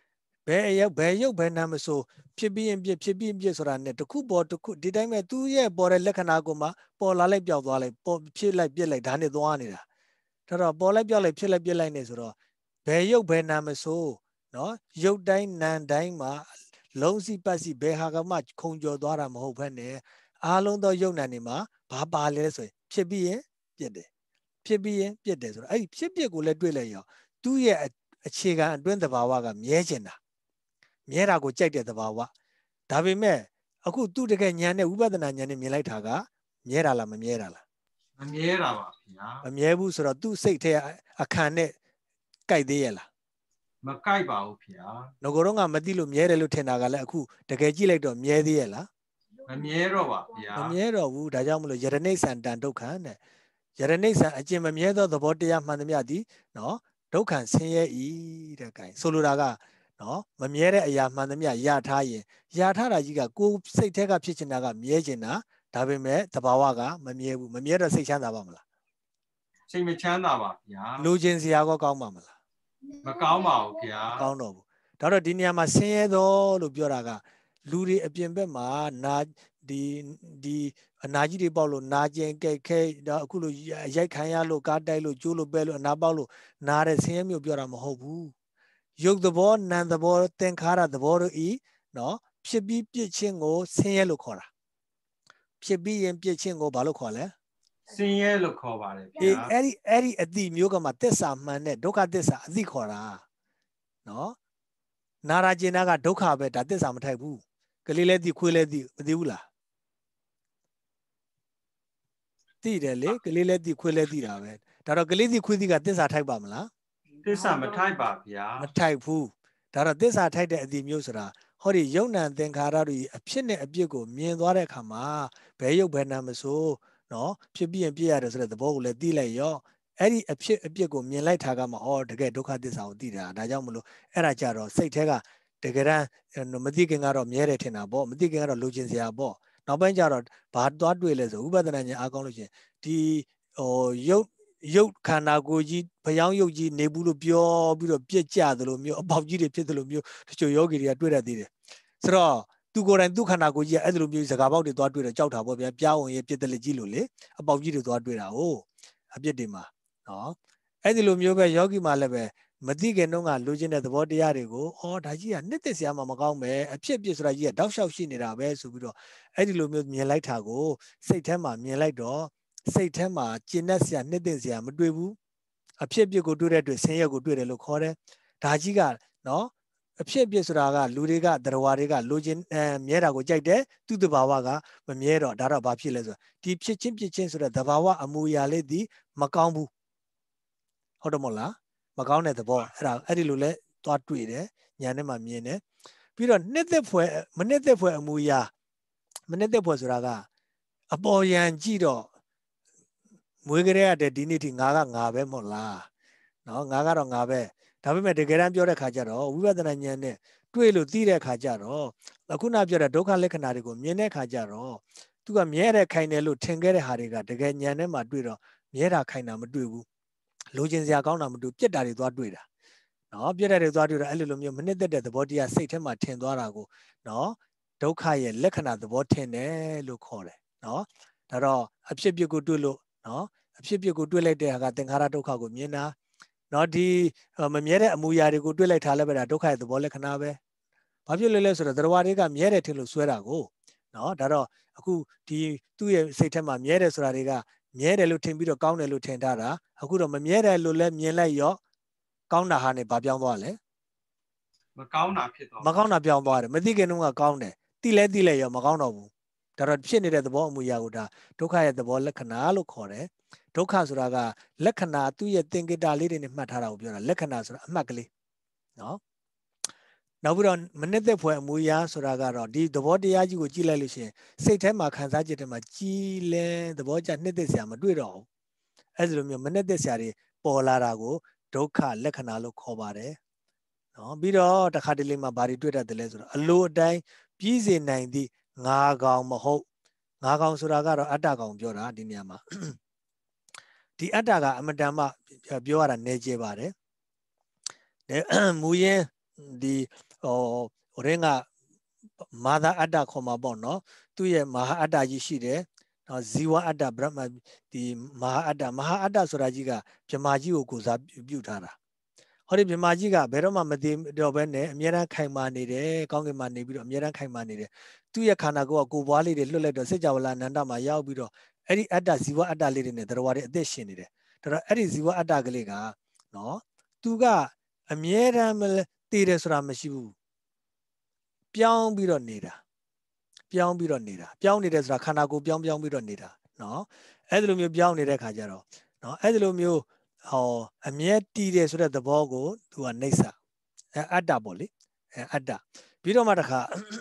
ဘယ်အရောက်ဘယ်ရုပ်ဘယ်နာမဆိုဖြစ်ပြီးရင်ပြစ်ဖြစ်ပြီးရင်ပြစ်ဆိုတာနဲ့တစ်ခုပေါ်တစ်ခုဒီတိုင်းပဲသူ့ရဲ့ပေါ်တဲ့လက္ခဏာကိုမှပေါ်လာလိုက်ပြောက်သွားလိုက်ပေါ်ဖြစ်လိုက်ပြစ်လိုက်ဒါနဲ့သွားနေတာဒါတော့ပေါ်လိုက်ပြောက်လိုက်ဖြစ်လိုက်ပြစ်လိုက်နေဆိုတော့ဘယ်ရုပ်ဘယ်နာမဆိုနော်ရုပ်တိုင်းနာမ်တိုင်းမှာလုံးစီပတ်စီဘယ်ဟာကမှခုံကျော်သွားတာမဟုတ်ဘဲနဲ့အားလုံးသောရုပ်နာမ်တွေမှာဘာပါလဲဆိုရင်ဖြစ်ပြီးရင်ပြစ်တယ်ဖြစ်ပြီးရင်ပြစ်တယ်ဆိုတော့အဲ့ဒီဖြစ်ပြစ်ကိုလည်းတွေ့လိုက်ရောသူ့ရဲ့အခြေခံအတွင်းသဘာဝကမြဲကျင်တာမြဲတာကိုကြိုက်တဲ့သဘာဝဒါပေမဲ့အခုသူ့တကယ်ဉာဏ်နဲ့ဝိပဿနာဉာဏ်နဲ့မြင်လိုက်တာကမြဲတာလားမမြဲတာလားမမြဲတာပါဗျာမမြဲဘူးဆိုတော့သူ့စိတ်ထဲအခါနဲ့ကြိုက်သေးရဲ့လားမကြိုက်ပါဘူးဗျာငကိုတော့ကမသိလို့မြဲတယ်လို့ထင်တာကလည်းအခုတကယ်ကြည့်လိုက်တော့မြဲသေးရဲ့လားမမြဲတော့ပါဗျာမမြဲတော့ဘူးဒါကြောင့်မလို့ယရဏိဆန်တန်ဒုက္ခနဲ့ယရဏိဆန်အကျင့်မမြဲသောသဘောတရားမှန်သမျှသည်နော်ဒုက္ခဆင်းရဲဤတဲ့ကဲဆိုလိုတာကနော်မမြဲတဲ့အရာမှန်သမျှရထားရင်ရထားတာကြီးကကိုယ်စိတ်ထဲကဖြစ်ချင်တာကမြဲချင်တာဒါပေမဲ့သဘာဝကမမြဲဘူးမမြဲတော့စိတ်ချမ်းသာပါမလားစိတ်မချမ်းသာပါဗျာလူချင်းစရာကောကောင်းပါမလားမကောင်းပါဘူးဗျာမကောင်းတော့ဘူးဒါတော့ဒီနေရာမှာဆင်းရဲတော့လို့ပြောတာကလူတွေအပြင်ဘက်မှာနာဒီဒီအနာကြီးတွေပေါက်လို့နာကျင်ကြိတ်ခဲတော့အခုလိုရိုက်ခံရလို့ကားတိုက်လို့ကျိုးလို့ပဲလို့အနာပေါက်လို့နားတဲ့ဆင်းရဲမျိုးပြောတာမဟုတ်ဘူးရုပ်သဘောနာမ်သဘောသင်္ခါရသဘောတို့ဤနော်ဖြစ်ပြီးပြစ်ချင်းကိုဆင်းရဲလို့ခေါ်တာဖြစ်ပြီးရင်ပြစ်ချင်းကိုဘာလို့ခေါ်လဲဆင်းရဲလို့ခေါ်ပါတယ်ဗျာအေးအဲ့ဒီအဲ့ဒီအတိမျိုးကမှသစ္စာမှန်တဲ့ဒုက္ခသစ္စာအတိခေါ်တာနော်နာရာကျင်နာကဒုက္ခပဲဒါသစ္စာမထိုက်ဘူးကလေးလည်းသိခွေးလည်းသိမသိဘူးလားသိတယ်လေကလေးလည်းသိခွေးလည်းသိတာပဲဒါတော့ကလေးသိခွေးသိကသစ္စာထိုက်ပါမလားသစ္စာမထိုက်ပါဗျာမထိုက်ဘူးဒါတော့သစ္စာထိုက်တဲ့အတိမျိုးဆိုတာဟောဒီယုံနံသင်္ခါရတွေအဖြစ်နဲ့အပြစ်ကိုမြင်သွားတဲ့အခါမှာဘယ်ယုတ်ဘယ်နာမဆိုနော်ဖြစ်ပြီးရင်ပြည့်ရတယ်ဆိုတဲ့သဘောကိုလည်းသိလိုက်ရောအဲ့ဒီအဖြစ်အပြစ်ကိုမြင်လိုက်တာကမှအော်တကယ်ဒုက္ခသစ္စာကိုသိတာဒါကြောင့်မလို့အဲ့ဒါကြတော့စိတ်ထဲကတကယ်တမ်းမသိခင်ကတော့မြဲတယ်ထင်တာပေါ့မသိခင်ကတော့လိုချင်စရာပေါ့နောက်ပိုင်းကျတော့ဘာသွားတွေ့လဲဆိုဥပဒနာဉာဏ်အားကောင်းလို့ရှင်ဒီဟိုယုတ်ရုပ်ခန္ဓာကိုယ်ကြီးဖျောင်းရုပ်ကြီးနေဘူးလို့ပြောပြီးတော့ပြက်ကြသလိုမျိုးအပေါက်ကြီးတွေဖြစ်သလိုမျိုးတချို့ယောဂီတွေကတွေ့တတ်သေးတယ်ဆိုတော့သူကိုယ်တိုင်သူခန္ဓာကိုယ်ကြီးကအဲ့လိုမျိုးစကားပေါက်တွေသွားတွေ့တော့ကြောက်တာပေါ့ဗျာပြားဝင်ရဲ့ပြစ်တလက်ကြီးလို့လေအပေါက်ကြီးတွေသွားတွေ့တာဟုတ်အပြစ်တွေမှာနော်အဲ့ဒီလိုမျိုးပဲယောဂီမှာလည်းပဲမသိခင်တုန်းကလိုချင်တဲ့သဘောတရားတွေကိုအော်ဒါကြီးကနှစ်သက်စရာမှမကောင်းပဲအဖြစ်အပျက်ဆိုတာကြီးကတောက်လျှောက်ရှိနေတာပဲဆိုပြီးတော့အဲ့ဒီလိုမျိုးမြင်လိုက်တာကိုစိတ်ထဲမှာမြင်လိုက်တော့စိတ်ထဲမှာကျဉ်တ်စရာနှစ်သက်စရာမတွေ့ဘူးအဖြစ်အပျက်ကိုတွေ့တဲ့အတွက်ဆင်းရဲကိုတွေ့တယ်လို့ခေါ်တယ်ဒါကြီးကနော်အဖြစ်အပျက်ဆိုတာကလူတွေကတရားတွေကလိုချင်အဲမြဲတာကိုကြိုက်တယ်သူ့တဘာဝကမမြဲတော့ဒါတော့ဘာဖြစ်လဲဆိုဒီဖြစ်ချင်းဖြစ်ချင်းဆိုတဲ့တဘာဝအမူအရာလေးဒီမကောင်းဘူးဟုတ်တယ်မဟုတ်လားမကောင်းတဲ့သဘောအဲ့ဒါအဲ့ဒီလိုလဲသွားတွေ့တယ်ညာနဲ့မှမြင်တယ်ပြီးတော့နှစ်သက်ဖွယ်မနှစ်သက်ဖွယ်အမူအရာမနှစ်သက်ဖွယ်ဆိုတာကအပေါ်ယံကြည့်တော့မွေးကလေးရတဲ့ဒီနေ့ထိငါကငါပဲမဟုတ်လားနော်ငါကတော့ငါပဲဒါပေမဲ့တကယ်တမ်းပြောတဲ့ခါကျတော့ဝိပဿနာဉာဏ်နဲ့တွေ့လို့သိတဲ့ခါကျတော့အခုနပြောတဲ့ဒုက္ခလက္ခဏာတွေကိုမြင်တဲ့ခါကျတော့သူကမြဲတဲ့ခိုင်တယ်လို့ထင်ခဲ့တဲ့ဟာတွေကတကယ်ဉာဏ်နဲ့မှတွေ့တော့မြဲတာခိုင်တာမတွေ့ဘူးလိုချင်စရာကောင်းတာမတွေ့ပြက်တာတွေသွားတွေ့တာနော်ပြက်တာတွေသွားတွေ့တော့အဲ့လိုလိုမျိုးမနစ်သက်တဲ့သဘောတရားစိတ်ထဲမှာထင်သွားတာကိုနော်ဒုက္ခရဲ့လက္ခဏာသဘောထင်တယ်လို့ခေါ်တယ်နော်ဒါတော့အဖြစ်ပြက်ကိုတွေ့လို့နော်အဖြစ်ပြက်ကိုတွေ့လိုက်တဲ့ဟာကသင်္ခါရဒုက္ခကိုမြင်တာနော်ဒီမမြဲတဲ့အမူအရာတွေကိုတွေ့လိုက်တာလည်းပဲဒါဒုက္ခရဲ့သဘောလက္ခဏာပဲဘာဖြစ်လဲလဲဆိုတော့တရားတွေကမြဲတယ်ထင်လို့ဆွဲတာကိုနော်ဒါတော့အခုဒီသူ့ရဲ့စိတ်ထဲမှာမြဲတယ်ဆိုတာတွေကမြဲတယ်လို့ထင်ပြီးတော့ကောင်းတယ်လို့ထင်ထားတာအခုတော့မမြဲတယ်လို့လည်းမြင်လိုက်ရောကောင်းတာဟာနဲ့ဘာပြောင်းသွားလဲမကောင်းတာဖြစ်သွားမကောင်းတာပြောင်းသွားတယ်မသိခင်တုန်းကကောင်းတယ်သိလဲသိလဲရောမကောင်းတော့ဘူးဒါတော့ဖြစ်နေတဲ့သဘောအမူအရာကိုဒါဒုက္ခရဲ့သဘောလက္ခဏာလို့ခေါ်တယ်ဒုက္ခဆိုတာကလက္ခဏာသူ့ရဲ့သင်္ကေတလေးတွေနဲ့မှတ်ထားတာကိုပြောတာလက္ခဏာဆိုတာအမှတ်ကလေးနော်နောက်ပြီးတော့မနစ်သက်ဖွယ်အမူအရာဆိုတာကတော့ဒီသဘောတရားကြီးကိုကြည့်လိုက်လို့ရှိရင်စိတ်ထဲမှာခံစားချက်ထဲမှာကြည်လဲသဘောကျနှစ်သက်စရာမတွေ့တော့ဘူးအဲ့ဒီလိုမျိုးမနစ်သက်စရာတွေပေါ်လာတာကိုဒုက္ခလက္ခဏာလို့ခေါ်ပါတယ်နော်ပြီးတော့တစ်ခါတလေမှာဘာတွေတွေ့တတ်တယ်လဲဆိုတော့အလိုအတိုင်းပြီးစေနိုင်သည့်ငါကောင်မဟုတ်ငါကောင်ဆိုတာကတော့အတ္တကောင်ပြောတာဒီနေရာမှာဒီအတ္တကအမတန်မှပြောရတာနေကျပါတယ်မူရင်းဒီ哦，我人家马达阿达看嘛不喏，对耶马哈阿达就是的，啊，ဇီဝ阿达不嘛，的马哈阿达，马哈阿达ဆိုတာကြီးကပြမကြီးကိုကိုစားပြုထားတာ ဟောဒီပြမကြီးကဘယ်တော့မှမတည်တော့ဘဲနဲ့အများအားခိုင်မာနေတယ်ကောင်းကင်မှာနေပြီးတော့အများအားခိုင်မာနေတယ်သူ့ရဲ့ခန္ဓာကိုယ်ကကိုယ်ပွားလေးတွေလွတ်လိုက်တော့စัจ java လာနန္ဒမှာရောက်ပြီးတော့အဲ့ဒီအတ္တဇီဝအတ္တလေးတွေနဲ့တရားဝါတွေအသက်ရှင်နေတယ်ဒါတော့အဲ့ဒီဇီဝအတ္တကလေးကနော်သူကအမြဲတမ်းတည်တယ်ဆိုတာမရှိဘူးပြောင်းပြီးတော့နေတာပြောင်းပြီးတော့နေတာပြောင်းနေတယ်ဆိုတာခန္ဓာကိုယ်ပြောင်းပြောင်းပြီးတော့နေတာနော်အဲ့ဒီလိုမျိုးပြောင်းနေတဲ့ခါကျတော့နော်အဲ့ဒီလိုမျိုးဟောအမြဲတည်တယ်ဆိုတဲ့သဘောကိုသူကနှိမ့်စအဲအတ္တပေါ့လေအဲအတ္တပြီးတော့မှတခါ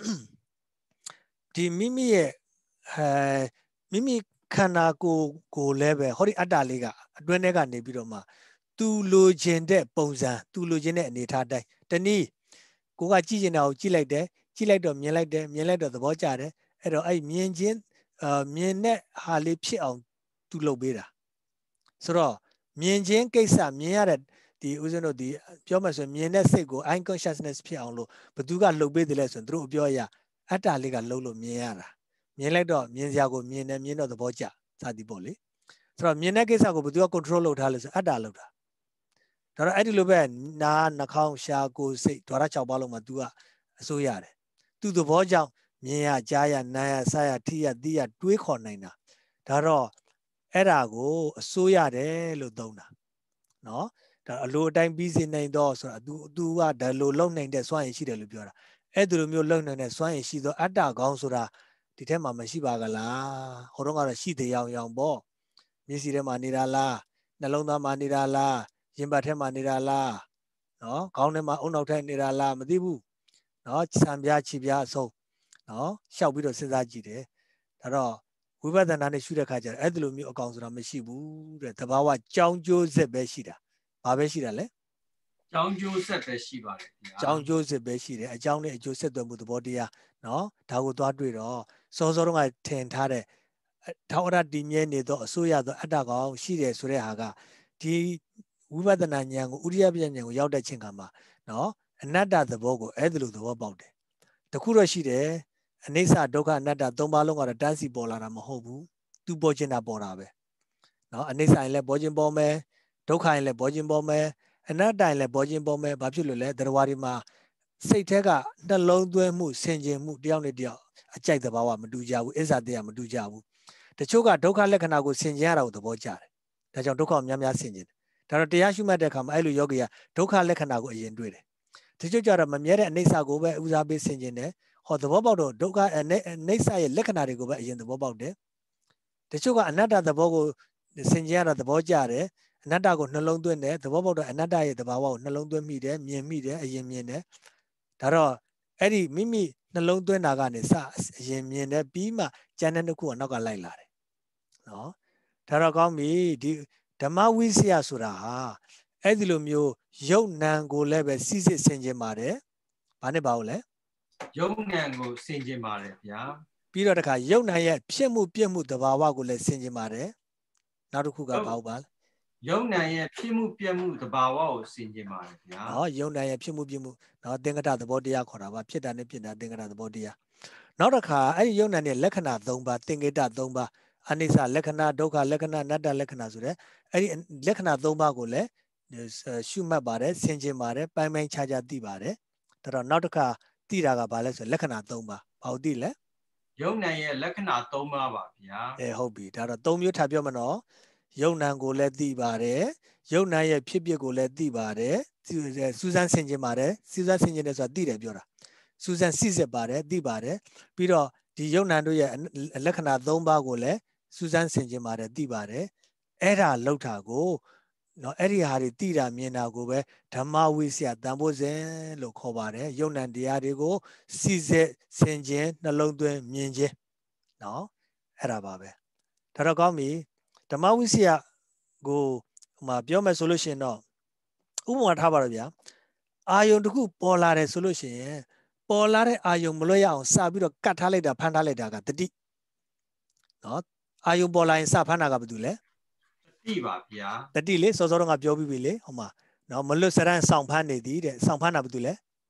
ဒီမိမိရဲ့အဲမိမိခန္ဓာကိုယ်ကိုလည်းပဲဟောဒီအတ္တလေးကအတွင်းထဲကနေပြီးတော့မှသူလိုချင်တဲ့ပုံစံသူလိုချင်တဲ့အနေထားတိုင်းတနည်းကိုကကြည့်ချင်တာကိုကြည့်လိုက်တယ်ကြည့်လိုက်တော့မြင်လိုက်တယ်မြင်လိုက်တော့သဘောကျတယ်အဲ့တော့အဲ့မြင်ချင်းအာမြင်တဲ့ဟာလေးဖြစ်အောင်သူလုပ်ပေးတာဆိုတော့မြင်ချင်းကိစ္စမြင်ရတဲ့ဒီဦးဇင်းတို့ဒီပြောမှဆိုမြင်တဲ့စိတ်ကို eye consciousness ဖြစ်အောင်လို့ဘသူကလှုပ်ပေးတယ်လဲဆိုရင်တို့အပြောအရအတ္တလေးကလှုပ်လို့မြင်ရတာမြင်လိုက်တော့မြင်စရာကိုမြင်တယ်မြင်တော့သဘောကျစသည်ပေါ့လေဆိုတော့မြင်တဲ့ကိစ္စကိုဘသူက control လုပ်ထားလဲဆိုအတ္တလုပ်တာဒါတော့အဲ့ဒီလိုပဲနာနှာခေါင်းရှာကိုယ်စိတ်ဓာတ်၆ပါးလုံးမှာ तू ကအစိုးရတယ်သူ့သဘောကြောင့်မြင်ရကြားရနားရစားရထိရသိရတွေးခေါ်နိုင်တာဒါတော့အဲ့ဒါကိုအစိုးရတယ်လို့သုံးတာနော်ဒါအလိုအတိုင်းပြီးစေနိုင်တော့ဆိုတာ तू तू ကဒါလိုလုံနိုင်တဲ့စွမ်းရည်ရှိတယ်လို့ပြောတာအဲ့ဒီလိုမျိုးလုံနိုင်တဲ့စွမ်းရည်ရှိသောအတ္တကောင်းဆိုတာဒီထဲမှာမရှိပါကလားဟိုတော့ကတော့ရှိသေးရောင်ရောင်ပေါ့မျက်စိထဲမှာနေတာလားနှလုံးသားမှာနေတာလားရင်ဘတ်ထဲမှာနေတာလားနော်ခေါင်းထဲမှာအုံနောက်ထဲနေတာလားမသိဘူးနော်ဆံပြားခြေပြားအစုံနော်ရှောက်ပြီးတော့စဉ်းစားကြည့်တယ်ဒါတော့ဝိပဿနာနဲ့ရှုတဲ့ခါကျတော့အဲ့ဒီလိုမျိုးအကောင်ဆိုတာမရှိဘူးတဲ့တဘာဝကြောင်းကျိုးဆက်ပဲရှိတာဘာပဲရှိတာလဲကြောင်းကျိုးဆက်ပဲရှိပါတယ်ခင်ဗျာကြောင်းကျိုးဆက်ပဲရှိတယ်အကြောင်းနဲ့အကျိုးဆက်သွယ်မှုသဘောတရားနော်ဒါကိုသွားတွေ့တော့စောစောတုန်းကထင်ထားတဲ့ထောက်ရတည်မြဲနေသောအစိုးရသောအတ္တကောင်ရှိတယ်ဆိုတဲ့ဟာကဒီဝိပဿနာဉာဏ်ကိုဥရိယပညာဉာဏ်ကိုရောက်တဲ့ချိန်ခါမှာနော်အနတ္တသဘောကိုအဲ့ဒီလိုသဘောပေါက်တယ်တခုတော့ရှိတယ်အနိစ္စဒုက္ခအနတ္တသုံးပါးလုံးကတော့တန်းစီပေါ်လာတာမဟုတ်ဘူးသူပေါ်ချင်တာပေါ်တာပဲနော်အနိစ္စရင်လည်းပေါ်ခြင်းပေါ်မယ်ဒုက္ခရင်လည်းပေါ်ခြင်းပေါ်မယ်အနတ္တရင်လည်းပေါ်ခြင်းပေါ်မယ်ဘာဖြစ်လို့လဲတရားဝါဒီမှာစိတ်ထဲကနှလုံးသွင်းမှုဆင်ခြင်မှုတယောက်နဲ့တယောက်အကြိုက်သဘာဝမတူကြဘူးအစ္ဆာတရားမတူကြဘူးတချို့ကဒုက္ခလက္ခဏာကိုဆင်ခြင်ရတာကိုသဘောကျတယ်ဒါကြောင့်ဒုက္ခကိုများများဆင်ခြင်တယ်ဒါတော့တရားရှုမှတ်တဲ့အခါမှာအဲ့လိုယောဂီကဒုက္ခလက္ခဏာကိုအရင်တွေ့တယ်တချို့ကြတော့မမြဲတဲ့အနိစ္စကိုပဲဦးစားပေးဆင်ခြင်တယ်ဟောသဘောပေါက်တော့ဒုက္ခအနိစ္စရဲ့လက္ခဏာတွေကိုပဲအရင်သဘောပေါက်တယ်တချို့ကအနတ္တသဘောကိုဆင်ခြင်ရတာသဘောကျတယ်အနတ္တကိုနှလုံးသွင်းတယ်သဘောပေါက်တော့အနတ္တရဲ့သဘာဝကိုနှလုံးသွင်းမိတယ်မြင်မိတယ်အရင်မြင်တယ်ဒါတော့အဲ့ဒီမိမိနှလုံးသွင်းတာကနေစအရင်မြင်တယ်ပြီးမှကျန်တဲ့တစ်ခုကနောက်ကလိုက်လာတယ်နော်ဒါတော့ကောင်းပြီဒီဓမ္မဝိစီယဆိုတာဟာအဲ့ဒီလိုမျိုးယုတ်နံကိုလည်းပဲစစ်စစ်ဆင်ခြင်ပါတယ်ဘာနဲ့ပါဦးလဲယုတ်နံကိုဆင်ခြင်ပါတယ်ဗျာပြီးတော့တခါယုတ်နံရဲ့ဖြစ်မှုပြည့်မှုသဘာဝကိုလည်းဆင်ခြင်ပါတယ်နောက်တစ်ခုကဘာဦးပါလဲယုတ်နံရဲ့ဖြစ်မှုပြည့်မှုသဘာဝကိုဆင်ခြင်ပါတယ်ဗျာဟောယုတ်နံရဲ့ဖြစ်မှုပြည့်မှုနော်သင်္ကတသဘောတရားခေါ်တာပါဖြစ်တာနဲ့ဖြစ်တာသင်္ကတသဘောတရားနောက်တစ်ခါအဲ့ဒီယုတ်နံရဲ့လက္ခဏာ၃ပါးသင်္ကေတ၃ပါးအနိစ္စလက္ခဏာဒုက္ခလက္ခဏာအနတ္တလက္ခဏာဆိုတဲ့အဲ့ဒီလက္ခဏာ၃ပါးကိုလည်းရှုမှတ်ပါတယ်ဆင်ခြင်ပါတယ်ပိုင်းပိုင်းခြားခြားသိပါတယ်ဒါတော့နောက်တစ်ခါသိတာကဘာလဲဆိုလက္ခဏာ၃ပါးဘာလို့သိလဲယုတ်နံရဲ့လက္ခဏာ၃ပါးပါဗျာအဲဟုတ်ပြီဒါတော့၃မျိုးထားပြောမနော်ယုတ်နံကိုလည်းသိပါတယ်ယုတ်နံရဲ့ဖြစ်ဖြစ်ကိုလည်းသိပါတယ်စူးစမ်းဆင်ခြင်ပါတယ်စူးစမ်းဆင်ခြင်တယ်ဆိုတာသိတယ်ပြောတာစူးစမ်းစစ်စစ်ပါတယ်သိပါတယ်ပြီးတော့ဒီယုတ်နံတို့ရဲ့လက္ခဏာ၃ပါးကိုလည်းစူးစမ်းဆင်ခြင်ပါတယ်သိပါတယ်အဲ့ဒါလောက်တာကိုနော်အဲ့ဒီဟာတွေသိတာမြင်တာကိုပဲဓမ္မဝိစီယတန်ဖိုးစဉ်လို့ခေါ်ပါတယ်ယုတ်နံတရားတွေကိုစစ်စစ်ဆင်ခြင်နှလုံးသွင်းမြင်ခြင်းနော်အဲ့ဒါပါပဲဒါတော့ကောင်းပြီဓမ္မဝိစီယကိုဟိုမှာပြောမယ်ဆိုလို့ရှိရင်တော့ဥပမာထားပါတော့ဗျာအာယုံတစ်ခုပေါ်လာတယ်ဆိုလို့ရှိရင်ပေါ်လာတဲ့အာယုံမလွတ်ရအောင်စပြီးတော့ကတ်ထားလိုက်တာဖမ်းထားလိုက်တာကတတိနော်အာယုံပေါ်လာရင်စဖမ်းတာကဘာတူလဲတတိပါဗျာတတိလေစောစောတော့ငါပြောပြီးပြီလေဟိုမှာနော်မလွတ်စရန်စောင့်ဖမ်းနေသည်တဲ့စောင့်ဖမ်းတာဘာတူလဲ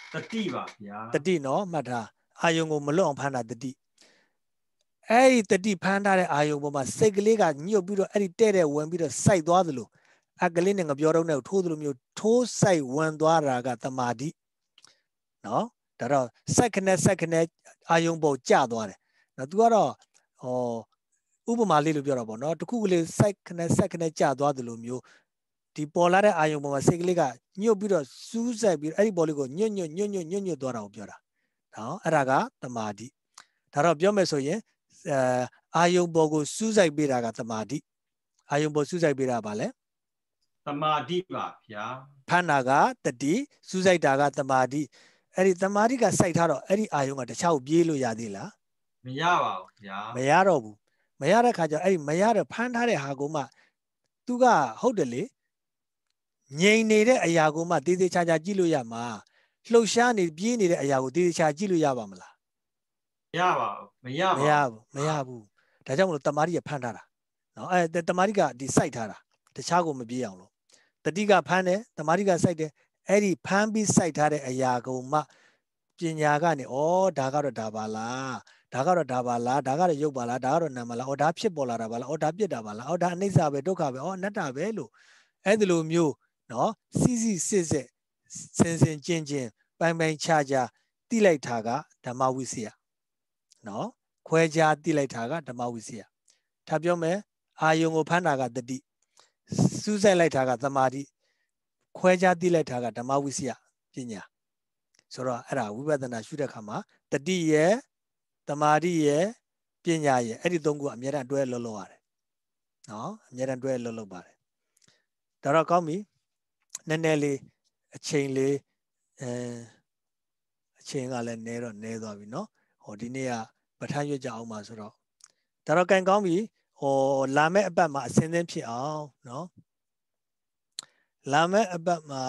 တတိပါဗျာတတိနော်မှတ်ထားအာယုံကိုမလွတ်အောင်ဖမ်းတာတတိအဲ့ဒီတတိဖမ်းထားတဲ့အာယုံပေါ်မှာစိတ်ကလေးကညှို့ပြီးတော့အဲ့ဒီတဲ့တဲ့ဝင်ပြီးတော့စိုက်သွားသလိုအကလေးနဲ့ငပြောတော့နဲ့ထိုးသလိုမျိုးထိုးစိုက်ဝင်သွားတာကတမာတိနော်ဒါတော့စက်ခနဲ့စက်ခနဲ့အာယုံပေါ်ကျသွားတယ်နော် तू ကတော့ဟောဥပမာလေးလို့ပြောတာပေါ့နော်တခုကလေးစိုက်ခနဲ့စက်ခနဲ့ကျသွားသလိုမျိုးဒီပေါ်လာတဲ့အာယုံပေါ်မှာစိတ်ကလေးကညှို့ပြီးတော့စူးစိုက်ပြီးအဲ့ဒီပေါ်လေးကိုညွတ်ညွတ်ညွတ်ညွတ်ညွတ်ညွတ်သွားတာကိုပြောတာနော်အဲ့ဒါကတမာတိဒါတော့ပြောမယ်ဆိုရင်အဲအာယုံပေါ်ကိုစူးစိုက်ပေးတာကတမာတိအာယုံပေါ်စူးစိုက်ပေးတာပါလေတမာတိပါဗျာဖန္နာကတတိစူးစိုက်တာကတမာတိအဲ့ဒီတမာတိကစိုက်ထားတော့အဲ့ဒီအာယုံကတခြားကိုပြေးလို့ရသေးလားမရပါဘူးဗျာမရတော့ဘူးမရတဲ့ခါကျအဲ့ဒီမရတဲ့ဖမ်းထားတဲ့ဟာကိုမှသူကဟုတ်တယ်လေငြိမ်နေတဲ့အရာကိုမှတေးသေးချာချာကြည့်လို့ရမှာလှုပ်ရှားနေပြေးနေတဲ့အရာကိုတေးသေးချာကြည့်လို့ရပါမလားမရပါဘူးမရပါမရဘူးမရဘူးဒါကြောင့်မလို့တမာတိကဖမ်းထားတာနော်အဲတမာတိကဒီစိုက်ထားတာတခြားကိုမပြေးအောင်လို့တတိကဖမ်းတယ်တမာတိကစိုက်တယ်အဲ့ဒီဖမ်းပြီးစိုက်ထားတဲ့အရာကိုမှပညာကနေဩဒါကတော့ဒါပါလားဒါကတော့ဒါပါလားဒါကတော့ရုပ်ပါလားဒါကတော့နာမ်ပါလားဩဒါဖြစ်ပေါ်လာတာပါလားဩဒါပြစ်တာပါလားဩဒါအနိစ္စပဲဒုက္ခပဲဩအနတ္တပဲလို့အဲ့ဒီလိုမျိုးနော်စီစီစစ်စစ်စင်စင်ကျင်ကျင်ပိုင်ပိုင်ခြားခြားတိလိုက်တာကဓမ္မဝိစီယနော်ခွဲခြားတိလိုက်တာကဓမ္မဝိစီယထားပြောမယ်အာယုံကိုဖမ်းတာကတတိစူးစိုက်လိုက်တာကသမာဓိခွဲခြားတိလိုက်တာကဓမ္မဝိစီယပညာဆိုတော့အဲ့ဒါဝိပဿနာရှုတဲ့အခါမှာတတိရဲ့သမာဓိရဲ့ပညာရဲ့အဲ့ဒီသုံးခုအများအားတွဲလောလောရတယ်နော်အများအားတွဲလောလောပါတယ်ဒါတော့ကောင်းပြီနည်းနည်းလေးအချိန်လေးအဲအချိန်ကလည်းနည်းတော့နည်းသွားပြီနော်ဟောဒီနေ့ကပဋ္ဌာန်းရွတ်ကြအောင်ပါဆိုတော့ဒါတော့ကန်ကောင်းပြီဟောလာမယ့်အပတ်မှာအစင်းသင်းဖြစ်အောင်နော်လာမယ့်အပတ်မှာ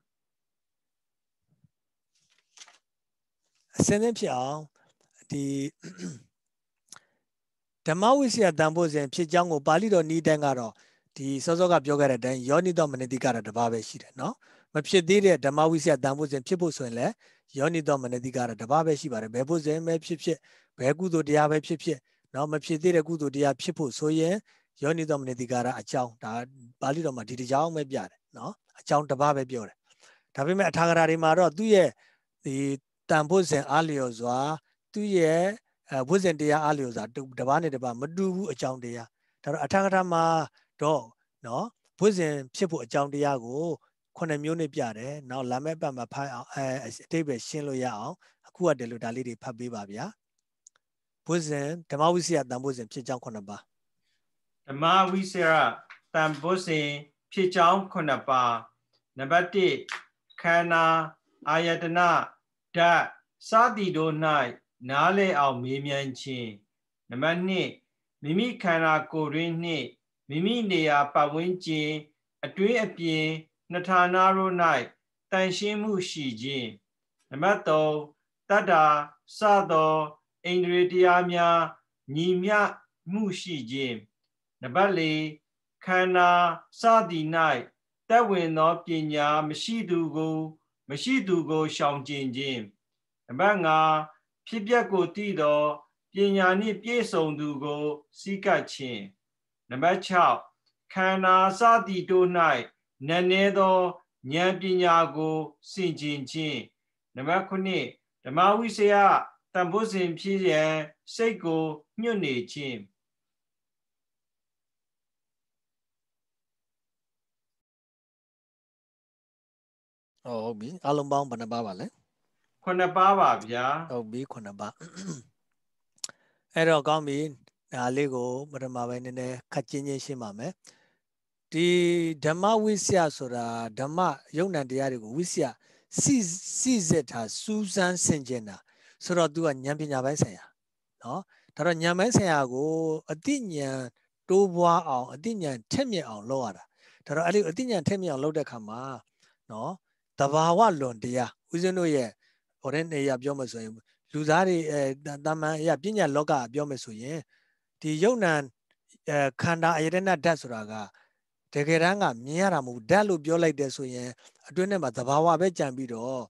အစင်းသင်းဖြစ်အောင်ဒီဓမ္မဝိစီယတန်ဖို့စဉ်ဖြစ်ကြောင်းကိုပါဠိတော်ဤတန်းကတော့ဒီစောစောကပြောခဲ့တဲ့အတိုင်းယောနိတော်မနတိကတော့တပါးပဲရှိတယ်နော်မဖြစ်သေးတဲ့ဓမ္မဝိစီယတန်ဖို့စဉ်ဖြစ်ဖို့ဆိုရင်လည်းယောနိတော်မနတိကတော့တပါးပဲရှိပါတယ်ဘယ်ဖို့စဉ်ပဲဖြစ်ဖြစ်ဘယ်ကုသိုလ်တရားပဲဖြစ်ဖြစ်နော်မဖြစ်သေးတဲ့ကုသိုလ်တရားဖြစ်ဖို့ဆိုရင်ယောနိတော်မနတိကတော့အကြောင်းဒါပါဠိတော်မှာဒီတစ်ကြောင်းပဲပြတယ်နော်အကြောင်းတပါးပဲပြောတယ်ဒါပေမဲ့အထာဂရာတွေမှာတော့သူ့ရဲ့ဒီတန်ဖို့စဉ်အားလျော်စွာသူ့ရဲ့အဲဝိဇ္ဇင်တရားအားလျော်စွာတပါးနဲ့တပါးမတူဘူးအကြောင်းတရားဒါတော့အထာဂရမှာတော့နော်ဝိဇ္ဇင်ဖြစ်ဖို့အကြောင်းတရားကိုခုနှစ်မျိုးနဲ့ပြတယ်နောက်လာမယ့်ပတ်မှာဖတ်အောင်အဲအတိတ်ပဲရှင်းလို့ရအောင်အခုကတည်းကဒါလေးတွေဖတ်ပေးပါဗျာဝိဇ္ဇင်ဓမ္မဝိစီယတန်ဖို့စဉ်ဖြစ်ကြောင်းခုနှစ်ပါးဓမ္မဝိစီယတန်ဖို့စဉ်ဖြစ်ကြောင်းခုနှစ်ပါးနံပါတ်တစ်ခန္ဓာအာယတနာဓာတ်စသည်တို့၌နားလည်အောင်မေးမြန်းခြင်းနံပါတ်နှစ်မိမိခန္ဓာကိုယ်တွင်နှင့်မိမိနေရာပတ်ဝန်းကျင်အတွင်းအပြင်နှစ်ဌာနတို့၌တန်ရှင်းမှုရှိခြင်းနံပါတ်သုံးတတ္တာစသောဣန္ဒြေတရားများညီမျှမှုရှိခြင်းနံပါတ်လေးခန္ဓာစသည်၌တက်ဝင်သောပညာမရှိသူကိုမရှိသူကိုရှောင်ကျဉ်ခြင်းနံပါတ်ငါးဖြစ်ပျက်ကိုသိသောပညာနှင့်ပြည့်စုံသူကိုစိကပ်ခြင်းနံပါတ်၆ခန္ဓာစသည်တို့၌နည်းနည်းသောဉာဏ်ပညာကိုဆင်ခြင်ခြင်းနံပါတ်ခုနှစ်ဓမ္မဝိစီယတန်ဖို့စဉ်ဖြစ်ရန်စိတ်ကိုညွတ်နေခြင်းဟုတ်ပြီအလုံးပေါင်းဘယ်နှပါပါလဲခုနှစ်ပါးပါဗျာဟုတ်ပြီခုနှစ်ပါးအဲ့တော့ကောင်းပြီဒါလေးကိုပထမပိုင်းနည်းနည်းခက်ချင်းချင်းရှင်းပါမယ်ဒီဓမ္မဝိစီယဆိုတာဓမ္မယုံ nant တရားတွေကိုဝိစီယစိစိစစ်တာစူးစမ်းဆင်ခြင်တာဆိုတော့ तू ကဉာဏ်ပညာပိုင်းဆိုင်ရာနော်ဒါတော့ဉာဏ်ပိုင်းဆိုင်ရာကိုအတိဉာဏ်တိုးပွားအောင်အတိဉာဏ်ထက်မြက်အောင်လုပ်ရတာဒါတော့အဲ့ဒီအတိဉာဏ်ထက်မြက်အောင်လုပ်တဲ့ခါမှာနော်တဘာဝလွန်တရားဦးဇင်းတို့ရဲ့ဟိုတဲ့နေရာပြောမှဆိုရင်လူသားတွေအဲတာမန်အရာပညာလောကပြောမှဆိုရင်ဒီယုံ nant အဲခန္ဓာအယတနာဓာတ်ဆိုတာကတကယ်တမ်းကမြင်ရတာမဟုတ်ဓာတ်လို့ပြောလိုက်တယ်ဆိုရင်အတွင်းထဲမှာသဘာဝပဲကြံပြီးတော့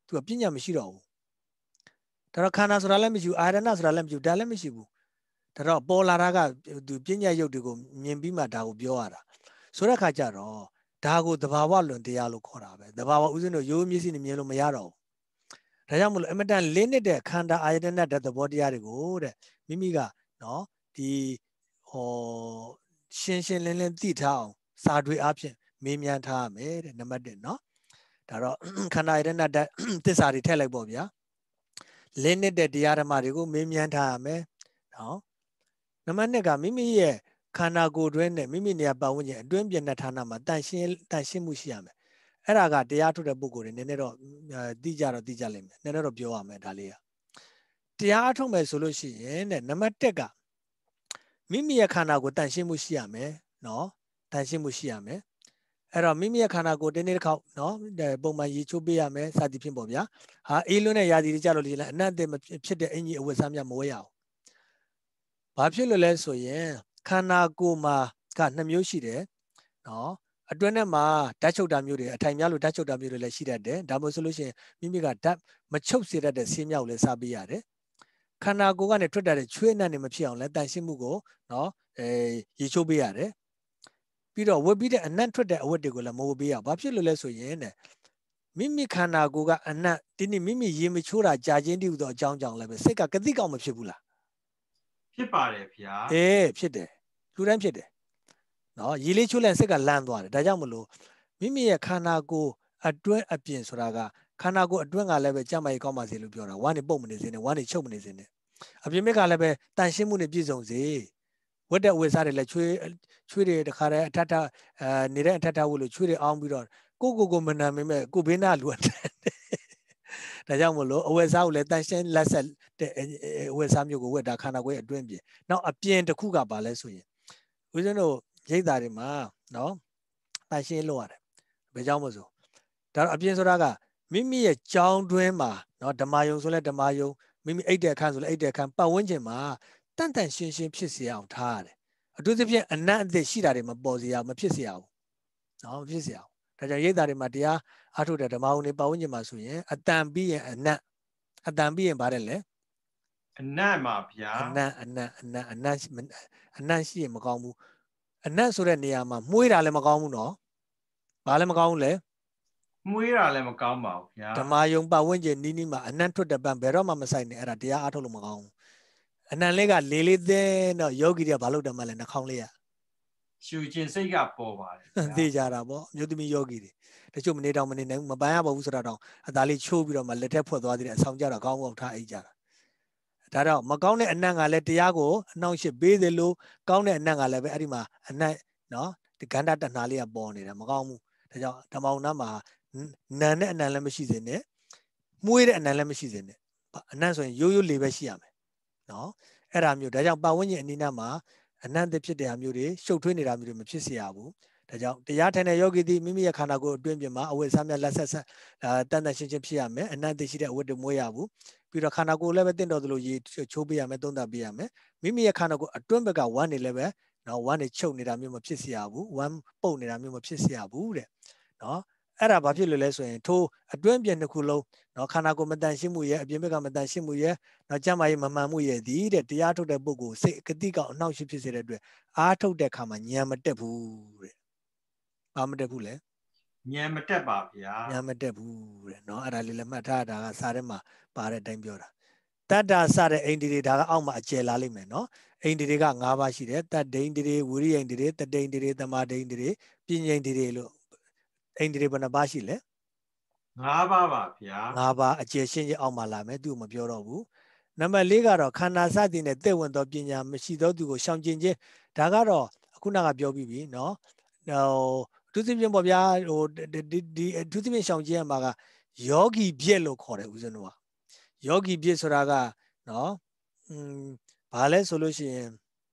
သူကပညာမရှိတော့ဘူးဒါတော့ခန္ဓာဆိုတာလည်းမရှိဘူးအာရဏဆိုတာလည်းမရှိဘူးဒါလည်းမရှိဘူးဒါတော့ပေါ်လာတာကသူပညာရုပ်တွေကိုမြင်ပြီးမှဒါကိုပြောရတာဆိုတဲ့အခါကျတော့ဒါကိုသဘာဝလွန်တရားလို့ခေါ်တာပဲသဘာဝဥစဉ်တို့ရိုးမျက်စိနဲ့မြင်လို့မရတော့ဘူးဒါကြောင့်မလို့အမတန်လင်းနေတဲ့ခန္ဓာအာယတနဓာတ်သဘောတရားတွေကိုတဲ့မိမိကနော်ဒီဟောရှင်းရှင်းလင်းလင်းသိထားအောင်စာတွေအဖြစ်မေးမြန်းထားရမယ်တဲ့နံပါတ်တစ်နော်ဒါတော့ခန္ဓာအာယတနဓာတ်သစ္စာတွေထည့်လိုက်ပေါ့ဗျာလင်းနေတဲ့တရားဓမ္မတွေကိုမေးမြန်းထားရမယ်နော်နံပါတ်နှစ်ကမိမိရဲ့ခန္ဓာကိုယ်တွင်းနဲ့မိမိနေရာပတ်ဝန်းကျင်အတွင်းပြည့်တဲ့ဌာနမှာတန်ရှင်းတန်ရှင်းမှုရှိရမယ်အဲ့ဒါကတရားထုတ်တဲ့ပုဂ္ဂိုလ်တွေနည်းနည်းတော့သိကြတော့သိကြလိမ့်မယ်နည်းနည်းတော့ပြောရမယ်ဒါလေးကတရားထုတ်မယ်ဆိုလို့ရှိရင်တဲ့နံပါတ်တစ်ကမိမိရဲ့ခန္ဓာကိုယ်တန်ရှင်းမှုရှိရမယ်နော်တန်ရှင်းမှုရှိရမယ်အဲ့တော့မိမိရဲ့ခန္ဓာကိုယ်တင်းတင်းတစ်ခေါက်နော်ပုံမှန်ရေချိုးပေးရမယ်စသည်ဖြင့်ပေါ့ဗျာဟာအေးလွန်းတဲ့ရာသီတွေကြလို့လေအနတ်အသက်ဖြစ်တဲ့အင်ကြီးအဝတ်စားများမဝဲရအောင်ဘာဖြစ်လို့လဲဆိုရင်ခန္ဓာကိုယ်မှာကနှစ်မျိုးရှိတယ်နော်အတွင်းထဲမှာဓာတ်ချုပ်တာမျိုးတွေအထိုင်များလို့ဓာတ်ချုပ်တာမျိုးတွေလည်းရှိတတ်တယ်ဒါမှမဟုတ်ဆိုလို့ရှိရင်မိမိကဓာတ်မချုပ်စေတတ်တဲ့ဆေးမြောက်လည်းစားပေးရတယ်ခန္ဓာကိုယ်ကနေထွက်တတ်တဲ့ချွေးနှံ့တွေမဖြစ်အောင်လည်းတန်ရှင်းမှုကိုနော်အဲရေချိုးပေးရတယ်ပြီးတော့ဝတ်ပြီးတဲ့အနံ့ထွက်တဲ့အဝတ်တွေကိုလည်းမဝတ်ပေးရဘာဖြစ်လို့လဲဆိုရင်တဲ့မိမိခန္ဓာကိုယ်ကအနံ့ဒီနေ့မိမိရေမချိုးတာကြာချင်းတည်းဟူသောအကြောင်းကြောင့်လည်းပဲစိတ်ကကတိကောက်မဖြစ်ဘူးလားဖြစ်ပါတယ်ဗျာအေးဖြစ်တယ်လူတိုင်းဖြစ်တယ်နော်ရေလေးချိုးလိုက်စိတ်ကလန့်သွားတယ်ဒါကြောင့်မလို့မိမိရဲ့ခန္ဓာကိုယ်အတွင်းအပြင်ဆိုတာကခန္ဓာကိုယ်အတွင်းကလည်းပဲကြမ်းမာရေးကောင်းပါစေလို့ပြောတာဝမ်းနေပုတ်မနေစေနဲ့ဝမ်းနေချုပ်မနေစေနဲ့အပြင်ဘက်ကလည်းပဲတန်ရှင်းမှုနဲ့ပြည့်စုံစေဝတ်တဲ့ဝတ်စားတွေလည်းချွေးချွေးတွေတခါတည်းအထက်ထအဲနေတဲ့အထက်ထဝတ်လို့ချွေးတွေအောင်းပြီးတော့ကိုကိုကိုမနာမမဲ့ကိုဘေးနာလူတ်ဒါကြောင့်မလို့အဝတ်စားကိုလည်းတန်ရှင်းလက်ဆက်တဲ့အဝတ်စားမျိုးကိုဝတ်တာခန္ဓာကိုယ်ရဲ့အတွင်းပြင်နောက်အပြင်တစ်ခုကပါလဲဆိုရင်ဦးဇင်းတို့ရိတ်သားတွေမှာနော်တန်ရှင်းလို့ရတယ်ဘယ်ကြောင့်မဆိုဒါတော့အပြင်ဆိုတာကမိမိရဲ့ကြောင်းတွင်းမှာနော်ဓမ္မယုံဆိုလဲဓမ္မယုံမိမိအိတ်တဲ့အခန်းဆိုလဲအိတ်တဲ့အခန်းပတ်ဝန်းကျင်မှာတန်တန်ရှင်းရှင်းဖြစ်စေအောင်ထားရတယ်အထူးသဖြင့်အနတ်အသစ်ရှိတာတွေမပေါ်စေရမဖြစ်စေရဘူးနော်မဖြစ်စေရဘူးဒါကြောင့်ရိတ်သားတွေမှာတရားအားထုတ်တဲ့ဓမ္မယုံတွေပတ်ဝန်းကျင်မှာဆိုရင်အတန်ပြီးရင်အနတ်အတန်ပြီးရင်ဗါတယ်လေအနတ်ပါဗျာအနတ်အနတ်အနတ်အနတ်အနတ်ရှိရင်မကောင်းဘူးအနတ်ဆိုတဲ့နေရာမှာမှုေးတာလည်းမကောင်းဘူးနော်ဘာလည်းမကောင်းဘူးလေမွေးတာလည်းမကောင်းပါဘူးဗျာဓမ္မယုံပတ်ဝန်းကျင်နီးနီးမှာအနံ့ထွက်တဲ့ပံဘယ်တော့မှမဆိုင်နဲ့အဲ့ဒါတရားအားထုတ်လို့မကောင်းဘူးအနံ့လေးကလေးလေးသင်းတော့ယောဂီတွေကဘာလုပ်တယ်မှလဲနှာခေါင်းလေးရရှူခြင်းစိတ်ကပေါ်ပါတယ်သိကြတာပေါ့မြို့သမီးယောဂီတွေတချို့မနေတောင်မနေနိုင်ဘူးမပန်းရပါဘူးဆိုတော့အသားလေးချိုးပြီးတော့မှလက်ထက်ဖွက်သွားသေးတယ်အဆောင်ကြတော့ခေါင်းပေါက်ထားအိတ်ကြတာဒါတော့မကောင်းတဲ့အနံ့ကလည်းတရားကိုအနှောင့်အယှက်ပေးတယ်လို့ကောင်းတဲ့အနံ့ကလည်းပဲအဲ့ဒီမှာအနံ့နော်ဒီကန္တာတဏှာလေးကပေါ်နေတာမကောင်းဘူးဒါကြောင့်ဓမ္မုံနာမှာနန်တဲ့အနံ့လည်းမရှိစေနဲ့မှုေးတဲ့အနံ့လည်းမရှိစေနဲ့အနံ့ဆိုရင်ရိုးရိုးလေးပဲရှိရမယ်နော်အဲ့ဒါမျိုးဒါကြောင့်ပတ်ဝန်းကျင်အနိနာမှာအနံ့တစ်ဖြစ်တဲ့အမျိုးတွေရှုပ်ထွေးနေတာမျိုးတွေမဖြစ်စေရဘူးဒါကြောင့်တရားထိုင်တဲ့ယောဂီသည်မိမိရဲ့ခန္ဓာကိုယ်အတွင်းပြင်မှာအဝတ်စားများလက်ဆက်ဆက်တန်တန်ရှင်းရှင်းဖြစ်ရမယ်အနံ့သိရှိတဲ့အဝတ်တွေမွေးရဘူးပြီးတော့ခန္ဓာကိုယ်လည်းပဲတင့်တော်သလိုရေချိုးပေးရမယ်သုံးသပ်ပေးရမယ်မိမိရဲ့ခန္ဓာကိုယ်အတွင်းဘက်ကဝမ်းနေလည်းပဲနော်ဝမ်းနေချုပ်နေတာမျိုးမဖြစ်စေရဘူးဝမ်းပုတ်နေတာမျိုးမဖြစ်စေရဘူးတဲ့နော်အဲ့ဒါဘာဖြစ်လို့လဲဆိုရင်ထိုးအတွင်းပြင်တစ်ခုလုံးနော်ခန္ဓာကိုယ်မတန်ရှင်းမှုရဲ့အပြင်ဘက်ကမတန်ရှင်းမှုရဲ့နော်ကျမ်းမာရေးမမှန်မှုရဲ့ဒီတဲ့တရားထုတ်တဲ့ပုဂ္ဂိုလ်စိတ်ကတိကောက်အနှောင့်အယှက်ဖြစ်စေတဲ့အတွက်အားထုတ်တဲ့အခါမှာဉာဏ်မတက်ဘူးတဲ့ဘာမတက်ဘူးလဲဉာဏ်မတက်ပါဗျာဉာဏ်မတက်ဘူးတဲ့နော်အဲ့ဒါလေးလည်းမှတ်ထားတာကစာထဲမှာပါတဲ့အတိုင်းပြောတာတတ္တာစတဲ့အိန္ဒိတွေဒါကအောက်မှာအကျယ်လာလိမ့်မယ်နော်အိန္ဒိတွေက၅ပါးရှိတယ်တတ္တိန္ဒိတွေဝိရိယိန္ဒိတွေတတိန္ဒိတွေသမာဓိန္ဒိတွေပညာန္ဒိတွေလို့အိန္ဒိတွေဘယ်နှပါးရှိလဲ၅ပါးပါဗျာ၅ပါးအကျယ်ရှင်းချင်းအောက်မှာလာမယ်သူ့မပြောတော့ဘူးနံပါတ်၄ကတော့ခန္ဓာစသည်နဲ့သက်ဝင်သောပညာမရှိသောသူကိုရှောင်ကျင်ခြင်းဒါကတော့အခုနကပြောပြီးပြီနော်ဟိုအထူးသဖြင့်ပေါ့ဗျာဟိုဒီအထူးသဖြင့်ရှောင်ကျင်ရမှာကယောဂီပြည့်လို့ခေါ်တယ်ဦးဇင်းတို့ကယောဂီပြည့်ဆိုတာကနော်อืมဘာလဲဆိုလို့ရှိရင်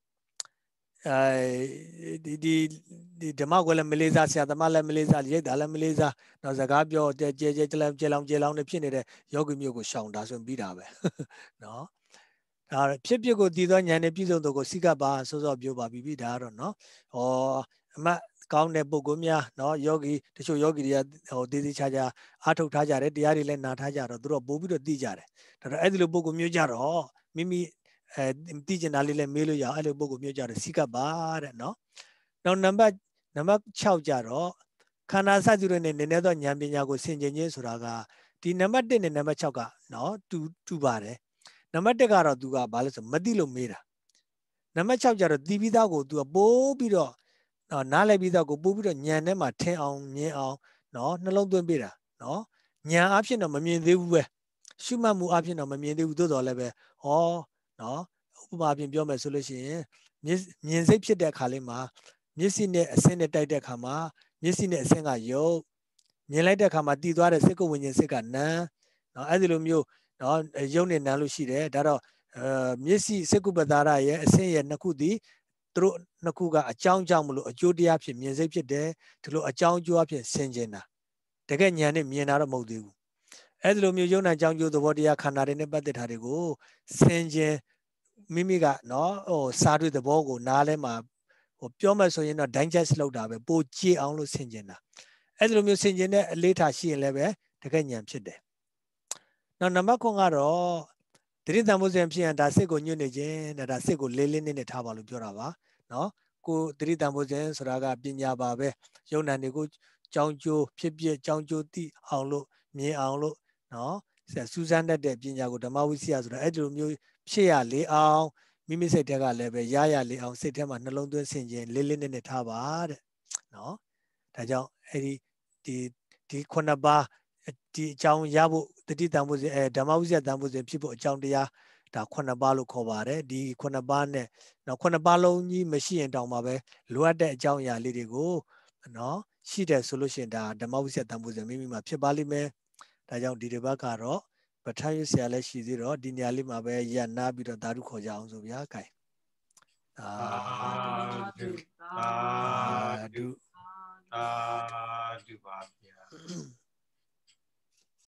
အဲဒီဒီဒီဓမ္မကွယ်လည်းမလေးစားဆရာသမားလည်းမလေးစားရိတ်တာလည်းမလေးစားတော့စကားပြောကြဲကြဲကြဲကြဲလောင်ကြဲလောင်နေဖြစ်နေတဲ့ယောဂီမျိုးကိုရှောင်တာဆိုပြီးတာပဲနော်ဒါဖြစ်ဖြစ်ကိုတည်သောဉာဏ်နဲ့ပြည့်စုံသောကိုစိကပါစောစောပြောပါပြီပြီဒါကတော့နော်ဟောအမကောင်းတဲ့ပုဂ္ဂိုလ်များနော်ယောဂီတချို့ယောဂီတွေကဟိုသေးသေးချာချာအားထုတ်ထားကြတယ်တရားတွေလည်းနာထားကြတော့သူတို့ပို့ပြီးတော့သိကြတယ်ဒါတော့အဲ့ဒီလိုပုဂ္ဂိုလ်မျိုးကြတော့မိမိအဲသိကျင်တာလေးလည်းမေးလို့ရအောင်အဲ့လိုပုဂ္ဂိုလ်မျိုးကြတော့စီကပ်ပါတဲ့နော်နောက်နံပါတ်နံပါတ်၆ကြတော့ခန္ဓာစသဖြင့်နည်းနည်းသောဉာဏ်ပညာကိုဆင်ခြင်ခြင်းဆိုတာကဒီနံပါတ်၁နဲ့နံပါတ်၆ကနော်တူတူပါတယ်နံပါတ်၁ကတော့သူကဘာလဲဆိုမသိလို့မေးတာနံပါတ်၆ကျတော့တီးပြီးသားကိုသူကပိုးပြီးတော့နားလည်ပြီးသားကိုပိုးပြီးတော့ညံထဲမှာထင်အောင်မြင်အောင်နော်နှလုံးသွင်းပေးတာနော်ညံအဖြစ်တော့မမြင်သေးဘူးပဲရှုမှတ်မှုအဖြစ်တော့မမြင်သေးဘူးသို့တော်လည်းပဲဟောနော်ဥပမာအပြင်ပြောမယ်ဆိုလို့ရှိရင်မြင်စိတ်ဖြစ်တဲ့အခါလေးမှာမျက်စိနဲ့အဆင်းနဲ့တိုက်တဲ့အခါမှာမျက်စိနဲ့အဆင်းကယုတ်မြင်လိုက်တဲ့အခါမှာတည်သွားတဲ့စိတ်ကိုဝิญဉ်စိတ်ကနာနော်အဲ့ဒီလိုမျိုးနော်ယုတ်နဲ့နာလို့ရှိတယ်ဒါတော့အဲမျက်စိစိတ်ကုပ္ပတာရရဲ့အဆင်းရဲ့နှစ်ခုသည်သူတို့နှစ်ခုကအကြောင်းကြောင့်မလို့အကျိုးတရားဖြစ်မြင်စိတ်ဖြစ်တယ်ဒီလိုအကြောင်းအကျိုးအဖြစ်ဆင်ခြင်တာတကယ်ဉာဏ်နဲ့မြင်တာတော့မဟုတ်သေးဘူးအဲ့ဒီလိုမျိုးယုံနာအကြောင်းကျိုးသဘောတရားခန္ဓာတွေနဲ့ပတ်သက်တာတွေကိုဆင်ခြင်မိမိကနော်ဟိုစာတွေ့သဘောကိုနားလဲမှာဟိုပြောမှဆိုရင်တော့ digest လောက်တာပဲပိုကြည့်အောင်လို့ဆင်ခြင်တာအဲ့ဒီလိုမျိုးဆင်ခြင်တဲ့အလေးထားရှိရင်လည်းပဲတကယ်ဉာဏ်ဖြစ်တယ်နောက်နံပါတ်၉ကတော့တတိတံမိုးစဉ်ဖြစ်ရင်ဒါစိတ်ကိုညွတ်နေခြင်းတဲ့ဒါစိတ်ကိုလေးလေးနည်းနည်းထားပါလို့ပြောတာပါနော်ကိုတတိတံမိုးစဉ်ဆိုတာကပညာပါပဲယုံနာတွေကိုကြောင်းကျိုးဖြစ်ဖြစ်ကြောင်းကျိုးသိအောင်လို့မြင်အောင်လို့နော်စူးစမ်းတတ်တဲ့ပညာကိုဓမ္မဝိစီယဆိုတာအဲ့ဒီလိုမျိုးဖြစ်ရလေအောင်မိမိစိတ်ထဲကလည်းပဲရရလေအောင်စိတ်ထဲမှာနှလုံးသွင်းဆင်ခြင်လေးလေးနည်းနည်းထားပါတဲ့နော်ဒါကြောင့်အဲ့ဒီဒီဒီခုနှစ်ပါးဒီအကြောင်းရဖို့တတိတံဖို့စဉ်အဲဓမ္မဝိဇ္ဇတံဖို့စဉ်ဖြစ်ဖို့အကြောင်းတရားဒါခုနှစ်ပါးလို့ခေါ်ပါတယ်ဒီခုနှစ်ပါးနဲ့နော်ခုနှစ်ပါးလုံးကြီးမရှိရင်တောင်မှပဲလိုအပ်တဲ့အကြောင်းအရာလေးတွေကိုနော်ရှိတယ်ဆိုလို့ရှိရင်ဒါဓမ္မဝိဇ္ဇတံဖို့စဉ်မိမိမှာဖြစ်ပါလိမ့်မယ်ဒါကြောင့်ဒီတစ်ပတ်ကတော့ပဋ္ဌာန်းရွတ်ဆရာလည်းရှိသေးတော့ဒီနေရာလေးမှာပဲရနာပြီးတော့ဓာတုခေါ်ကြအောင်ဆိုဗျာ gain သာဓုသာဓုသာဓုပါဗျာ